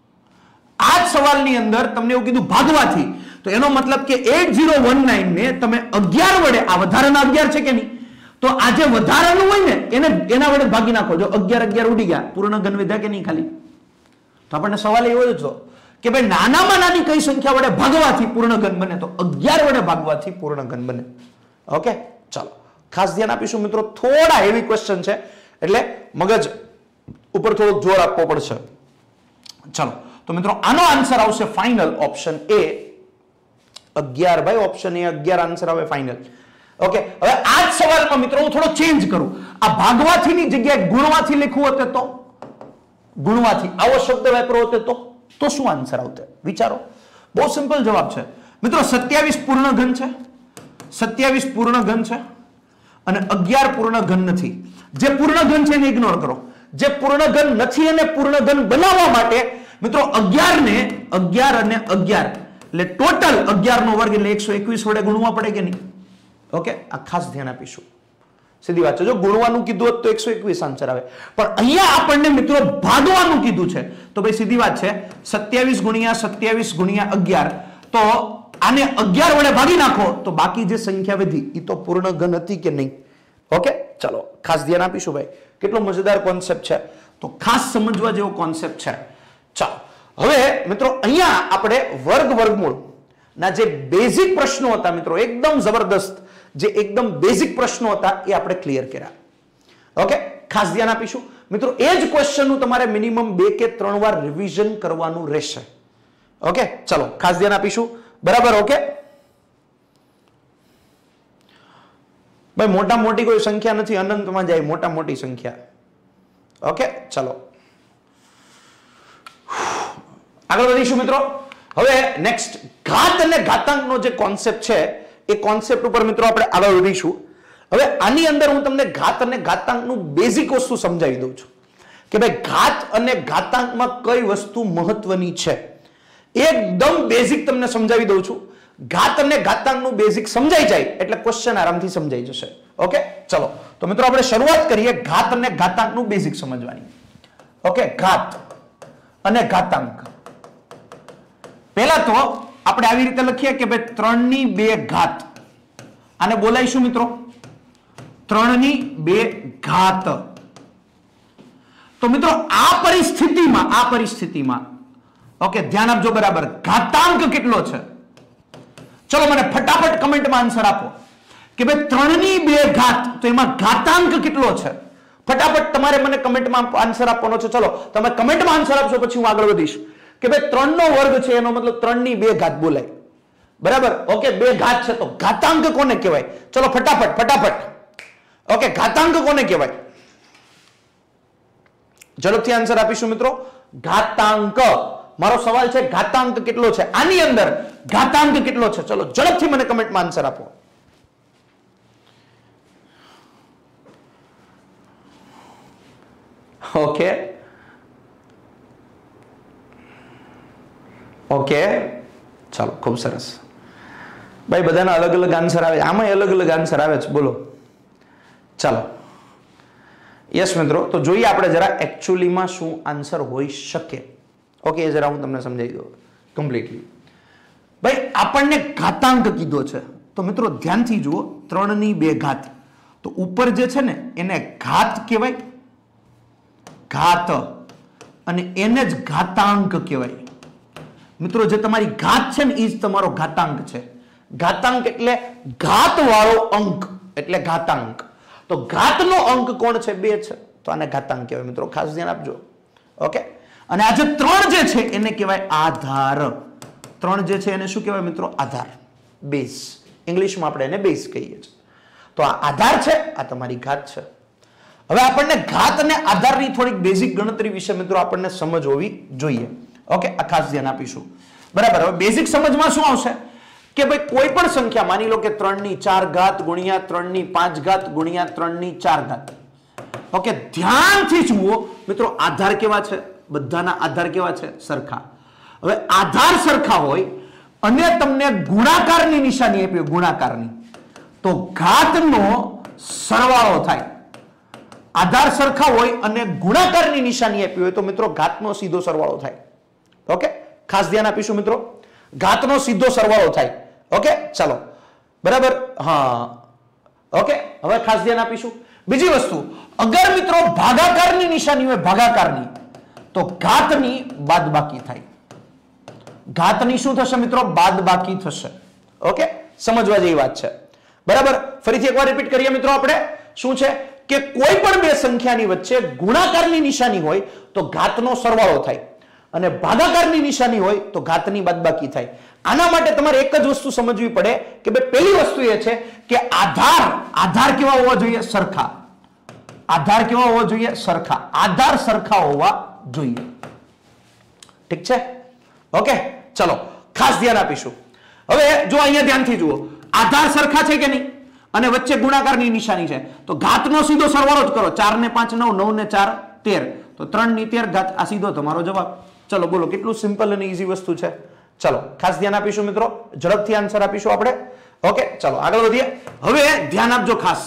આ જ સવાલની અંદર તમને એવું કીધું ભાગવાથી, તો એનો મતલબ કે 8019 ને તમે 11 વડે, આ વધારાના 11 છે કે નહીં, તો આ જે વધારાનું હોય ને એને એના વડે ભાગી નાખો. જો 11 11 ઉડી ગયા, પૂર્ણ ઘન વધ્યા કે નહીં ખાલી? તો આપણને સવાલ એવો જ હતો કે ભાઈ નાનામાં નાની કઈ સંખ્યા વડે ભાગવાથી પૂર્ણ ઘન બને? તો 11 વડે ભાગવાથી પૂર્ણ ઘન બને. ઓકે ચાલો ખાસ ધ્યાન આપીશું મિત્રો, થોડા હેવી ક્વેશ્ચન છે એટલે મગજ ઉપર થોડોક જોર આપવો પડશે. ચાલો તો મિત્રો આનો આન્સર આવશે ફાઇનલ ઓપ્શન એ 11. ભાઈ ઓપ્શન એ 11 આન્સર આવે ફાઇનલ. ઓકે હવે આ જ સવાલમાં મિત્રો હું થોડો ચેન્જ કરું, આ ભાગવાથીની જગ્યાએ ગુણવાથી લખવું હોતે તો, ગુણવાથી આવો શબ્દ વાપરવો હોતે તો શું આન્સર આવતે? વિચારો. બહુ સિમ્પલ જવાબ છે મિત્રો. 27 પૂર્ણ ઘન છે, 27 પૂર્ણ ઘન છે અને 11 પૂર્ણ ઘન નથી. જે પૂર્ણ ઘન છે એને ઇગ્નોર કરો. જે પૂર્ણ ઘન નથી એને પૂર્ણ ઘન બનાવવા માટે મિત્રો 11 ને 11 અને 11 એટલે ટોટલ 11 નો વર્ગ એટલે 121 વડે ગુણવા પડે કે નહીં? ઓકે આ ખાસ ધ્યાન આપીશું. સીધી વાત છે, જો ગુણવાનું કીધું હોત તો 121 આન્સર આવે, પણ અહીંયા આપણને મિત્રો ભાગવાનું કીધું છે તો ભાઈ સીધી વાત છે 27 ગુણ્યા 11 તો આને 11 વડે ભાગી નાખો તો બાકી જે સંખ્યા વધી એ તો પૂર્ણ ઘન હતી કે નહીં? ઓકે ચાલો ખાસ ધ્યાન આપીશું ભાઈ, કેટલો મજેદાર કોન્સેપ્ટ છે, તો ખાસ સમજવા જેવો કોન્સેપ્ટ છે. ચાલો હવે મિત્રો અહીંયા આપણે વર્ગમૂળ ના જે બેઝિક પ્રશ્નો હતા મિત્રો, એકદમ જબરદસ્ત જે એકદમ બેઝિક પ્રશ્નો હતા એ આપણે ક્લિયર કર્યા. ઓકે ખાસ ધ્યાન આપીશું મિત્રો, એ જ ક્વેશ્ચન નું તમારે મિનિમમ 2 કે 3 વાર રિવિઝન કરવાનું રહેશે. ઓકે ચલો ખાસ ધ્યાન આપીશું. બરાબર? ઓકે ભાઈ મોટા મોટી કોઈ સંખ્યા નથી, અનંતમાં જાય મોટા મોટી સંખ્યા. ઓકે ચલો આગળ વધીશું મિત્રો. હવે નેક્સ્ટ ઘાત અને ઘાતાંકનો જે કોન્સેપ્ટ છે એ કોન્સેપ્ટ ઉપર મિત્રો આપણે આગળ વધીશું. હવે આની અંદર હું તમને ઘાત અને ઘાતાંકનું બેઝિક વસ્તુ સમજાવી દઉં છું કે ભાઈ ઘાત અને ઘાતાંકમાં કઈ વસ્તુ મહત્વની છે. એકદમ બેઝિક તમને સમજાવી દઉં છું. ઘાત અને ઘાતાંકનું બેઝિક સમજાઈ જાય એટલે ક્વેશ્ચન આરામથી સમજાઈ જશે. ઓકે ચલો તો મિત્રો આપણે શરૂઆત કરીએ ઘાત અને ઘાતાંકનું બેઝિક સમજવાની. ઓકે ઘાત અને ઘાતાંક. પહેલા તો આપણે આવી રીતે લખીએ કે ભાઈ 3 ની 2 ઘાત, આને બોલાઈશું મિત્રો 3 ની 2 ઘાત. તો મિત્રો આ પરિસ્થિતિમાં ઓકે ધ્યાન આપજો બરાબર, ઘાતાંક કેટલો છે? ચલો મને ફટાફટ કમેન્ટમાં આન્સર આપો કે ભાઈ 3 ની 2 ઘાત તો એમાં ઘાતાંક કેટલો છે? ફટાફટ તમારે મને કમેન્ટમાં આન્સર આપવાનો છે. ચલો તમે કમેન્ટમાં આન્સર આપશો પછી હું આગળ વધીશ કે ભાઈ 3 નો વર્ગ છે એનો મતલબ 3 ની 2 ઘાત બોલાય. બરાબર? ઓકે 2 ઘાત છે તો ઘાતાંક કોને કહેવાય? ચલો ફટાફટ. ઓકે ઘાતાંક કોને કહેવાય? ઝડપથી આન્સર આપીશું મિત્રો. ઘાતાંક. મારો સવાલ છે ઘાતાંક કેટલો છે? આની અંદર ઘાતાંક કેટલો છે? ચલો ઝડપથી મને કમેન્ટમાં આન્સર આપો. ઓકે ચાલો ખૂબ સરસ ભાઈ, બધાના અલગ અલગ આન્સર આવે, આમાં અલગ અલગ આન્સર આવે છે. બોલો ચાલો યસ મિત્રો, તો જોઈએ આપણે જરા એકચ્યુઅલીમાં શું આન્સર હોઈ શકે. ઓકે એ જરા હું તમને સમજાવી દઉં કમ્પ્લીટલી. ભાઈ આપણને ઘાતાંક કીધો છે તો મિત્રો ધ્યાનથી જુઓ 3 ની 2 ઘાત. તો ઉપર જે છે ને એને ઘાત કહેવાય, ઘાત, અને એને જ ઘાતાંક કહેવાય. મિત્રો જે તમારી ઘાત છે ને એ જ તમારો ઘાતાંક છે. ઘાતાંક એટલે ઘાત વાળો અંક એટલે ઘાતાંક. તો ઘાતનો અંક કોણ છે? 2 છે, તો આને ઘાતાંક કહેવાય. મિત્રો ખાસ ધ્યાન આપજો. ઓકે. અને આ જે 3 જે છે એને કહેવાય આધાર. 3 જે છે એને શું કહેવાય મિત્રો? આધાર, બેઝ. ઇંગ્લિશમાં આપણે એને બેઝ કહીએ છીએ. તો આ આધાર છે, આ તમારી ઘાત છે. હવે આપણને ઘાત અને આધારની થોડીક બેઝિક ગણતરી વિશે મિત્રો આપણને સમજ હોવી જોઈએ. ઓકે, આ ખાસ ધ્યાન આપીશું. બરાબર. હવે બેઝિક સમજમાં શું આવશે કે ભાઈ કોઈ પણ સંખ્યા માની લો કે 3 ની 4 ઘાત ગુણ્યા 3 ની 5 ઘાત ગુણ્યા 3 ની 4 ઘાત. ઓકે, ધ્યાનથી જુઓ મિત્રો, આધાર કેવા છે? બધાના આધાર કેવા છે? સરખા. હવે આધાર સરખા હોય અને તમને ગુણાકારની નિશાની આપી હોય, ગુણાકારની, તો ઘાતનો સરવાળો થાય. આધાર સરખા હોય અને ગુણાકારની નિશાની આપી હોય તો મિત્રો ઘાતનો સીધો સરવાળો થાય. ઓકે, ખાસ ધ્યાન આપીશું મિત્રો, ઘાતનો સીધો સરવાળો થાય. ઓકે, ચાલો, બરાબર. હા, ઓકે, હવે ખાસ ધ્યાન આપીશું. બીજી વસ્તુ, અગર મિત્રો ભાગાકારની નિશાની હોય, ભાગાકારની, તો ઘાતની બાદબાકી થાય. ઘાતની શું થશે મિત્રો? બાદબાકી થશે. ઓકે, સમજવા જેવી વાત છે. બરાબર. ફરીથી એકવાર રિપીટ કરીએ મિત્રો, આપણે શું છે કે કોઈ પણ બે સંખ્યાની વચ્ચે ગુણાકારની નિશાની હોય તો ઘાતનો સરવાળો થાય અને ભાગાકારની નિશાની હોય તો ઘાતની બાદબાકી થાય. આના માટે તમારે એક જ વસ્તુ સમજવી પડે કે ભાઈ પહેલી વસ્તુ એ છે કે આધાર કેવા હોવા જોઈએ? સરખા. આધાર કેવા હોવા જોઈએ? સરખા. આધાર સરખા હોવા જોઈએ. ઠીક છે? ઓકે, ચલો, ખાસ ધ્યાન આપીશું. હવે જો અહીંયા ધ્યાનથી જુઓ, આધાર સરખા છે કે નહીં અને વચ્ચે ગુણાકારની નિશાની છે તો ઘાતનો સીધો સરવાળો જ કરો. 4 ને 5 9, 9 ને 4 13, તો 3 ની 13 ઘાત. આ સીધો તમારો જવાબ. ચલો બોલો, કેટલું સિમ્પલ અને ઈઝી વસ્તુ છે. ચલો ખાસ ધ્યાન આપીશું મિત્રો, ઝડપથી આન્સર આપીશું આપણે. ઓકે, ચલો આગળ વધીએ. હવે ધ્યાન આપજો ખાસ,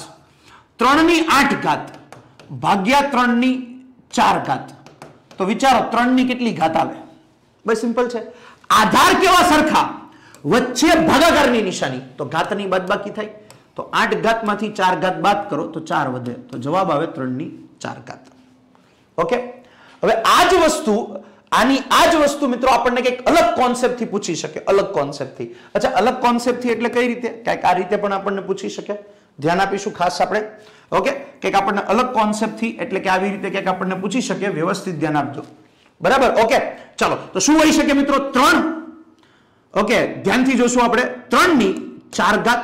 3 ની 8 ઘાત ભાગ્યા 3 ની 4 ઘાત. તો વિચારો 3 ની કેટલી ઘાત આવે? બસ સિમ્પલ છે. આધાર કેવા? સરખા, વચ્ચે ભાગાકારની નિશાની, તો ઘાતની બાદબાકી થાય. તો 8 ઘાતમાંથી 4 ઘાત બાદ કરો તો 4 વધે, તો જવાબ આવે 3 ની 4 ઘાત. ઓકે, હવે આ જ વસ્તુ, આની આ જ વસ્તુ મિત્રો આપણને કંઈક અલગ કોન્સેપ્ટ થી પૂછી શકે. અલગ કોન્સેપ્ટ થી. અચ્છા, અલગ કોન્સેપ્ટ થી એટલે કઈ રીતે? કંઈક આ રીતે પણ આપણને પૂછી શકે. ધ્યાન આપીશું ખાસ આપણે. ઓકે, કંઈક આપણને અલગ કોન્સેપ્ટ થી એટલે કે આવી રીતે કંઈક આપણને પૂછી શકે. વ્યવસ્થિત ધ્યાન આપજો. બરાબર. ઓકે, ચલો, તો શું હોઈ શકે મિત્રો? 3. ઓકે, ધ્યાનથી જોશું આપણે. 3 ની 4 ઘાત,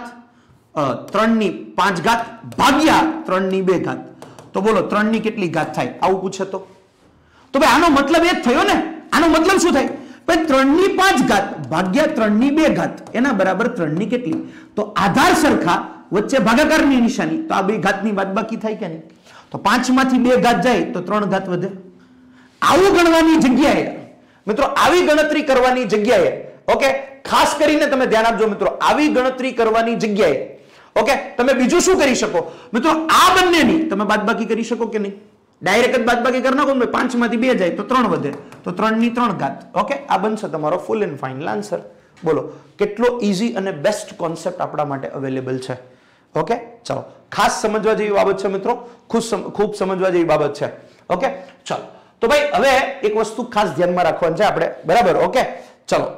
3 ની 5 ઘાત ભાગ્યા 3 ની 2 ઘાત. તો બોલો 3 ની કેટલી ઘાત થાય? આવું પૂછે તો ભાઈ આનો મતલબ એ જ થયો ને. આનો મતલબ શું થાય? ભાઈ 3 ની 5 ઘાત ભાગ્યા 3 ની 2 ઘાત એના બરાબર 3 ની કેટલી? તો આધાર સરખા, વચ્ચે ભાગાકારની નિશાની, તો આ બે ઘાતની બાદબાકી થાય કે નહીં? તો 5 માંથી 2 ઘાત જાય તો 3 ઘાત વધે. આવું ગણવાની જગ્યાએ મિત્રો, આવી ગણતરી કરવાની જગ્યાએ, ઓકે, ખાસ કરીને તમે ધ્યાન આપજો મિત્રો, આવી ગણતરી કરવાની જગ્યાએ ઓકે તમે બીજું શું કરી શકો મિત્રો? આ બંનેની તમે બાદબાકી કરી શકો કે નહીં? ડાયરેક્ટ જ બાદબાકી કરી નાખો. 5 માંથી 2 જાય તો 3 વધે, તો 3 ની 3 ઘાત. ઓકે, આ બનશે તમારો ફૂલ એન્ડ ફાઇનલ આન્સર. બોલો કેટલો ઈઝી અને બેસ્ટ કોન્સેપ્ટ આપણા માટે અવેલેબલ છે. ઓકે, ચલો, ખાસ સમજવા જેવી બાબત છે મિત્રો, ખૂબ સમજવા જેવી બાબત છે. ઓકે, ચલો, તો ભાઈ હવે એક વસ્તુ ખાસ ધ્યાનમાં રાખવાની છે આપણે. બરાબર. ઓકે, ચલો,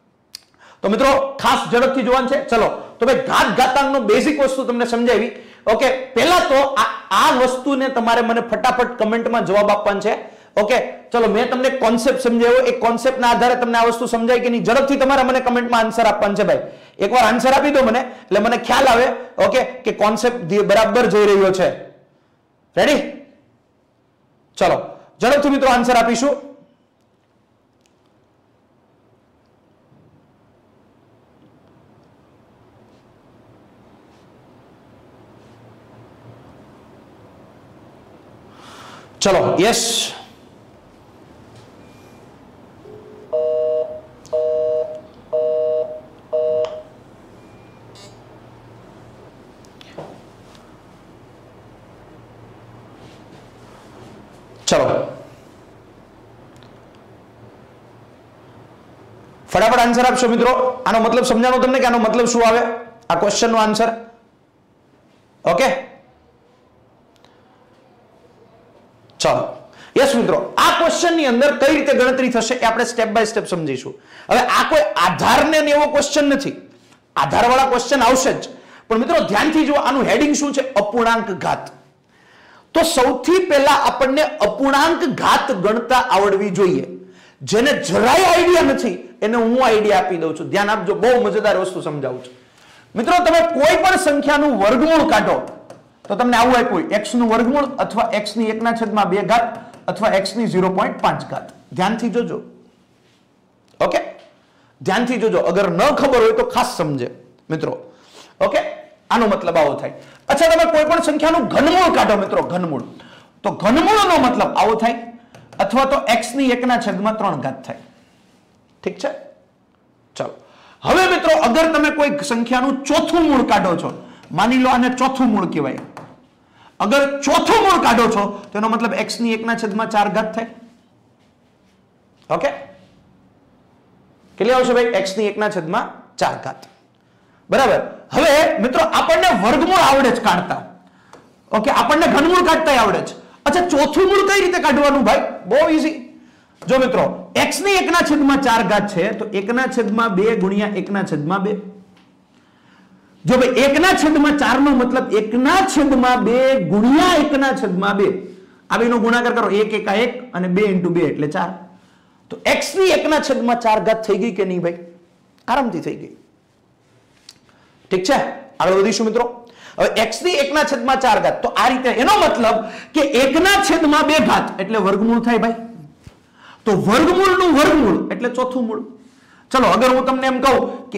તો મિત્રો ખાસ ઝડપથી જોવાનું છે. ચલો, તો ભાઈ ઘાતાંકનો બેઝિક વસ્તુ તમને સમજાવી. ઓકે, પહેલા તો આ વસ્તુને તમારે મને ફટાફટ કમેન્ટમાં જવાબ આપવાનો છે. ઓકે, ચલો, મેં તમને કોન્સેપ્ટ સમજાવ્યો, એક કોન્સેપ્ટના આધારે તમને આ વસ્તુ સમજાય કે નહીં, ઝડપથી તમારે મને કમેન્ટમાં આન્સર આપવાનો છે. ભાઈ એકવાર આન્સર આપી દો મને, એટલે મને ખ્યાલ આવે ઓકે કે કોન્સેપ્ટ બરાબર જઈ રહ્યો છે. રેડી? ચલો, ઝડપથી મિત્રો આન્સર આપીશું. ચલો, યસ, ચલો ફટાફટ આન્સર આપશો મિત્રો. આનો મતલબ સમજાણો તમને કે આનો મતલબ શું આવે આ ક્વેશ્ચનનો આન્સર? ઓકે, ચાલો યસ મિત્રો, આ ક્વેશ્ચન ની અંદર કઈ રીતે ગણતરી થશે એ આપણે સ્ટેપ બાય સ્ટેપ સમજીશું. હવે આ કોઈ આધારને એવો ક્વેશ્ચન નથી, આધારવાળા ક્વેશ્ચન આવશે જ, પણ મિત્રો ધ્યાનથી જુઓ, આનું હેડિંગ શું છે? અપૂર્ણાંક ઘાત. તો સૌથી પહેલા આપણને અપૂર્ણાંક ઘાત ગણતા આવડવી જોઈએ. જેને જરાય આઈડિયા નથી એને હું આઈડિયા આપી દઉં છું, ધ્યાન આપજો, બહુ મજેદાર વસ્તુ સમજાવું છું. મિત્રો તમે કોઈ પણ સંખ્યાનું વર્ગમૂળ કાઢો તો તમને આવું આપ્યું, x નું વર્ગમૂળ અથવા x ની 1/2 ઘાત અથવા x ની 0.5 ઘાત. ધ્યાનથી જોજો, ઓકે, ધ્યાનથી જોજો, અગર ન ખબર હોય તો ખાસ સમજે મિત્રો, ઓકે. આનો મતલબ આવો થાય. અચ્છા, તમે કોઈ પણ સંખ્યાનું ઘનમૂળ કાઢો મિત્રો, ઘનમૂળ, તો ઘનમૂળનો મતલબ આવો થાય, અથવા તો x ની 1/3 ઘાત થાય. ઠીક છે? ચાલો હવે મિત્રો અગર તમે કોઈ સંખ્યાનું ચોથું મૂળ કાઢો છો, માની લો આને ચોથું મૂળ કહેવાય, અગર ચોથું મૂળ કાઢો છો તો એનો મતલબ x ની 1/4 ઘાત થાય. ઓકે, કેટલી આવશે ભાઈ? x ની 1/4 ઘાત. બરાબર. હવે મિત્રો આપણને વર્ગમૂળ આવડે જ કાઢતા, ઓકે, આપણને ઘનમૂળ કાઢતા આવડે છે. અચ્છા, ચોથું મૂળ કઈ રીતે કાઢવાનું ભાઈ? બહુ ઈઝી. જો મિત્રો x ની 1/4 ઘાત છે તો 1/2 ગુણ્યા 1/2. જો ભાઈ 1/4 નો મતલબ 1/2 ગુણ્યા 1/2, આ બેનો ગુણાકાર કરો, 1 1 1 અને 2 × 2 એટલે 4. તો x ની 1/4 ઘાત થઈ ગઈ કે નહીં ભાઈ? આરામથી થઈ ગઈ. ઠીક છે, આગળ વધીશું મિત્રો. હવે x ની 1/4 ઘાત, તો આ રીતે એનો મતલબ કે 1/2 ઘાત એટલે વર્ગમૂળ થાય ભાઈ. તો વર્ગમૂળનું વર્ગમૂળ એટલે ચોથું મૂળ. ચલો અગર હું તમને એમ કહું કે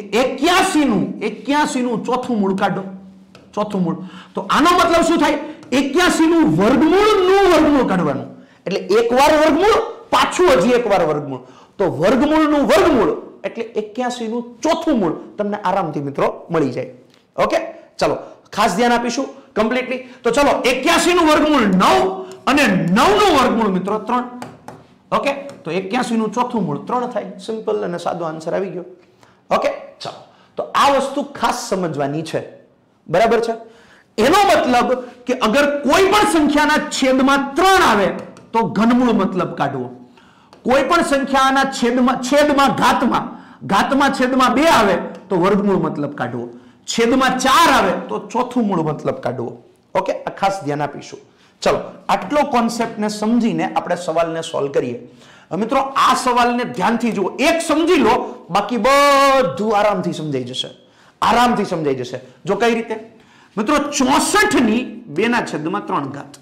81 નું ચોથું મૂળ કાઢો, ચોથું મૂળ, તો આનો મતલબ શું થાય? 81 નું વર્ગમૂળ કાઢવાનું, એટલે એકવાર વર્ગમૂળ, પાછું હજી એકવાર વર્ગમૂળ. તો વર્ગમૂળનું વર્ગમૂળ એટલે 81 નું ચોથું મૂળ તમને આરામથી મિત્રો મળી જાય. ઓકે, ચલો ખાસ ધ્યાન આપીશું કમ્પ્લીટલી. તો ચલો 81 નું વર્ગમૂળ 9 અને 9 નું વર્ગમૂળ મિત્રો 3. ઓકે, તો 81 નું ચોથું મૂળ 3 થાય. સિમ્પલ અને સાદો આન્સર આવી ગયો. ઓકે, ચાલો તો આ વસ્તુ ખાસ સમજવાની છે, બરાબર છે. એનો મતલબ કે અગર કોઈ પણ સંખ્યાના છેદમાં 3 આવે તો ઘનમૂળ મતલબ કાઢવો. કોઈ પણ સંખ્યાના છેદમાં ઘાતમાં છેદમાં 2 આવે તો વર્ગમૂળ મતલબ કાઢવો. છેદમાં 4 આવે તો ચોથું મૂળ મતલબ કાઢવો. ઓકે, આ ખાસ ધ્યાન આપીશું. ચલો આટલો કોન્સેપ્ટને સમજીને આપણે સવાલને સોલ્વ કરીએ. મિત્રો આ સવાલને ધ્યાનથી જુઓ, એક સમજી લો, બાકી બધું આરામથી સમજાઈ જશે, આરામથી સમજાઈ જશે. જો કઈ રીતે મિત્રો? 64 ની 2/3 ઘાત,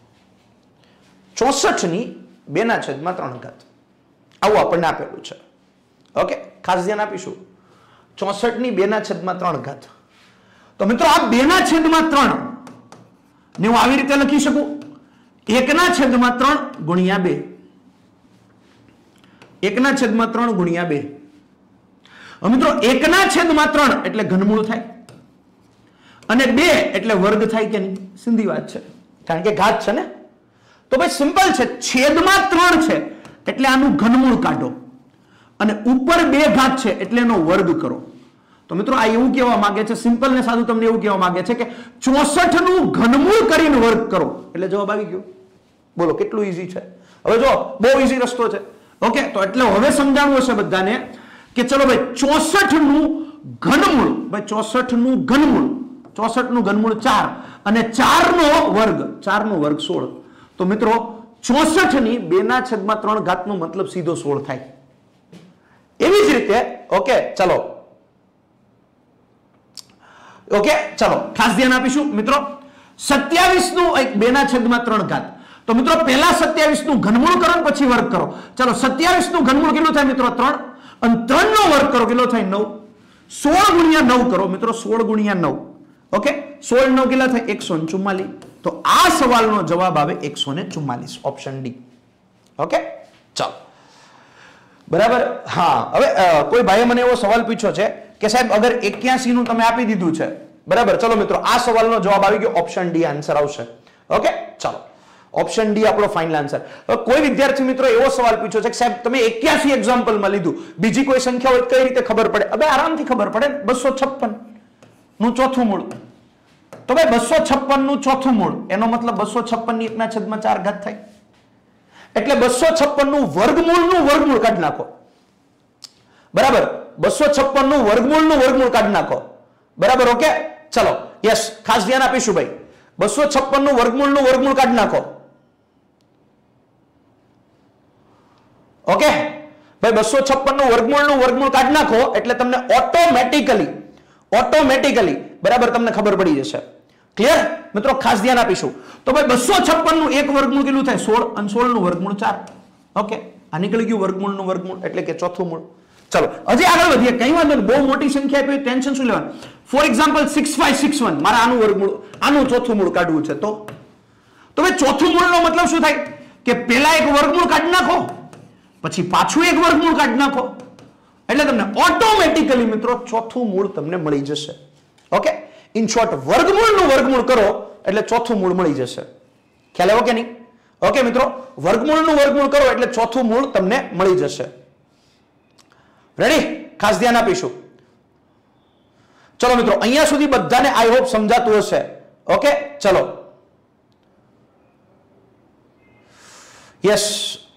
64 ની 2/3 ઘાત આવું આપણને આપેલું છે. ઓકે, ખાસ ધ્યાન આપીશું. 64 ની 2/3 ઘાત. તો મિત્રો આ 2/3 ને હું આવી રીતે લખી શકું, 1/3 ગુણ્યા 2, 1/3 ગુણ્યા 2. મિત્રો 1/3 એટલે ઘનમૂળ થાય અને 2 એટલે વર્ગ થાય કે નહીં? સીધી વાત છે, કારણ કે ઘાત છે ને. તો ભાઈ સિમ્પલ છે, છેદમાં 3 છે એટલે આનું ઘનમૂળ કાઢો અને ઉપર 2 ઘાત છે એટલે એનો વર્ગ કરો. તો મિત્રો આ એવું કહેવા માંગે છે, સિમ્પલ ને સાદું તમને એવું કહેવા માંગે છે કે 64 નું ઘનમૂળ કરીને વર્ગ કરો એટલે જવાબ આવી ગયો. બોલો કેટલું ઈઝી છે. હવે જો બહુ ઈઝી રસ્તો છે. ઓકે, તો એટલે હવે સમજાવવું હશે બધાને કે ચલો ભાઈ 64 નું ઘનમૂળ, ભાઈ 64 નું ઘનમૂળ, 64 નું ઘનમૂળ 4 અને 4 નો વર્ગ 16. તો મિત્રો 64 ની 2/3 ઘાત નો મતલબ સીધો 16 થાય. એવી જ રીતે ઓકે, ચલો ઓકે, ચલો ખાસ ધ્યાન આપીશું મિત્રો. 27 નું 2/3 ઘાત. તો મિત્રો પહેલા 27 નું ઘનમૂળ કરો ને પછી વર્ગ કરો. ચલો 27 નું ઘનમૂળ કેટલું થાય મિત્રો? 3, અને 3 નો વર્ગ કરો કેટલો થાય? 9. 16 ગુણ્યા 9 કરો મિત્રો, 16 ગુણ્યા 9. ઓકે, 16 9 કેટલા થાય? 144. તો આ સવાલનો જવાબ આવે 144, ઓપ્શન ડી. ઓકે, ચાલો બરાબર. હા, હવે કોઈ ભાઈએ મને એવો સવાલ પૂછ્યો છે કે સાહેબ અગર 81 નું તમે આપી દીધું છે, બરાબર. ચલો મિત્રો આ સવાલનો જવાબ આવી ગયો, ઓપ્શન ડી આન્સર આવશે. ઓકે, ચાલો ઓપ્શન ડી આપણો ફાઇનલ આન્સર. કોઈ વિદ્યાર્થી મિત્રો એવો સવાલ પૂછ્યો છે કે સાહેબ તમે 81 એક્ઝામ્પલમાં લીધું, બીજી કોઈ સંખ્યા હોય કઈ રીતે ખબર પડે? હવે આરામથી ખબર પડે, 256 નું ચોથું મૂળ. તો ભાઈ 256 નું ચોથું મૂળ એનો મતલબ 256 ની 1/4 ઘાત થાય. એટલે 256 નું વર્ગમૂળ કાઢી નાખો. બરાબર, 256 નું વર્ગમૂળ કાઢી નાખો. બરાબર, ઓકે. ચલો, યસ, ખાસ ધ્યાન આપીશું ભાઈ. 256 નું વર્ગમૂળ કાઢી નાખો. ઓકે ભાઈ, 256 નું વર્ગમૂળ કાઢી નાખો એટલે તમને ઓટોમેટિકલી બરાબર તમને ખબર પડી જશે. ક્લિયર મિત્રો? ખાસ ધ્યાન આપીશું. તો ભાઈ 256 નું એક વર્ગમૂળ કેટલું થાય? 16 અને 16 નું વર્ગમૂળ 4. ઓકે, આ નીકળી ગયું વર્ગમૂળનું વર્ગમૂળ એટલે કે ચોથું મૂળ. ચલો હજી આગળ વધીએ, કઈ વાંધો નહીં, બહુ મોટી સંખ્યા આપી ટેન્શન શું લેવાનું. ફોર એક્ઝામ્પલ 6561, મારે આનું વર્ગમૂળ, આનું ચોથું મૂળ કાઢવું છે. તો ભાઈ ચોથું મૂળનો મતલબ શું થાય કે પહેલા એક વર્ગમૂળ કાઢી નાખો, પછી પાછું એક વર્ગમૂળ કાઢી નાખો, એટલે તમને ઓટોમેટિકલી મિત્રો ચોથું મૂળ તમને મળી જશે. ઓકે, ઇન શોર્ટ વર્ગમૂળનું વર્ગમૂળ કરો એટલે ચોથું મૂળ મળી જશે. ખ્યાલ આવ્યો કે નહીં? ઓકે મિત્રો, વર્ગમૂળનું વર્ગમૂળ કરો એટલે ચોથું મૂળ તમને મળી જશે. રેડી? ખાસ ધ્યાન આપીશું. ચલો મિત્રો, અહીંયા સુધી બધાને આઈ હોપ સમજાતું હશે. ઓકે, ચલો, યસ,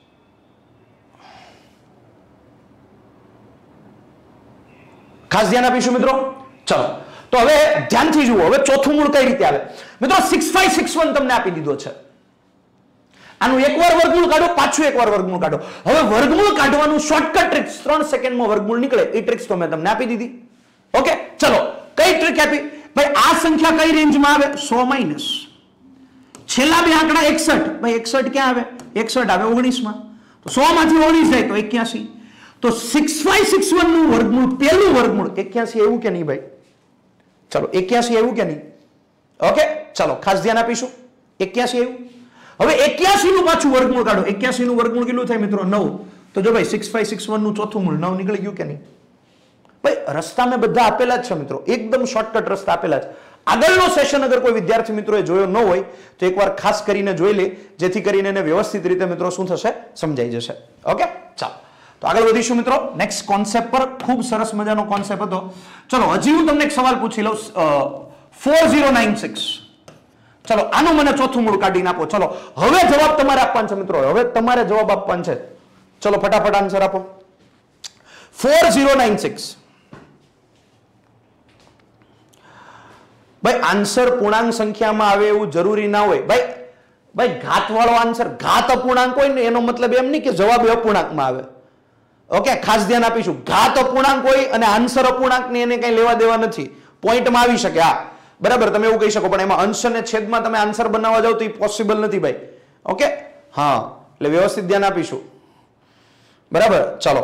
ખાસ ધ્યાન આપીશું મિત્રો. ચલો, તો હવે ધ્યાનથી જુઓ, હવે ચોથું મૂળ કઈ રીતે આવે મિત્રો. 6561 તમને આપી દીધો છે. આનું એકવાર વર્ગમૂળ કાઢો, પાછું એકવાર વર્ગમૂળ કાઢો. હવે વર્ગમૂળ કાઢવાનું શોર્ટકટ ટ્રિક્સ, 3 સેકન્ડમાં વર્ગમૂળ નીકળે એ ટ્રિક્સ તો મેં તમને આપી દીધી. ઓકે, ચલો, કઈ ટ્રિક આપી ભાઈ? આ સંખ્યા કઈ રેન્જમાં આવે? 100 માઇનસ છેલ્લા બે આંકડા 61. ભાઈ 61 ક્યાં આવે? 61 આવે 19 માં. તો 100 માંથી 19 જાય તો 81. તો 6561 નું વર્ગમૂળ, પહેલું વર્ગમૂળ 81 એવું કે નહીં ભાઈ? ચલો, 81 એવું કે નહીં? ઓકે, ચલો, ખાસ ધ્યાન આપીશું. 81 એવું. હવે 81 નું પાછું વર્ગમૂળ કાઢો. 81 નું વર્ગમૂળ કેટલું થાય મિત્રો? 9. તો જો ભાઈ 6561 નું ચોથું મૂળ 9 નીકળી ગયું કે નહીં? ભાઈ રસ્તા મેં બધા આપેલા જ છે મિત્રો, એકદમ શોર્ટકટ રસ્તા આપેલા છે. આગળનો સેશન અગર કોઈ વિદ્યાર્થી મિત્રોએ જોયો ન હોય તો એકવાર ખાસ કરીને જોઈ લે, જેથી કરીને એને વ્યવસ્થિત રીતે મિત્રો શું થશે? સમજાઈ જશે. ઓકે, ચાલો, તો આગળ વધીશું મિત્રો નેક્સ્ટ કોન્સેપ્ટ પર. ખૂબ સરસ મજાનો કોન્સેપ્ટ હતો. ચલો, હજી હું તમને એક સવાલ પૂછી લઉં. 4096, ચલો આનું મને ચોથું મૂળ કાઢીને આપો. ચલો, હવે જવાબ તમારે આપવાનો છે મિત્રો, હવે તમારે જવાબ આપવાનો છે. ચલો ફટાફટ આન્સર આપો. 4096. ભાઈ આન્સર પૂર્ણાંક સંખ્યામાં આવે એવું જરૂરી ના હોય. ભાઈ ઘાત વાળો આન્સર, ઘાત અપૂર્ણાંક હોય ને એનો મતલબ એમ નહીં કે જવાબ અપૂર્ણાંકમાં આવે. ઓકે, ખાસ ધ્યાન આપીશું. ઘાત અપૂર્ણાંક હોય અને આન્સર અપૂર્ણાંક ને એને કઈ લેવા દેવા નથી. પોઈન્ટમાં આવી શકે, હા બરાબર, તમે એવું કહી શકો, પણ એમાં અંશ અને છેદમાં તમે આન્સર બનાવવા જાવ તો એ પોસિબલ નથી ભાઈ. ઓકે, હા, એટલે વ્યવસ્થિત ધ્યાન આપીશું. બરાબર, ચલો,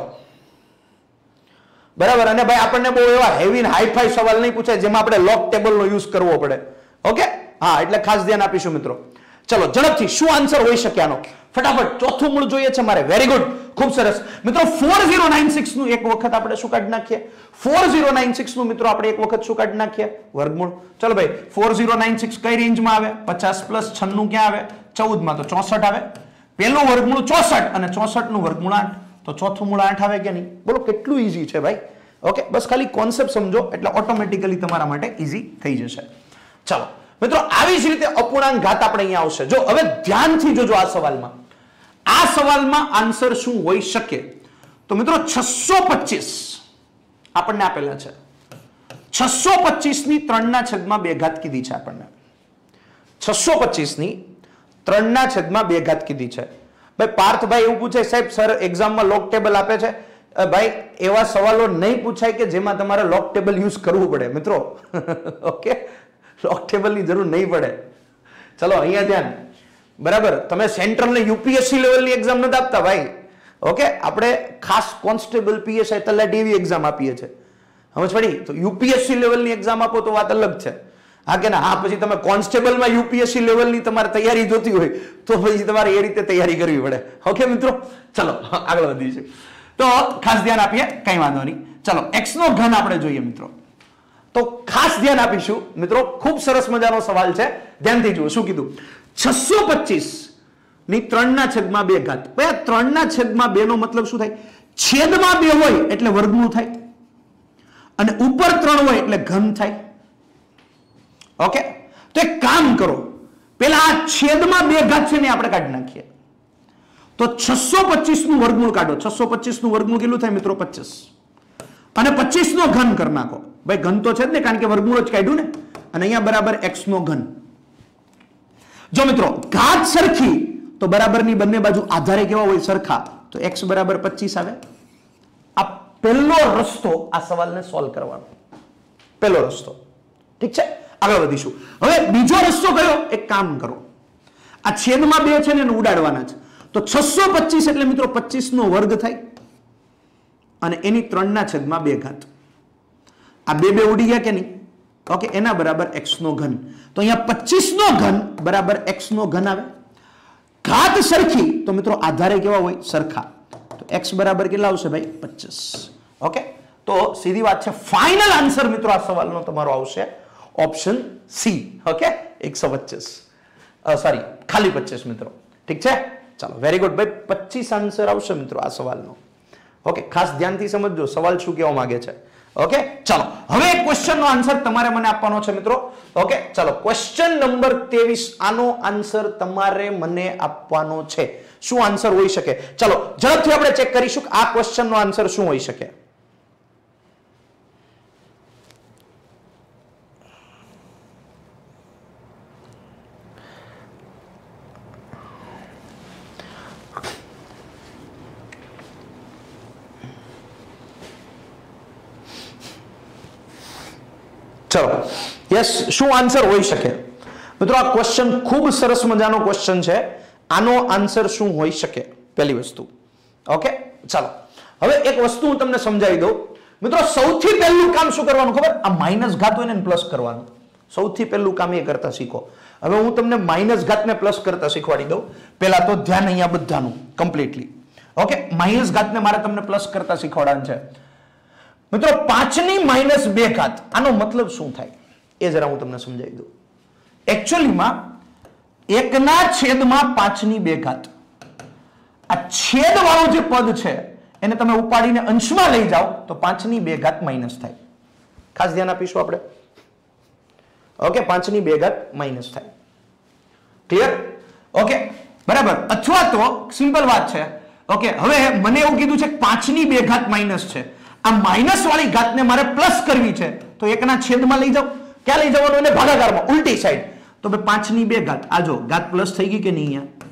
બરાબર. અને ભાઈ આપણને બહુ એવા હેવી હાઈફાઈ સવાલ નહીં પૂછાય જેમાં આપણે લોક ટેબલનો યુઝ કરવો પડે. ઓકે, હા, એટલે ખાસ ધ્યાન આપીશું મિત્રો. ચલો ઝડપથી, શું આન્સર હોઈ શકે આનો? ફટાફટ ચોથું મૂળ જોઈએ છે મારે. વેરી ગુડ, ખૂબ સરસ મિત્રો. 4096 નું એક વખત આપણે શું કાઢી નાખીએ? 4096 નું મિત્રો આપણે એક વખત શું કાઢી નાખીએ? વર્ગમૂળ. ચલો ભાઈ, 4096 કઈ રેન્જમાં આવે? 50 પ્લસ 96 ક્યાં આવે? 14 માં, તો 64 આવે. પહેલું વર્ગમૂળ 64 અને 64 નું વર્ગમૂળ 8, તો ચોથું મૂળ 8 આવે કે નહીં? બોલો કેટલું ઈઝી છે ભાઈ. ઓકે, બસ ખાલી કોન્સેપ્ટ સમજો એટલે ઓટોમેટિકલી તમારા માટે ઈઝી થઈ જશે. ચલો મિત્રો, આવી જ રીતે અપૂર્ણાંક ઘાત આપણે અહીંયા આવશે. જો હવે ધ્યાનથી જોજો આ સવાલમાં આન્સર શું હોઈ શકે? તો મિત્રો 625 આપણને આપેલા છે. 625 ની 3/2 ઘાત કીધી છે આપણને. 625 ની 3/2 ઘાત કીધી છે. ભાઈ પાર્થભાઈ એવું પૂછે, સાહેબ સર એક્ઝામમાં લોક ટેબલ આપે છે. ભાઈ એવા સવાલો નહીં પૂછાય કે જેમાં તમારે લોક ટેબલ યુઝ કરવું પડે મિત્રો. ઓકે, લોક ટેબલની જરૂર નહીં પડે. ચલો અહીંયા ધ્યાન. બરાબર, તમે સેન્ટ્રલ ને યુપીએસસી લેવલની એક્ઝામ નથી આપતા ભાઈ. ઓકે, આપણે ખાસ કોન્સ્ટેબલ, પીએસઆઈ, તલાટી એવી એક્ઝામ આપીએ છીએ. સમજ પડી? તો યુપીએસસી લેવલની એક્ઝામ આપો તો વાત અલગ છે. હા કે ના? હા, પછી તમે કોન્સ્ટેબલમાં યુપીએસસી લેવલની તમારે તૈયારી જોતી હોય તો પછી તમારે એ રીતે તૈયારી કરવી પડે. ઓકે મિત્રો, ચલો આગળ વધીશું. તો ખાસ ધ્યાન આપીએ, કઈ વાંધો નહીં. ચલો, x નો ઘન આપણે જોઈએ મિત્રો. તો ખાસ ધ્યાન આપીશું મિત્રો, ખૂબ સરસ મજાનો સવાલ છે, ધ્યાનથી જુઓ. શું કીધું? 625 ની 3/2 ઘાત. ભાઈ 3/2 નો મતલબ શું થાય? છેદમાં 2 હોય એટલે વર્ગમૂળ થાય અને ઉપર 3 હોય એટલે ઘન થાય. ઓકે, તો એક કામ કરો, પેલા આ છેદમાં 2 ઘાત છે ને આપણે કાઢી નાખીએ. તો 625 નું વર્ગમૂળ કાઢો. 625 નું વર્ગમૂળ કેટલું થાય મિત્રો? 25. અને 25 નો ઘન કરી નાખો. ભાઈ ઘન તો છે જ ને, કારણ કે વર્ગમૂળ જ કાઢ્યું ને. અને અહીંયા બરાબર x નો ઘન. જો મિત્રો ઘાત સરખી તો બરાબરની બંને બાજુ આધારે કેવા હોય? સરખા. તો x બરાબર 25 આવે. આ પહેલો રસ્તો આ સવાલને સોલ્વ કરવાનો, પહેલો રસ્તો. ઠીક છે, આગળ વધીશું. હવે બીજો રસ્તો કયો? એક કામ કરો, આ છેદમાં 2 છે ને એને ઉડાડવાના છે. તો 625 એટલે મિત્રો 25 નો વર્ગ થાય અને એની 3 ના છેદમાં 2 ઘાત. આ 2 ઉડી ગયા કે નહીં? ઓકે, એના બરાબર x નો ઘન. તો અહીંયા 25 નો ઘન બરાબર x નો ઘન આવે. ઘાત સરખી તો મિત્રો આધારે કેવા હોય? સરખા. તો x બરાબર કેટલા આવશે ભાઈ? 25. ઓકે, તો સીધી વાત છે. ફાઇનલ આન્સર મિત્રો આ સવાલનો તમારો આવશે ઓપ્શન સી. ઓકે, 125 સોરી ખાલી 25 મિત્રો. ઠીક છે, ચાલો વેરી ગુડ ભાઈ. 25 આન્સર આવશે મિત્રો આ સવાલનો. ઓકે, ખાસ ધ્યાનથી સમજજો સવાલ શું કહેવા માંગે છે. ઓકે, ચાલો હવે એક ક્વેશ્ચન નો આન્સર તમારે મને આપવાનો છે મિત્રો. ઓકે, ચાલો ક્વેશ્ચન નંબર 23, આનો આન્સર તમારે મને આપવાનો છે. શું આન્સર હોઈ શકે? ચાલો ઝડપથી આપણે ચેક કરીશું આ ક્વેશ્ચન નો આન્સર શું હોઈ શકે. ચલો યસ, શું આન્સર હોઈ શકે મિત્રો? આ ક્વેશ્ચન ખૂબ સરસ મજાનો ક્વેશ્ચન છે. આનો આન્સર શું હોઈ શકે? પહેલી વસ્તુ. ઓકે, ચાલો હવે એક વસ્તુ હું તમને સમજાવી દઉં મિત્રો. સૌથી પહેલું કામ શું કરવાનું ખબર? આ માઇનસ ઘાત હોય ને પ્લસ કરવાનું. સૌથી પહેલું કામ એ કરતા શીખો. હવે હું તમને માઇનસ ઘાતને પ્લસ કરતા શીખવાડી દઉં. પહેલા તો ધ્યાન અહીંયા બધાનું કમ્પ્લીટલી. ઓકે, માઇનસ ઘાતને મારે તમને પ્લસ કરતા શીખવાડવાનું છે મિત્રો. 5 ની માઇનસ 2 ઘાત, આનો મતલબ શું થાય એ જરા હું તમને સમજાવી દઉં. એકચ્યુઅલીમાં 1 ના છેદમાં 5 ની 2 ઘાત, આ છેદ વાળું જે પદ છે એને તમે ઉપાડીને અંશમાં લઈ જાઓ તો 5 ની 2 ઘાત માઇનસ થાય. ખાસ ધ્યાન આપીશું આપણે. ઓકે, 5 ની 2 ઘાત માઇનસ થાય. ક્લિયર? ઓકે, બરાબર. અથવા તો સિમ્પલ વાત છે. ઓકે, હવે મને એવું કીધું છે કે 5 ની 2 ઘાત માઇનસ છે. આ માઇનસ વાળી ઘાતને મારે પ્લસ કરવી છે તો 1 ના છેદમાં લઈ જાઓ. ક્યાં લઈ જવાનું? એને ભાગાકારમાં, ઉલટી સાઈડ. તો 5 ની 2 ઘાત, આ જો ઘાત પ્લસ થઈ ગઈ કે નહીં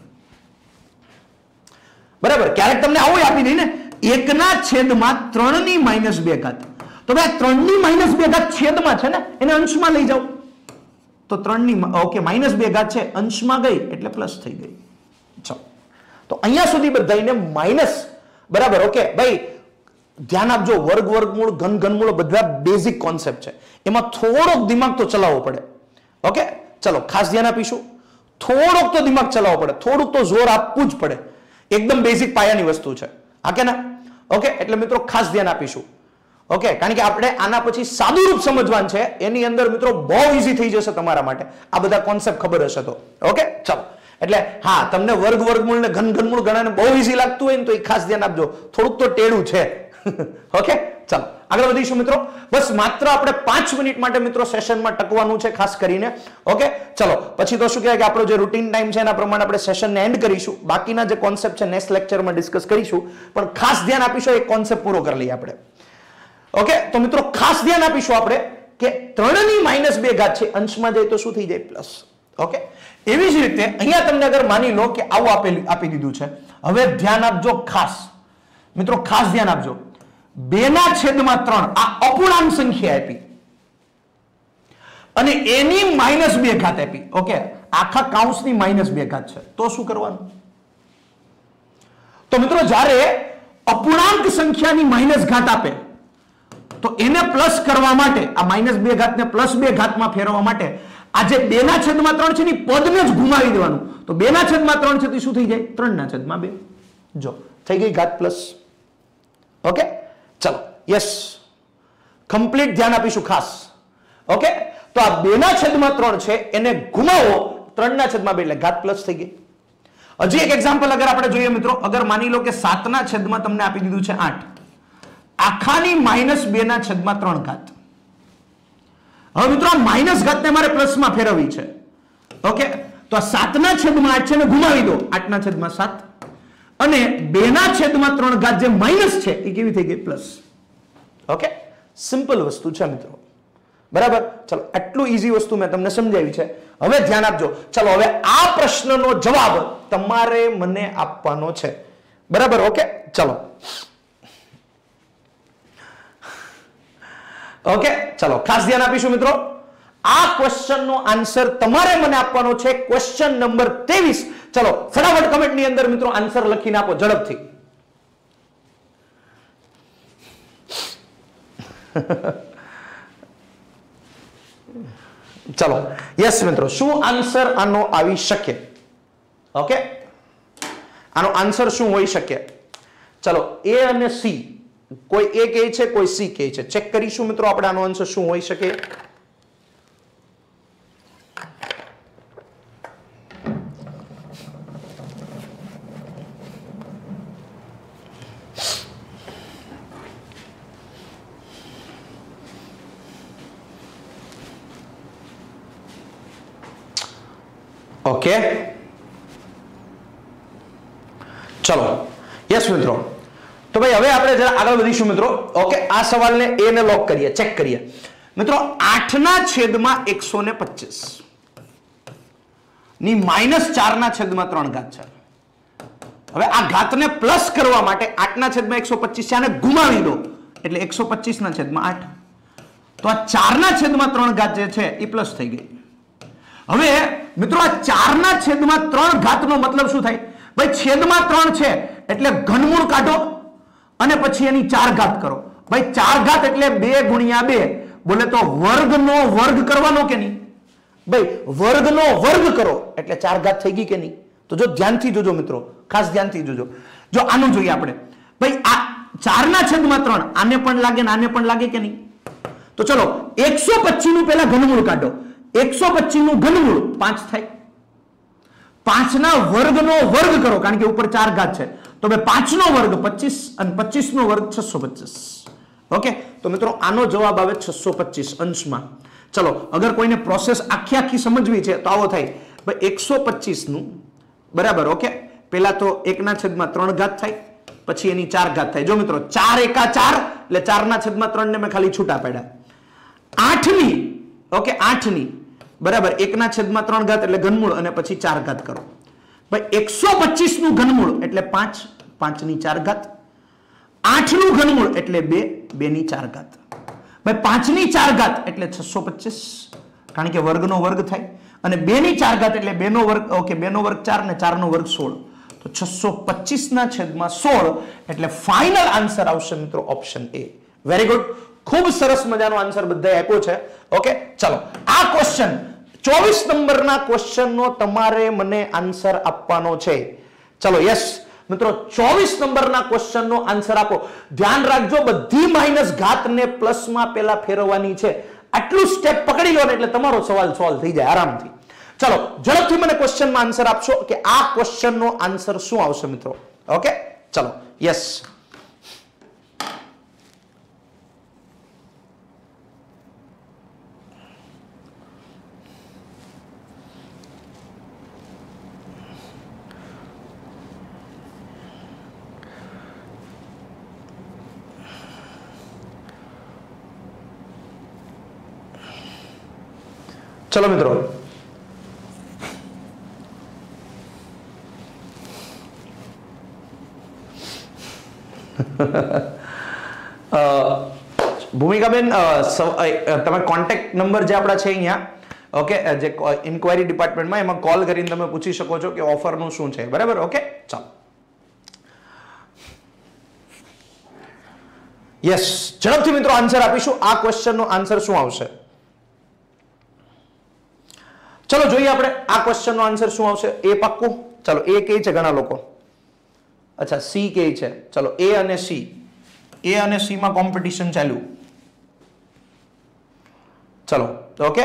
અહીંયા? બરાબર. ક્યારેક તમને આવું આપી દઈ ને, 1 ના છેદમાં 3 ની માઇનસ 2 ઘાત. તો ભાઈ 3 ની માઇનસ 2 ઘાત છેદમાં છે ને, એને અંશમાં લઈ જાઓ. તો 3 ની ઓકે માઇનસ 2 ઘાત છે, અંશમાં ગઈ એટલે પ્લસ થઈ ગઈ. ચલો, તો અહીંયા સુધી બધાને માઇનસ. બરાબર. ઓકે ભાઈ ધ્યાન આપજો. વર્ગ, વર્ગમૂળ, ઘન, ઘનમૂળ બધા બેઝિક કોન્સેપ્ટ છે. એમાં થોડોક દિમાગ તો ચલાવવો પડે. ઓકે, ચલો ખાસ ધ્યાન આપીશું. થોડોક તો દિમાગ ચલાવવો પડે, થોડુંક તો જોર આપવું જ પડે. એકદમ બેઝિક પાયાની વસ્તુ છે. હા કે ના? ઓકે, એટલે મિત્રો ખાસ ધ્યાન આપીશું. ઓકે, કારણ કે આપણે આના પછી સાદું રૂપ સમજવાનું છે. એની અંદર મિત્રો બહુ ઈઝી થઈ જશે તમારા માટે આ બધા કોન્સેપ્ટ ખબર હશે તો. ઓકે, ચલો એટલે હા, તમને વર્ગ, વર્ગમૂળ ને ઘન, ઘનમૂળ ગણાને બહુ ઈઝી લાગતું હોય ને તો એ ખાસ ધ્યાન આપજો. થોડુંક તો ટેડું છે. ઓકે, ચાલો આગળ વધીશું મિત્રો. બસ માત્ર આપણે 5 મિનિટ માટે મિત્રો સેશનમાં ટકવાનું છે ખાસ કરીને. ઓકે, ચલો પછી તો શું કહેવાય કે આપણો જે રૂટીન ટાઈમ છે એના પ્રમાણે આપણે સેશનને એન્ડ કરીશું. બાકીના જે કોન્સેપ્ટ છે નેક્સ્ટ લેક્ચરમાં ડિસ્કસ કરીશું, પણ ખાસ ધ્યાન આપીશું એક કોન્સેપ્ટ પૂરો કરી લઈએ આપણે. ઓકે, તો મિત્રો ખાસ ધ્યાન આપીશું આપણે કે 3 ની માઇનસ 2 ઘાત છે, અંશમાં જાય તો શું થઈ જાય? પ્લસ. ઓકે, એવી જ રીતે અહીંયા તમને અગર માની લો કે આવું આપી દીધું છે. હવે ધ્યાન આપજો ખાસ મિત્રો, ખાસ ધ્યાન આપજો. 2 ના છેદમાં 3 આ અપૂર્ણાંક સંખ્યા આપી અને એની માઇનસ 2 ઘાત આપી. ઓકે, આખા કાઉન્સની માઇનસ 2 ઘાત છે તો શું કરવાનું? તો મિત્રો જ્યારે અપૂર્ણાંક સંખ્યાની માઇનસ ઘાત આપે તો એને પ્લસ કરવા માટે, આ માઇનસ 2 ઘાતને પ્લસ 2 ઘાતમાં ફેરવવા માટે આ જે 2 ના છેદમાં 3 છે ને પદને જ ઘુમાવી દેવાનું. તો 2 ના છેદમાં 3 છે તો શું થઈ જાય? 3 ના છેદમાં 2. જો થઈ ગઈ ઘાત પ્લસ. ઓકે, ચલો યસ, કમ્પ્લીટ ધ્યાન આપીશું ખાસ. ઓકે, તો આ 2 ના છેદમાં 3 છે એને ઘુમાવો, 3 ના છેદમાં 2 એટલે ઘાત પ્લસ થઈ ગઈ. હજી એક એક્ઝામ્પલ અગર આપણે જોઈએ મિત્રો, અગર માની લો કે 7 ના છેદમાં તમને આપી દીધું છે 8, આખાની માઇનસ 2 ના છેદમાં 3 ઘાત. હવે મિત્રો આ માઇનસ ઘાતને મારે પ્લસમાં ફેરવવી છે. ઓકે, તો આ 7 ના છેદમાં 8 છે ને ઘુમાવી દો, 8 ના છેદમાં 7 અને 2/3 જે માઇનસ છે એ કેવી થઈ ગઈ પ્લસ. ઓકે, સિમ્પલ વસ્તુ છે મિત્રો. બરાબર, ચલો આટલું ઈઝી વસ્તુ મેં તમને સમજાવી છે. હવે ધ્યાન આપજો. ચલો હવે આ પ્રશ્નનો જવાબ તમારે મને આપવાનો છે. બરાબર, ઓકે, ચલો. ઓકે, ચલો ખાસ ધ્યાન આપીશું મિત્રો. આ ક્વેશ્ચનનો આન્સર તમારે મને આપવાનો છે, ક્વેશ્ચન નંબર 23. ચલો ફટાફટ કમેન્ટની અંદર મિત્રો આન્સર લખીને આપો ઝડપથી. ચલો યસ મિત્રો, શું આન્સર આનો આવી શકે? ઓકે, આનો આન્સર શું હોઈ શકે? ચલો એ અને સી, કોઈ એ કહે છે, કોઈ સી કહે છે. ચેક કરીશું મિત્રો આપણે આનો આન્સર શું હોઈ શકે. ઓકે, ચલો યસ મિત્રો. તો ભાઈ હવે આપણે જરા આગળ વધીશું મિત્રો. ઓકે, આ સવાલને એ ને લોક કરીએ, ચેક કરીએ મિત્રો. 8/125 ની -4/3 ઘાત છે. હવે આ ઘાતને પ્લસ કરવા માટે 8/125 છે, આને ગુમાવી દો એટલે 125/8. તો આ 4/3 ઘાત જે છે એ પ્લસ થઈ ગઈ. હવે મિત્રો આ 4/3 ઘાતનો મતલબ શું થાય? ભાઈ છેદમાં 3 છે એટલે ઘનમૂળ કાઢો અને પછી એની 4 ઘાત કરો. ભાઈ 4 ઘાત એટલે 2 × 2, બોલે તો વર્ગનો વર્ગ કરવાનો કે નહીં? ભાઈ વર્ગનો વર્ગ કરો એટલે 4 ઘાત થઈ ગઈ કે નહીં? તો જો ધ્યાનથી જોજો મિત્રો, ખાસ ધ્યાનથી જોજો. જો આનું જોઈએ આપણે, ભાઈ આ 4/3 આને પણ લાગે ને આને પણ લાગે કે નહીં? તો ચલો 125 નું પહેલા ઘનમૂળ કાઢો. 125 નું ઘનમૂળ 5 થાય. 5 ના વર્ગનો વર્ગ કરો, કારણ કે ઉપર 4 ઘાત છે. તો ભાઈ 5 નો વર્ગ 25 અને 25 નો વર્ગ 625. ઓકે, તો મિત્રો આનો જવાબ આવે 625 અંશમાં. ચલો અગર કોઈને પ્રોસેસ આખી સમજવી છે તો આવો થાય. ભાઈ 125 નું બરાબર, ઓકે, પહેલા તો 1/3 ઘાત થાય, પછી એની 4 ઘાત થાય. જો મિત્રો 4 × 4 એટલે 4/3 ને મેં ખાલી છૂટા પાડ્યા. 8 ની, ઓકે, 8 ની બરાબર 1/3 ઘાત એટલે ઘનમૂળ અને પછી 4 ઘાત કરો. ભાઈ 125 નું ઘનમૂળ એટલે 5, 5 ની 4 ઘાત. 8 નું ઘનમૂળ એટલે 2, 2 ની 4 ઘાત. ભાઈ 5 ની 4 ઘાત એટલે 625, કારણ કે વર્ગનો વર્ગ થાય. અને 2 ની 4 ઘાત એટલે 2 નો વર્ગ, ઓકે, 2 નો વર્ગ 4 ને 4 નો વર્ગ 16. તો 625/16 એટલે ફાઇનલ આન્સર આવશે મિત્રો ઓપ્શન એ. વેરી ગુડ, ખૂબ સરસ મજાનો આન્સર બધાએ આપ્યો છે. ઓકે, ચલો આ ક્વેશ્ચન 24 નંબરના ક્વેશ્ચનનો તમારે મને આન્સર આપવાનો છે. ચલો યસ મિત્રો, 24 નંબરના ક્વેશ્ચનનો આન્સર આપો. ધ્યાન રાખજો, બધી માઇનસ ઘાતને પ્લસમાં પહેલા ફેરવવાની છે. આટલું સ્ટેપ પકડી લો ને એટલે તમારો સવાલ સોલ્વ થઈ જાય આરામથી. ચલો ઝડપથી મને ક્વેશ્ચનમાં આન્સર આપશો કે આ ક્વેશ્ચનનો આન્સર શું આવશે મિત્રો. ઓકે, ચલો યસ. ચલો મિત્રો, ભૂમિકાબેન તમે કોન્ટેક્ટ નંબર જે આપણા છે અહીંયા, ઓકે, જે ઇન્ક્વાયરી ડિપાર્ટમેન્ટમાં, એમાં કોલ કરીને તમે પૂછી શકો છો કે ઓફરનું શું છે. બરાબર, ઓકે, ચાલો યસ, ઝડપથી મિત્રો આન્સર આપીશું. આ ક્વેશ્ચનનો આન્સર શું આવશે? ચલો જોઈએ આપણે આ ક્વેશ્ચનનો આન્સર શું આવશે. એ પાક્કું? ચલો એ કહે છે ઘણા લોકો. અચ્છા, સી કહે છે. ચલો એ અને સી, એ અને સી માં કોમ્પિટિશન ચાલુ. ચલો ઓકે,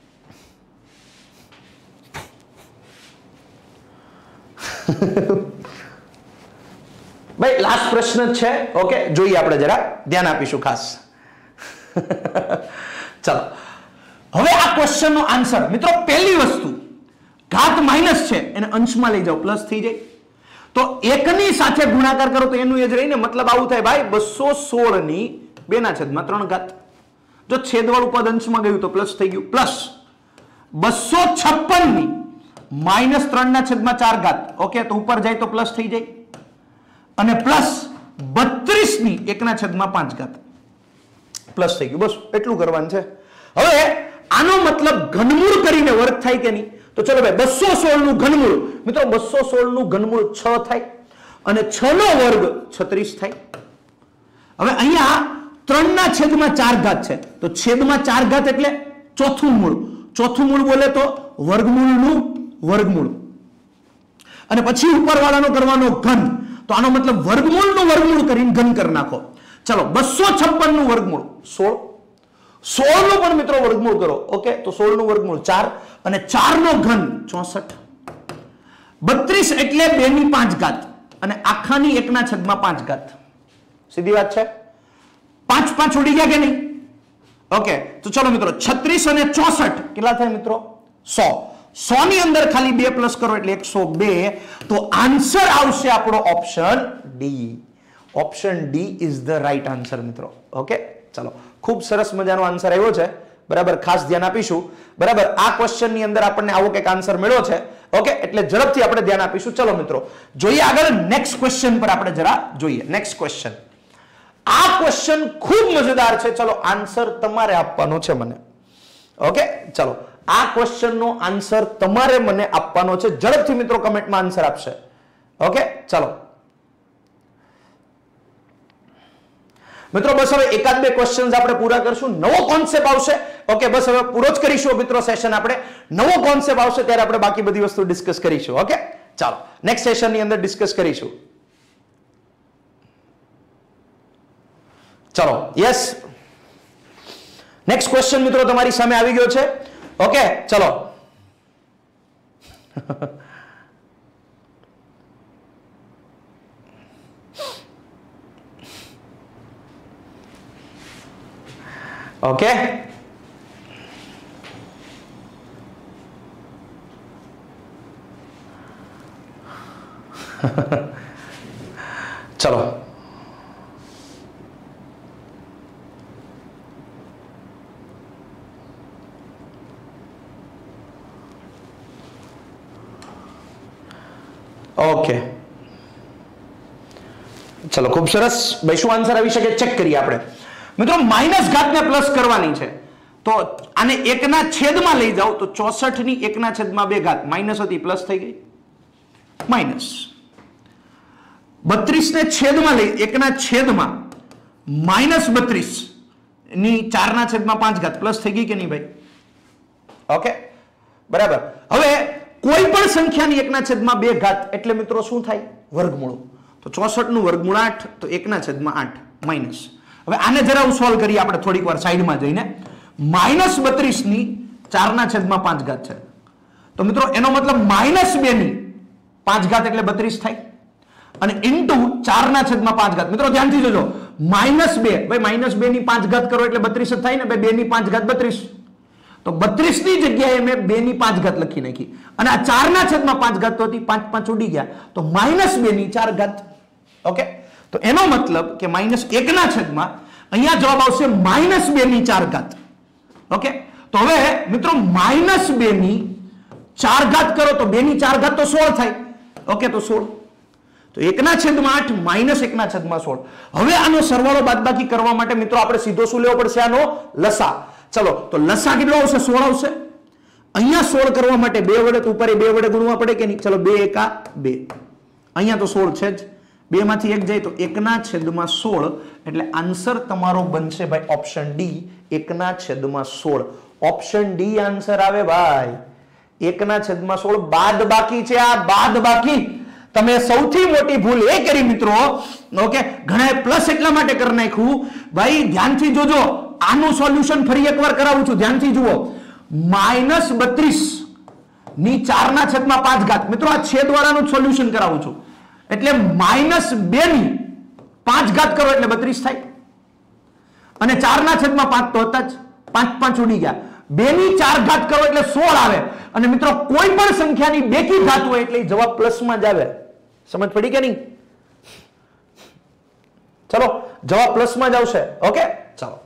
ભાઈ લાસ્ટ પ્રશ્ન જ છે. ઓકે, જોઈએ આપણે જરા ધ્યાન આપીશું ખાસ. ચલો હવે આ ક્વેશ્ચનનો આન્સર મિત્રો, પહેલી વસ્તુ ઘાત માઇનસ છે એને અંશમાં લઈ જાઓ, પ્લસ થઈ જાય. તો 1 ની સાથે ગુણાકાર કરો તો એનું એ જ રહીને, મતલબ આવું થાય ભાઈ 216 ની 2/3 ઘાત. જો છેદવાળું પદ અંશમાં ગયું તો પ્લસ થઈ ગયું, પ્લસ 256 ની -3/4 ઘાત. ઓકે, તો ઉપર જાય તો પ્લસ થઈ જાય, અને પ્લસ 32 ની 1/5 ઘાત પ્લસ થઈ ગયું. બસ એટલું કરવાનું છે. હવે આનો મતલબ ઘનમૂળ કરીને વર્ગ થાય કે નહીં? તો ચલો ભાઈ 216 નું ઘનમૂળ, મિત્રો 216 નું ઘનમૂળ 6 થાય, અને 6 નો વર્ગ 36 થાય. હવે અહીંયા 3/4 ઘાત છે, તો છેદમાં 4 ઘાત એટલે ચોથું મૂળ. ચોથું મૂળ બોલે તો વર્ગમૂળનું વર્ગમૂળ, અને પછી ઉપરવાળાનો કરવાનો ઘન. તો આનો મતલબ વર્ગમૂળનું વર્ગમૂળ કરીને ઘન કરી નાખો. ચલો 256 નું વર્ગમૂળ 16, 16 નું પણ મિત્રો વર્ગમૂળ કરો. ઓકે, તો 16 નું વર્ગમૂળ 4, અને 4 નો ઘન 64. 32 એટલે 2/5 ઘાત, અને આખાની 1/5 ઘાત. સીધી વાત છે. 5 5 ઉડી ગયા કે નહીં? ઓકે, તો ચલો મિત્રો 36 અને 64 કેટલા થાય મિત્રો? 100. 100 ની અંદર ખાલી 2 પ્લસ કરો એટલે 102. તો આન્સર આવશે આપણો option D. Option D is the right answer મિત્રો. ઓકે, ચલો ખૂબ સરસ મજાનો આન્સર આવ્યો છે. બરાબર, ખાસ ધ્યાન આપીશું. બરાબર, આ ક્વેશ્ચન ની અંદર આપણને આવો કંઈક આન્સર મળ્યો છે. ઓકે, એટલે ઝડપથી આપણે ધ્યાન આપીશું. ચલો મિત્રો જોઈએ આગળ. નેક્સ્ટ ક્વેશ્ચન પર આપણે જરા જોઈએ. નેક્સ્ટ ક્વેશ્ચન, આ ક્વેશ્ચન ખૂબ મજેદાર છે. ચલો આન્સર તમારે આપવાનો છે મને. ઓકે, ચલો આ ક્વેશ્ચન નો આન્સર તમારે મને આપવાનો છે. ઝડપથી મિત્રો કમેન્ટમાં આન્સર આપશે. ઓકે, ચલો મિત્રો બસ હવે એકાદ બે ક્વેશ્ચન્સ આપણે પૂરા કરશું. નવો કોન્સેપ્ટ આવશે. ઓકે, બસ હવે પૂરો જ કરીશું મિત્રો સેશન. આપણે નવો કોન્સેપ્ટ આવશે ત્યારે આપણે બાકી બધી વસ્તુ ડિસ્કસ કરીશું. ઓકે, ચાલો નેક્સ્ટ સેશન ની અંદર ડિસ્કસ કરીશું. ચલો યસ, નેક્સ્ટ ક્વેશ્ચન મિત્રો તમારી સામે આવી ગયો છે. ઓકે, ચલો ઓકે, ચલો ઓકે, ચલો ખૂબ સરસ. ભાઈ શું આન્સર આવી શકે ચેક કરીએ આપણે મિત્રો. માઇનસ ઘાતને પ્લસ કરવાની છે, તો આને 1 ના છેદમાં લઈ જાઓ તો 64 ની 1/2 ઘાત માઇનસ હતી પ્લસ થઈ ગઈ માઇનસ. 32 ને છેદમાં લઈ 1 ના છેદમાં -32 ની 4/5 ઘાત પ્લસ થઈ ગઈ કે નહીં ભાઈ? ઓકે, બરાબર. હવે કોઈ પણ સંખ્યાની 1/2 ઘાત એટલે મિત્રો શું થાય? વર્ગમૂળ. તો 64 નું વર્ગમૂળ 8, તો 1/8 માઇનસ. હવે આને જરા સોલ્વ કરીએ આપણે થોડીક વાર સાઈડમાં જઈને. -32 ની 4/5 ઘાત છે, તો મિત્રો એનો મતલબ -2 ની 5 ઘાત એટલે 32 થાય, અને ઇન્ટુ 4/5 ઘાત. મિત્રો ધ્યાનથી જોજો, -2 ભાઈ -2 ની 5 ઘાત કરો એટલે 32 જ થાય ને ભાઈ. 2 ની 5 ઘાત 32, તો 32 ની જગ્યાએ મેં 2 ની 5 ઘાત લખી નાખી, અને આ 4/5 ઘાત તો હતી, 5 5 ઉડી ગયા, તો -2 ની 4 ઘાત. ઓકે, તો એનો મતલબ કે -1/, અહીંયા જવાબ આવશે -2 ની 4 ઘાત. ઓકે, તો હવે મિત્રો -2 ની 4 ઘાત કરો તો 2 ની 4 ઘાત તો 16 થાય. ઓકે, તો 16, તો 1/8 -1/16. હવે આનો સરવાળો બાદબાકી કરવા માટે મિત્રો આપણે સીધો શું લેવો પડશે? આનો લસા. ચલો, તો લસા કેટલો આવશે? 16 આવશે. અહીંયા 16 કરવા માટે 2 વડે તો ઉપર 2 વડે ગુણવા પડે કે નહીં? ચલો 2 × 2, અહીંયા તો 16 છે જ, 2 માંથી 1 જાય તો 1/16. એટલે આન્સર તમારો બનશે ભાઈ option D, 1/16. Option D answer આવે ભાઈ 1/16. બાદ બાકી છે, આ બાદ બાકી. તમે સૌથી મોટી ભૂલ એ કરી મિત્રો. ઓકે, ઘણા પ્લસ એટલા માટે કરી નાખ્યું ભાઈ. ધ્યાનથી જોજો, આનું સોલ્યુશન ફરી એકવાર કરાવું છું, ધ્યાનથી જુઓ. -32 ની 4/5 ઘાત, મિત્રો આ છેદવાળાનું સોલ્યુશન કરાવું છું. એટલે -2 ની 5 ઘાત કરો એટલે 32 થાય, અને 4/5 તો હતા જ, 5 5 ઉડી ગયા. 2 ની 4 ઘાત કરો એટલે 16 આવે, અને મિત્રો કોઈ પણ સંખ્યાની બેકી ઘાત હોય એટલે જવાબ પ્લસમાં જ આવે. સમજ પડી કે નહીં? ચલો જવાબ પ્લસમાં જ આવશે. ઓકે ચાલો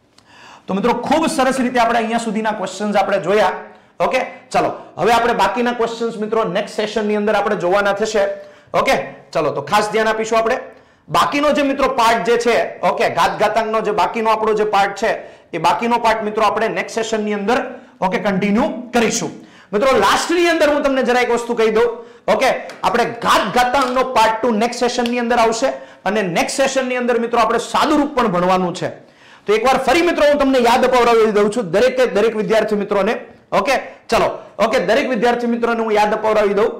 તો મિત્રો ખૂબ સરસ રીતે આપણે અહીંયા સુધીના ક્વેશ્ચન્સ આપણે જોયા. ઓકે ચલો હવે આપણે બાકીના ક્વેશ્ચન્સ મિત્રો નેક્સ્ટ સેશનની અંદર આપણે જોવાના થશે. ઓકે ચલો તો ખાસ ધ્યાન આપીશું આપણે. બાકીનો જે મિત્રો પાર્ટ જે છે, ઓકે ઘાતાંકનો જે બાકીનો આપણો જે પાર્ટ છે એ બાકીનો પાર્ટ મિત્રો આપણે નેક્સ્ટ સેશનની અંદર ઓકે કન્ટિન્યુ કરીશું. મિત્રો લાસ્ટની અંદર હું તમને જરા એક વસ્તુ કહી દઉં. ઓકે આપણે ઘાતાંકનો પાર્ટ 2 નેક્સ્ટ સેશનની અંદર આવશે અને નેક્સ્ટ સેશનની અંદર મિત્રો આપણે સાદુરૂપ પણ ભણવાનું છે. તો એકવાર ફરી મિત્રો હું તમને યાદ અપાવડાવી દઉં છું દરેક વિદ્યાર્થી મિત્રોને. ઓકે ચલો ઓકે દરેક વિદ્યાર્થી મિત્રોને હું યાદ અપાવડાવી દઉં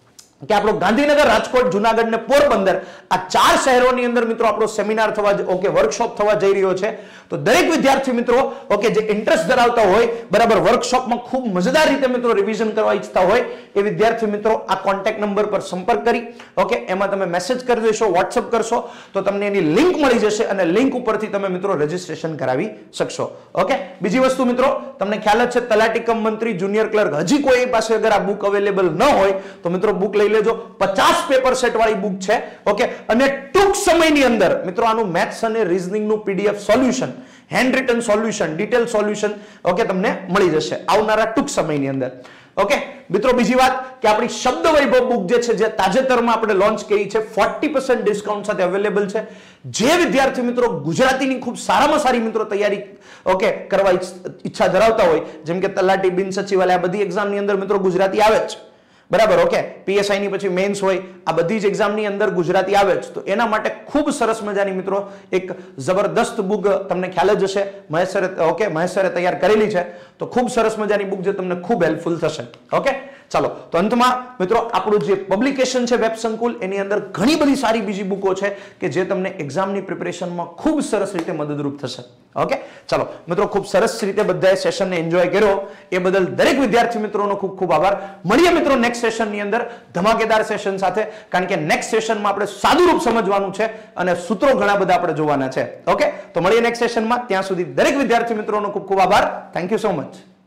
કે આપણો ગાંધીનગર, રાજકોટ, જુનાગઢ ને પોરબંદર આ 4 શહેરોની અંદર મિત્રો આપણો સેમિનાર થવા ઓકે વર્કશોપ થવા જઈ રહ્યો છે. તો દરેક વિદ્યાર્થી મિત્રો ઓકે જે ઇન્ટરેસ્ટ ધરાવતા હોય બરાબર વર્કશોપમાં ખૂબ મજેદાર રીતે મિત્રો રિવિઝન કરવા ઈચ્છતા હોય એ વિદ્યાર્થી મિત્રો આ કોન્ટેક્ટ નંબર પર સંપર્ક કરી ઓકે એમાં તમે મેસેજ કરી દેશો, વોટ્સઅપ કરશો તો તમને એની લિંક મળી જશે અને લિંક ઉપરથી તમે મિત્રો રજીસ્ટ્રેશન કરાવી શકશો. ઓકે બીજી વસ્તુ મિત્રો તમને ખ્યાલ જ છે તલાટી કમ મંત્રી, જુનિયર ક્લર્ક હજી કોઈ પાસે અગર આ બુક અવેલેબલ ન હોય તો મિત્રો બુક લઈ લેજો. 50 પેપર સેટ વાળી બુક છે. ઓકે અને ટૂંક સમયની અંદર મિત્રો આનું મેથ્સ અને રીઝનિંગ નું PDF solution, hand written solution, detail solution okay તમને મળી જશે આવનારા ટૂંક સમયની અંદર. ઓકે મિત્રો બીજી વાત કે આપણી શબ્દ વૈભવ બુક જે છે જે તાજેતરમાં આપણે લોન્ચ કરી છે 40% ડિસ્કાઉન્ટ સાથે અવેલેબલ છે. જે વિદ્યાર્થી મિત્રો ગુજરાતીની ખૂબ સારામાં સારી મિત્રો તૈયારી ઓકે કરવા ઈચ્છા ધરાવતા હોય જેમ કે તલાટી, બિન સચિવાલય આ બધી એક્ઝામની અંદર મિત્રો ગુજરાતી આવે જ બરાબર. ઓકે પીએસઆઈ ની પછી મેન્સ હોય આ બધી જ એક્ઝામની અંદર ગુજરાતી આવે જ. તો એના માટે ખૂબ સરસ મજાની મિત્રો એક જબરદસ્ત બુક તમને ખ્યાલ જ હશે મહેશ સરે તૈયાર કરેલી છે. તો ખૂબ સરસ મજાની બુક જે તમને ખૂબ હેલ્પફુલ થશે. ઓકે ચાલો તો અંતમાં મિત્રો આપણું જે પબ્લિકેશન છે વેબ સંકુલ એની અંદર ઘણી બધી સારી બીજી બુકો છે કે જે તમને એક્ઝામની પ્રિપેરેશનમાં ખૂબ સરસ રીતે મદદરૂપ થશે. ઓકે ચાલો મિત્રો ખૂબ સરસ રીતે બધાએ સેશનને એન્જોય કર્યો એ બદલ દરેક વિદ્યાર્થી મિત્રોનો ખૂબ ખૂબ આભાર. મળીએ મિત્રો નેક્સ્ટ સેશનની અંદર ધમાકેદાર સેશન સાથે કારણ કે નેક્સ્ટ સેશનમાં આપણે સાદુરૂપ સમજવાનું છે અને સૂત્રો ઘણા બધા આપણે જોવાના છે. ઓકે તો મળીએ નેક્સ્ટ સેશનમાં. ત્યાં સુધી દરેક વિદ્યાર્થી મિત્રોનો ખૂબ ખૂબ આભાર. Thank you so much.